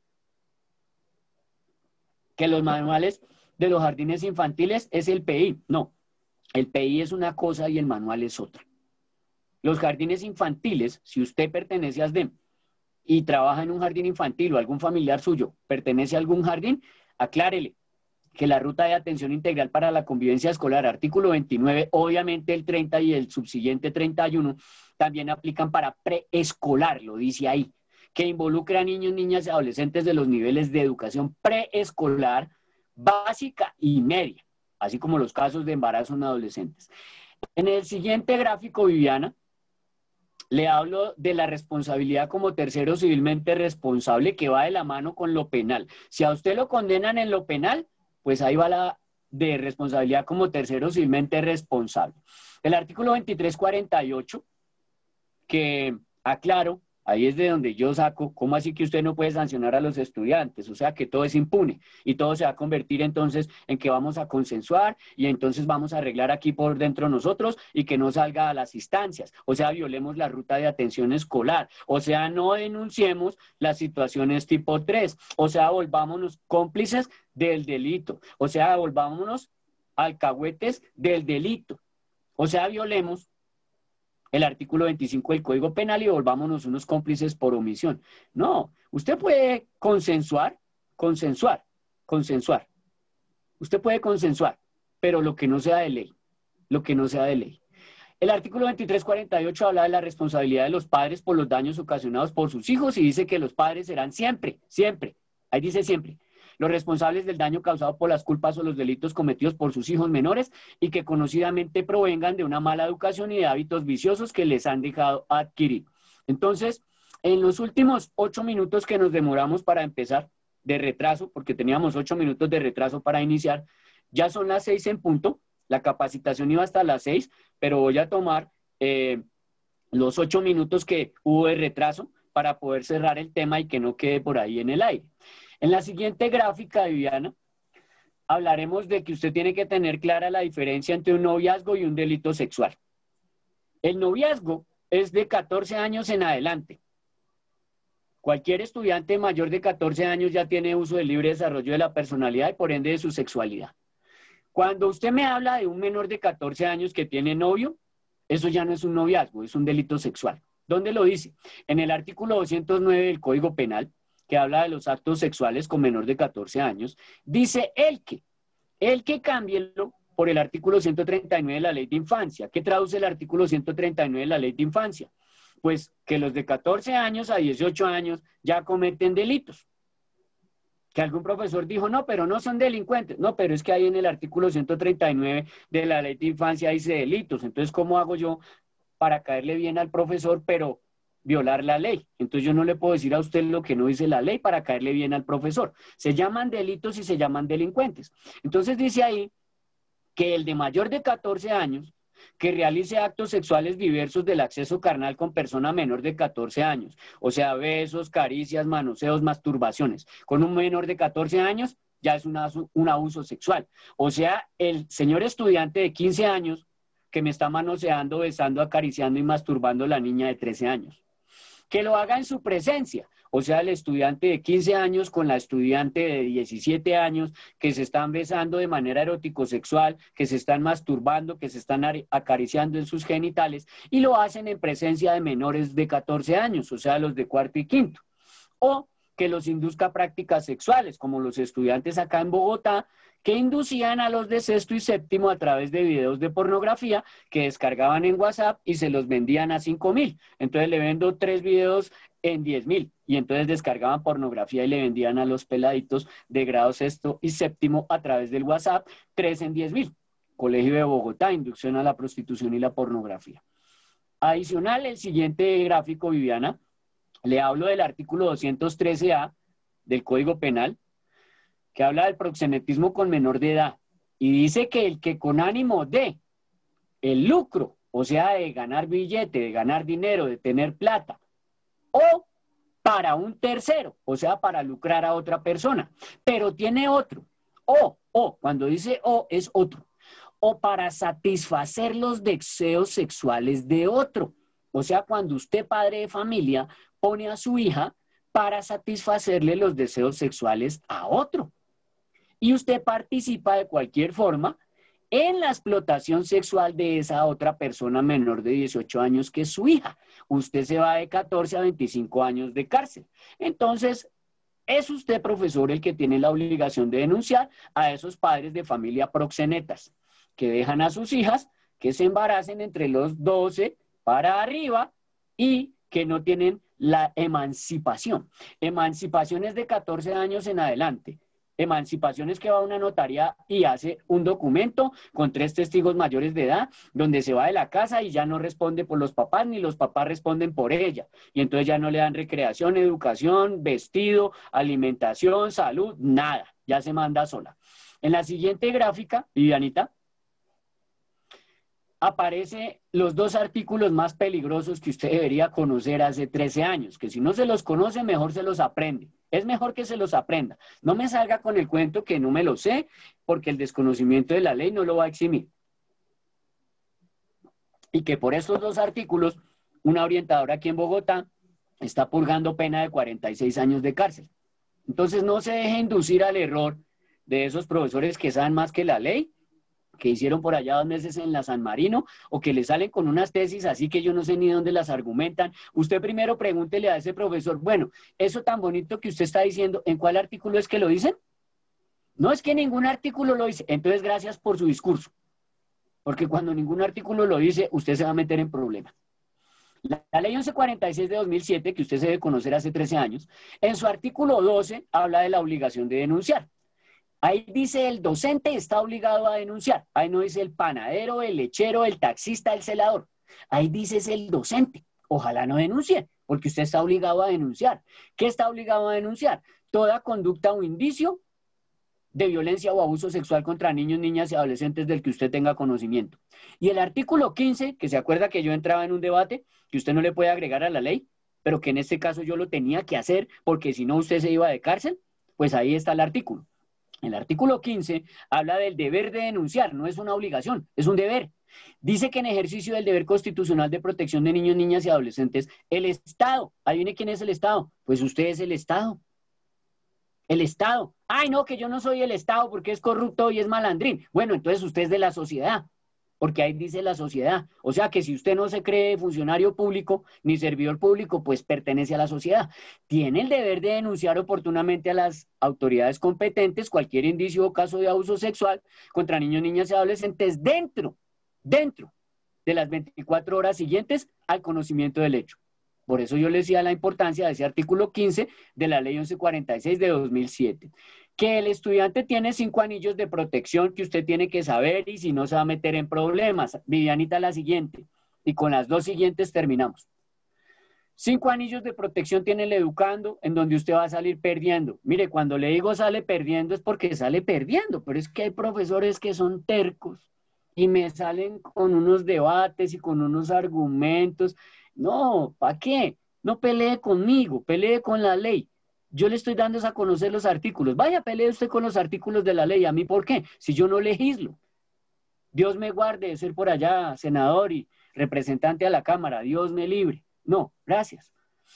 Que los manuales de los jardines infantiles es el PI. No, el PI es una cosa y el manual es otra. Los jardines infantiles, si usted pertenece a ASDEM y trabaja en un jardín infantil o algún familiar suyo pertenece a algún jardín, aclárele que la ruta de atención integral para la convivencia escolar, artículo 29, obviamente el 30 y el subsiguiente 31, también aplican para preescolar, lo dice ahí, que involucra a niños, niñas y adolescentes de los niveles de educación preescolar, básica y media, así como los casos de embarazo en adolescentes. En el siguiente gráfico, Viviana, le hablo de la responsabilidad como tercero civilmente responsable que va de la mano con lo penal. Si a usted lo condenan en lo penal, pues ahí va la de responsabilidad como tercero civilmente responsable. El artículo 2348, que aclaro, ahí es de donde yo saco, ¿cómo así que usted no puede sancionar a los estudiantes? O sea que todo es impune y todo se va a convertir entonces en que vamos a consensuar y entonces vamos a arreglar aquí por dentro nosotros y que no salga a las instancias. O sea, violemos la ruta de atención escolar. O sea, no denunciemos las situaciones tipo 3. O sea, volvámonos cómplices del delito. O sea, volvámonos alcahuetes del delito. O sea, violemos el artículo 25 del Código Penal y volvámonos unos cómplices por omisión. No, usted puede consensuar. Usted puede consensuar, pero lo que no sea de ley, El artículo 2348 habla de la responsabilidad de los padres por los daños ocasionados por sus hijos y dice que los padres serán siempre, ahí dice siempre, los responsables del daño causado por las culpas o los delitos cometidos por sus hijos menores y que conocidamente provengan de una mala educación y de hábitos viciosos que les han dejado adquirir. Entonces, en los últimos 8 minutos que nos demoramos para empezar de retraso, porque teníamos 8 minutos de retraso para iniciar, ya son las 6 en punto. La capacitación iba hasta las 6, pero voy a tomar los 8 minutos que hubo de retraso para poder cerrar el tema y que no quede por ahí en el aire. En la siguiente gráfica, Viviana, hablaremos de que usted tiene que tener clara la diferencia entre un noviazgo y un delito sexual. El noviazgo es de 14 años en adelante. Cualquier estudiante mayor de 14 años ya tiene uso del libre desarrollo de la personalidad y por ende de su sexualidad. Cuando usted me habla de un menor de 14 años que tiene novio, eso ya no es un noviazgo, es un delito sexual. ¿Dónde lo dice? En el artículo 209 del Código Penal, que habla de los actos sexuales con menor de 14 años, dice el que cámbielo por el artículo 139 de la Ley de Infancia. ¿Qué traduce el artículo 139 de la Ley de Infancia? Pues que los de 14 años a 18 años ya cometen delitos. Que algún profesor dijo, no, pero no son delincuentes. No, pero es que ahí en el artículo 139 de la Ley de Infancia dice delitos. Entonces, ¿cómo hago yo para caerle bien al profesor, pero violar la ley? Entonces, yo no le puedo decir a usted lo que no dice la ley para caerle bien al profesor. Se llaman delitos y se llaman delincuentes. Entonces, dice ahí que el de mayor de 14 años que realice actos sexuales diversos del acceso carnal con persona menor de 14 años, o sea, besos, caricias, manoseos, masturbaciones, con un menor de 14 años ya es un abuso sexual. O sea, el señor estudiante de 15 años que me está manoseando, besando, acariciando y masturbando a la niña de 13 años. Que lo haga en su presencia. O sea, el estudiante de 15 años con la estudiante de 17 años que se están besando de manera erótico-sexual, que se están masturbando, que se están acariciando en sus genitales y lo hacen en presencia de menores de 14 años, o sea, los de cuarto y quinto. O que los induzca a prácticas sexuales, como los estudiantes acá en Bogotá, que inducían a los de sexto y séptimo a través de videos de pornografía que descargaban en WhatsApp y se los vendían a 5.000. Entonces le vendo 3 videos en 10.000 y entonces descargaban pornografía y le vendían a los peladitos de grado sexto y séptimo a través del WhatsApp 3 en 10.000. Colegio de Bogotá, inducción a la prostitución y la pornografía. Adicional, el siguiente gráfico, Viviana, le hablo del artículo 213A del Código Penal, que habla del proxenetismo con menor de edad, y dice que el que con ánimo de el lucro, o sea, de ganar billete, de ganar dinero, de tener plata, o para un tercero, o sea, para lucrar a otra persona, pero tiene otro, o, cuando dice o, es otro, o para satisfacer los deseos sexuales de otro, o sea, cuando usted, padre de familia, pone a su hija para satisfacerle los deseos sexuales a otro. Y usted participa de cualquier forma en la explotación sexual de esa otra persona menor de 18 años que es su hija. Usted se va de 14 a 25 años de cárcel. Entonces, es usted, profesor, el que tiene la obligación de denunciar a esos padres de familia proxenetas que dejan a sus hijas que se embaracen entre los 12 para arriba y que no tienen la emancipación. Emancipación es de 14 años en adelante. Emancipación es que va a una notaría y hace un documento con 3 testigos mayores de edad, donde se va de la casa y ya no responde por los papás, ni los papás responden por ella. Y entonces ya no le dan recreación, educación, vestido, alimentación, salud, nada. Ya se manda sola. En la siguiente gráfica, Vivianita, aparecen los 2 artículos más peligrosos que usted debería conocer hace 13 años, que si no se los conoce, mejor se los aprende. Es mejor que se los aprenda. No me salga con el cuento que no me lo sé, porque el desconocimiento de la ley no lo va a eximir. Y que por estos 2 artículos, una orientadora aquí en Bogotá está purgando pena de 46 años de cárcel. Entonces no se deje inducir al error de esos profesores que saben más que la ley, que hicieron por allá 2 meses en la San Marino, o que le salen con unas tesis así que yo no sé ni dónde las argumentan. Usted primero pregúntele a ese profesor, bueno, eso tan bonito que usted está diciendo, ¿en cuál artículo es que lo dicen? No es que ningún artículo lo dice, entonces gracias por su discurso. porque cuando ningún artículo lo dice, usted se va a meter en problemas. La ley 1146 de 2007, que usted se debe conocer hace 13 años, en su artículo 12 habla de la obligación de denunciar. Ahí dice el docente está obligado a denunciar. Ahí no dice el panadero, el lechero, el taxista, el celador. Ahí dice es el docente. Ojalá no denuncie, porque usted está obligado a denunciar. ¿Qué está obligado a denunciar? Toda conducta o indicio de violencia o abuso sexual contra niños, niñas y adolescentes del que usted tenga conocimiento. Y el artículo 15, que se acuerda que yo entraba en un debate, que usted no le puede agregar a la ley, pero que en este caso yo lo tenía que hacer, porque si no usted se iba de cárcel, pues ahí está el artículo. El artículo 15 habla del deber de denunciar, no es una obligación, es un deber. Dice que en ejercicio del deber constitucional de protección de niños, niñas y adolescentes, el Estado, adivine quién es el Estado, pues usted es el Estado. El Estado. Ay, no, que yo no soy el Estado porque es corrupto y es malandrín. Bueno, entonces usted es de la sociedad, porque ahí dice la sociedad. O sea que si usted no se cree funcionario público ni servidor público, pues pertenece a la sociedad. Tiene el deber de denunciar oportunamente a las autoridades competentes cualquier indicio o caso de abuso sexual contra niños, niñas y adolescentes dentro de las 24 horas siguientes al conocimiento del hecho. Por eso yo le decía la importancia de ese artículo 15 de la ley 1146 de 2007. Que el estudiante tiene 5 anillos de protección que usted tiene que saber y si no se va a meter en problemas. Vivianita, la siguiente. Y con las 2 siguientes terminamos. 5 anillos de protección tiene el educando en donde usted va a salir perdiendo. Mire, cuando le digo sale perdiendo es porque sale perdiendo, pero es que hay profesores que son tercos y me salen con unos debates y con unos argumentos. No, ¿para qué? No pelee conmigo, pelee con la ley. Yo le estoy dando a conocer los artículos. Vaya, pelee usted con los artículos de la ley. ¿A mí por qué? Si yo no legislo. Dios me guarde de ser por allá senador y representante a la Cámara. Dios me libre. No, gracias.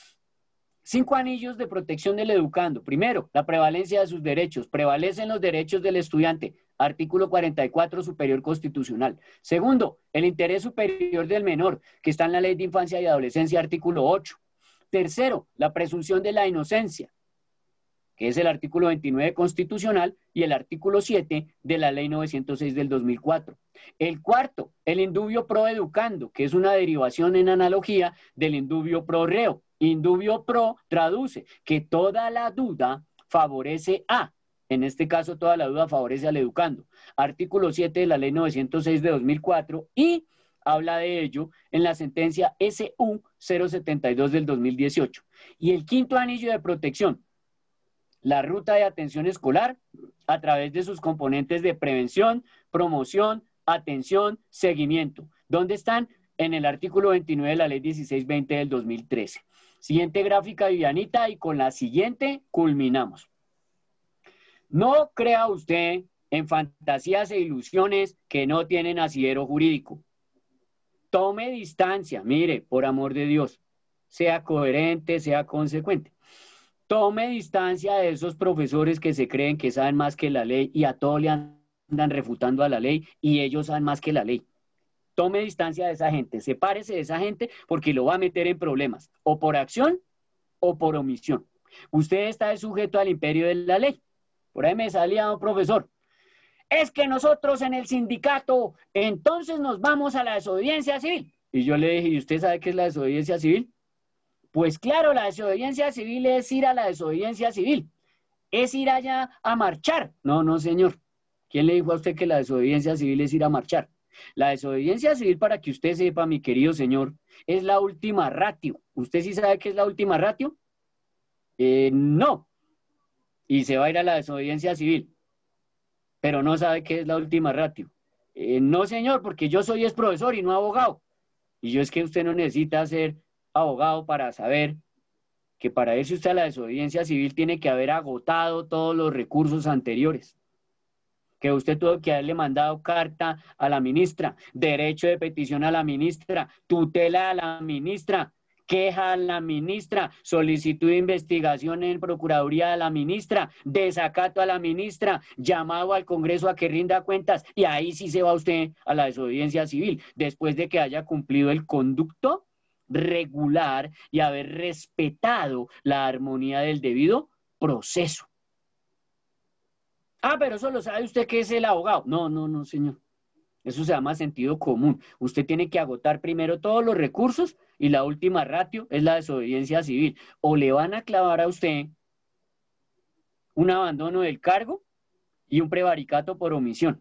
5 anillos de protección del educando. Primero, la prevalencia de sus derechos. Prevalecen los derechos del estudiante. Artículo 44 superior constitucional. Segundo, el interés superior del menor, que está en la Ley de Infancia y Adolescencia, artículo 8. Tercero, la presunción de la inocencia, que es el artículo 29 constitucional y el artículo 7 de la Ley 906 del 2004. El cuarto, el indubio pro educando, que es una derivación en analogía del indubio pro reo. Indubio pro traduce que toda la duda favorece a. En este caso, toda la duda favorece al educando. Artículo 7 de la Ley 906 de 2004 y habla de ello en la sentencia SU 072 del 2018. Y el quinto anillo de protección, la ruta de atención escolar a través de sus componentes de prevención, promoción, atención, seguimiento. ¿Dónde están? En el artículo 29 de la Ley 1620 del 2013. Siguiente gráfica, Vivianita, y con la siguiente culminamos. No crea usted en fantasías e ilusiones que no tienen asidero jurídico. Tome distancia, mire, por amor de Dios, sea coherente, sea consecuente. Tome distancia de esos profesores que se creen que saben más que la ley y a todo le andan refutando a la ley y ellos saben más que la ley. Tome distancia de esa gente, sepárese de esa gente porque lo va a meter en problemas, o por acción o por omisión. Usted está sujeto al imperio de la ley. Por ahí me salía un profesor. Es que nosotros en el sindicato, entonces nos vamos a la desobediencia civil. Y yo le dije, ¿y usted sabe qué es la desobediencia civil? Pues claro, la desobediencia civil es ir a la desobediencia civil. Es ir allá a marchar. No, no, señor. ¿Quién le dijo a usted que la desobediencia civil es ir a marchar? La desobediencia civil, para que usted sepa, mi querido señor, es la última ratio. ¿Usted sí sabe qué es la última ratio? No. Y se va a ir a la desobediencia civil, pero no sabe qué es la última ratio. No, señor, porque yo soy profesor y no abogado. Y yo es que usted no necesita ser abogado para saber que para irse usted a la desobediencia civil tiene que haber agotado todos los recursos anteriores. Que usted tuvo que haberle mandado carta a la ministra, derecho de petición a la ministra, tutela a la ministra, queja a la ministra, solicitud de investigación en Procuraduría a la ministra, desacato a la ministra, llamado al Congreso a que rinda cuentas, y ahí sí se va usted a la desobediencia civil, después de que haya cumplido el conducto regular y haber respetado la armonía del debido proceso. Ah, pero eso lo sabe usted que es el abogado. No, no, no, señor. Eso se llama sentido común. Usted tiene que agotar primero todos los recursos y la última ratio es la desobediencia civil. O le van a clavar a usted un abandono del cargo y un prevaricato por omisión.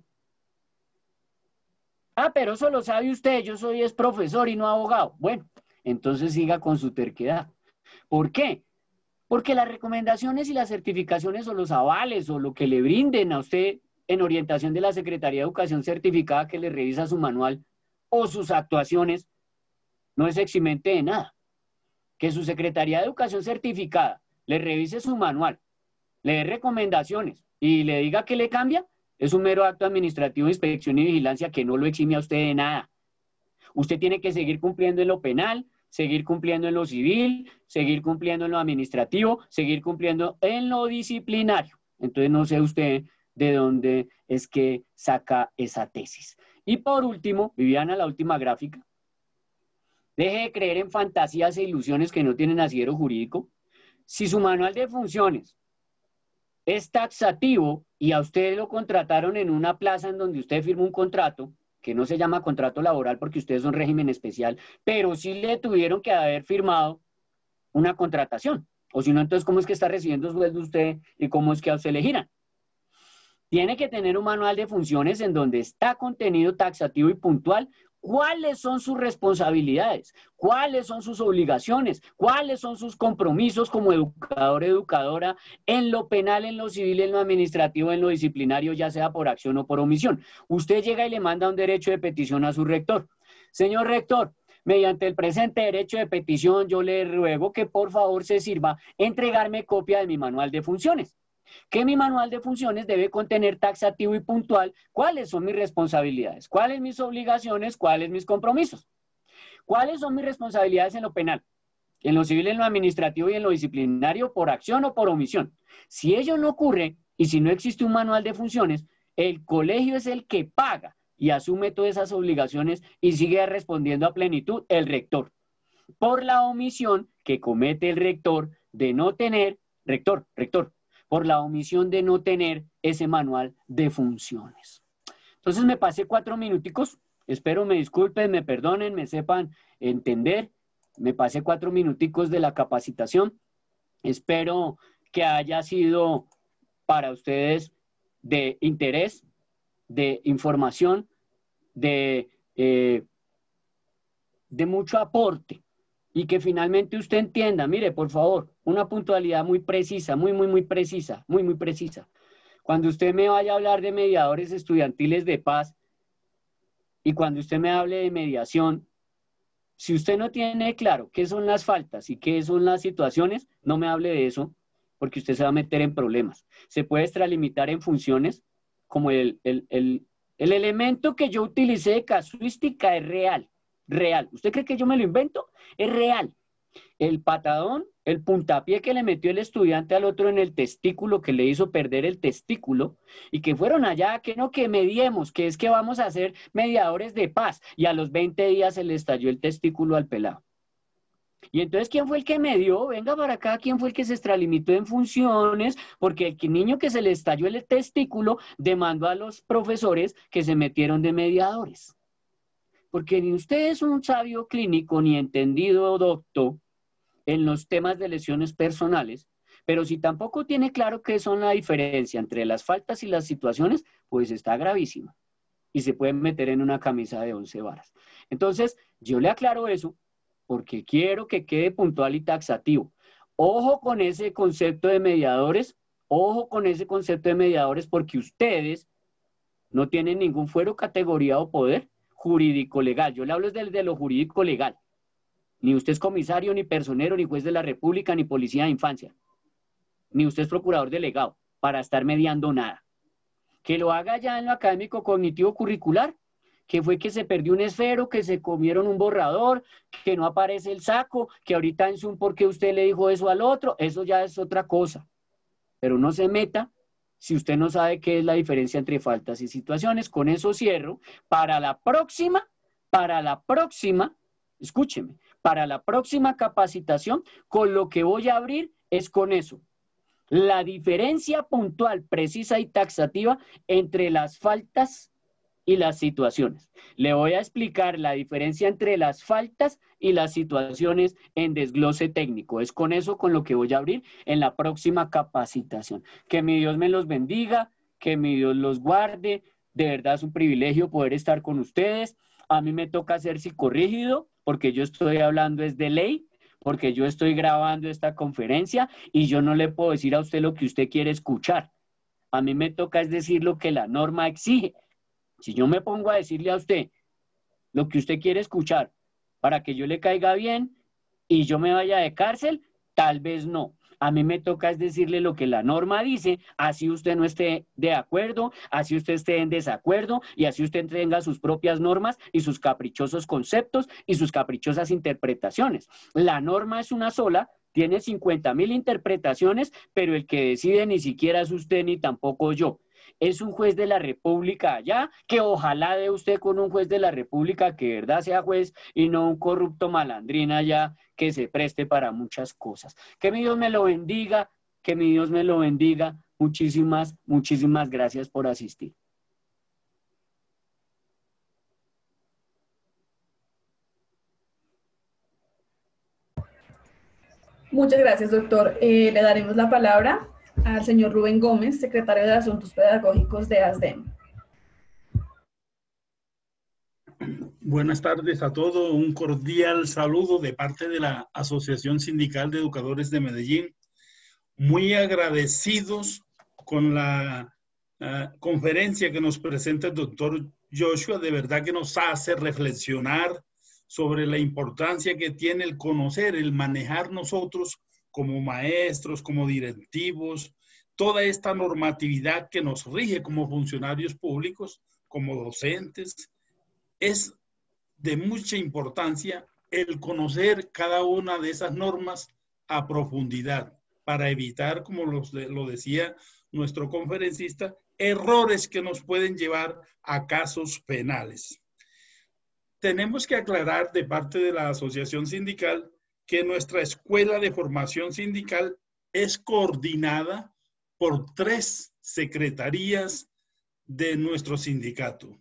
Ah, pero eso lo sabe usted, yo soy profesor y no abogado. Bueno, entonces siga con su terquedad. ¿Por qué? Porque las recomendaciones y las certificaciones o los avales o lo que le brinden a usted en orientación de la Secretaría de Educación certificada que le revisa su manual o sus actuaciones no es eximente de nada. Que su Secretaría de Educación certificada le revise su manual, le dé recomendaciones y le diga que le cambia, es un mero acto administrativo de inspección y vigilancia que no lo exime a usted de nada. Usted tiene que seguir cumpliendo en lo penal, seguir cumpliendo en lo civil, seguir cumpliendo en lo administrativo, seguir cumpliendo en lo disciplinario. Entonces no sé usted de dónde es que saca esa tesis. Y por último, Viviana, la última gráfica. Deje de creer en fantasías e ilusiones que no tienen asidero jurídico. Si su manual de funciones es taxativo y a usted lo contrataron en una plaza en donde usted firma un contrato, que no se llama contrato laboral porque ustedes son régimen especial, pero sí le tuvieron que haber firmado una contratación. O si no, entonces, ¿cómo es que está recibiendo sueldo usted y cómo es que a usted le giran? Tiene que tener un manual de funciones en donde está contenido taxativo y puntual cuáles son sus responsabilidades, cuáles son sus obligaciones, cuáles son sus compromisos como educador, educadora, en lo penal, en lo civil, en lo administrativo, en lo disciplinario, ya sea por acción o por omisión. Usted llega y le manda un derecho de petición a su rector. Señor rector, mediante el presente derecho de petición, yo le ruego que por favor se sirva entregarme copia de mi manual de funciones. Que mi manual de funciones debe contener taxativo y puntual cuáles son mis responsabilidades, cuáles mis obligaciones, cuáles mis compromisos, cuáles son mis responsabilidades en lo penal, en lo civil, en lo administrativo y en lo disciplinario por acción o por omisión. Si ello no ocurre y si no existe un manual de funciones, el colegio es el que paga y asume todas esas obligaciones y sigue respondiendo a plenitud el rector por la omisión que comete el rector de no tener, rector, por la omisión de no tener ese manual de funciones. Entonces me pasé 4 minuticos, espero me disculpen, me perdonen, me sepan entender, me pasé 4 minuticos de la capacitación, espero que haya sido para ustedes de interés, de información, de mucho aporte. Y que finalmente usted entienda, mire, por favor, una puntualidad muy precisa, muy precisa. Cuando usted me vaya a hablar de mediadores estudiantiles de paz y cuando usted me hable de mediación, si usted no tiene claro qué son las faltas y qué son las situaciones, no me hable de eso porque usted se va a meter en problemas. Se puede extralimitar en funciones como el elemento que yo utilicé de casuística es real. Real. ¿Usted cree que yo me lo invento? Es real. El patadón, el puntapié que le metió el estudiante al otro en el testículo, que le hizo perder el testículo, y que fueron allá, que no, que mediemos, que es que vamos a ser mediadores de paz, y a los 20 días se le estalló el testículo al pelado. Y entonces, ¿quién fue el que medió? Venga para acá, ¿quién fue el que se extralimitó en funciones? Porque el niño que se le estalló el testículo demandó a los profesores que se metieron de mediadores. Porque ni usted es un sabio clínico ni entendido doctor en los temas de lesiones personales, pero si tampoco tiene claro qué son la diferencia entre las faltas y las situaciones, pues está gravísimo y se puede meter en una camisa de 11 varas. Entonces, yo le aclaro eso porque quiero que quede puntual y taxativo. Ojo con ese concepto de mediadores, porque ustedes no tienen ningún fuero, categoría o poder jurídico legal. Yo le hablo de lo jurídico legal. Ni usted es comisario, ni personero, ni juez de la República, ni policía de infancia. Ni usted es procurador delegado para estar mediando nada. Que lo haga ya en lo académico cognitivo curricular, que fue que se perdió un esfero, que se comieron un borrador, que no aparece el saco, que ahorita en Zoom porque usted le dijo eso al otro, eso ya es otra cosa. Pero no se meta si usted no sabe qué es la diferencia entre faltas y situaciones. Con eso cierro. Para la próxima, escúcheme, para la próxima capacitación, con lo que voy a abrir es con eso. La diferencia puntual, precisa y taxativa entre las faltas y las situaciones. Le voy a explicar la diferencia entre las faltas y las situaciones en desglose técnico. Es con eso con lo que voy a abrir en la próxima capacitación. Que mi Dios me los bendiga, que mi Dios los guarde. De verdad es un privilegio poder estar con ustedes. A mí me toca ser psicorrígido porque yo estoy hablando es de ley, porque yo estoy grabando esta conferencia y yo no le puedo decir a usted lo que usted quiere escuchar. A mí me toca es decir lo que la norma exige. Si yo me pongo a decirle a usted lo que usted quiere escuchar para que yo le caiga bien y yo me vaya de cárcel, tal vez no. A mí me toca es decirle lo que la norma dice, así usted no esté de acuerdo, así usted esté en desacuerdo y así usted tenga sus propias normas y sus caprichosos conceptos y sus caprichosas interpretaciones. La norma es una sola, tiene 50.000 interpretaciones, pero el que decide ni siquiera es usted ni tampoco yo. Es un juez de la República allá, que ojalá dé usted con un juez de la República que de verdad sea juez y no un corrupto malandrín allá que se preste para muchas cosas. Que mi Dios me lo bendiga, que mi Dios me lo bendiga. Muchísimas, muchísimas gracias por asistir. Muchas gracias, doctor. Le daremos la palabra al señor Rubén Gómez, secretario de Asuntos Pedagógicos de ASDEM. Buenas tardes a todos. Un cordial saludo de parte de la Asociación Sindical de Educadores de Medellín. Muy agradecidos con la conferencia que nos presenta el doctor Joshua. De verdad que nos hace reflexionar sobre la importancia que tiene el conocer, el manejar nosotros como maestros, como directivos, toda esta normatividad que nos rige como funcionarios públicos, como docentes. Es de mucha importancia el conocer cada una de esas normas a profundidad para evitar, como lo decía nuestro conferencista, errores que nos pueden llevar a casos penales. Tenemos que aclarar de parte de la Asociación Sindical que nuestra escuela de formación sindical es coordinada por 3 secretarías de nuestro sindicato.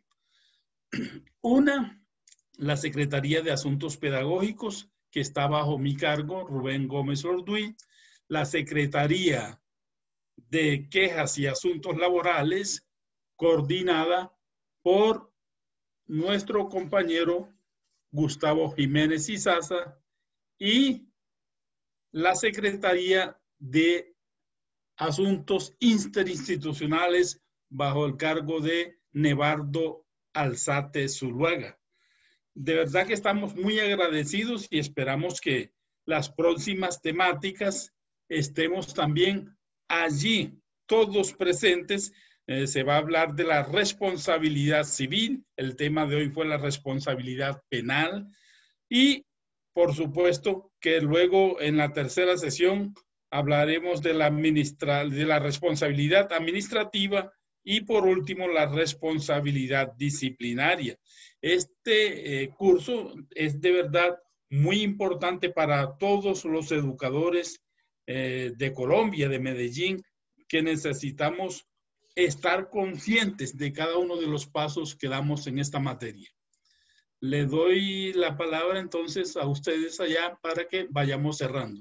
Una, la Secretaría de Asuntos Pedagógicos, que está bajo mi cargo, Rubén Gómez Orduy, la Secretaría de Quejas y Asuntos Laborales, coordinada por nuestro compañero Gustavo Jiménez Izaza, y la Secretaría de Asuntos Interinstitucionales bajo el cargo de Nevardo Alzate Zuluaga. De verdad que estamos muy agradecidos y esperamos que las próximas temáticas estemos también allí, todos presentes. Se va a hablar de la responsabilidad civil, el tema de hoy fue la responsabilidad penal y, por supuesto, que luego en la tercera sesión hablaremos de la responsabilidad administrativa y, por último, la responsabilidad disciplinaria. Este curso es de verdad muy importante para todos los educadores de Colombia, de Medellín, que necesitamos estar conscientes de cada uno de los pasos que damos en esta materia. Le doy la palabra entonces a ustedes allá para que vayamos cerrando.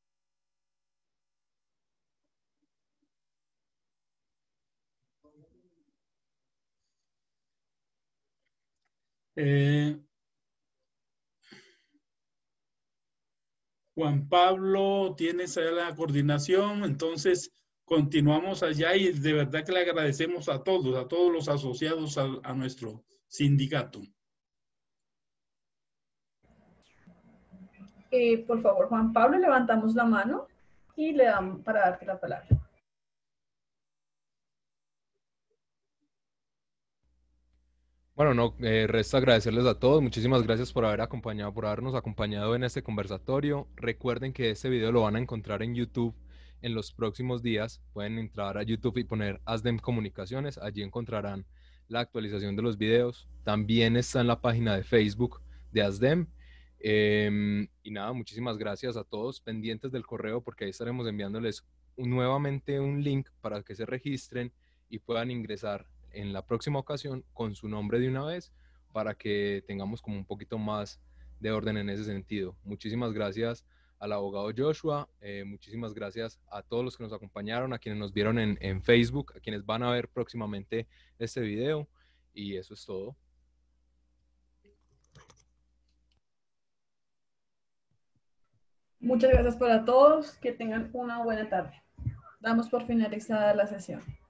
Juan Pablo, tienes la coordinación, entonces continuamos allá y de verdad que le agradecemos a todos los asociados a nuestro sindicato. Por favor, Juan Pablo, levantamos la mano y le damos para darte la palabra. Bueno, no, resta agradecerles a todos. Muchísimas gracias por habernos acompañado en este conversatorio. Recuerden que este video lo van a encontrar en YouTube en los próximos días. Pueden entrar a YouTube y poner ASDEM Comunicaciones. Allí encontrarán la actualización de los videos. También está en la página de Facebook de ASDEM. Y nada, muchísimas gracias a todos pendientes del correo porque ahí estaremos enviándoles nuevamente un link para que se registren y puedan ingresar en la próxima ocasión con su nombre de una vez para que tengamos como un poquito más de orden en ese sentido. Muchísimas gracias al abogado Joshua, muchísimas gracias a todos los que nos acompañaron, a quienes nos vieron en Facebook, a quienes van a ver próximamente este video, y eso es todo. Muchas gracias para todos, que tengan una buena tarde. Damos por finalizada la sesión.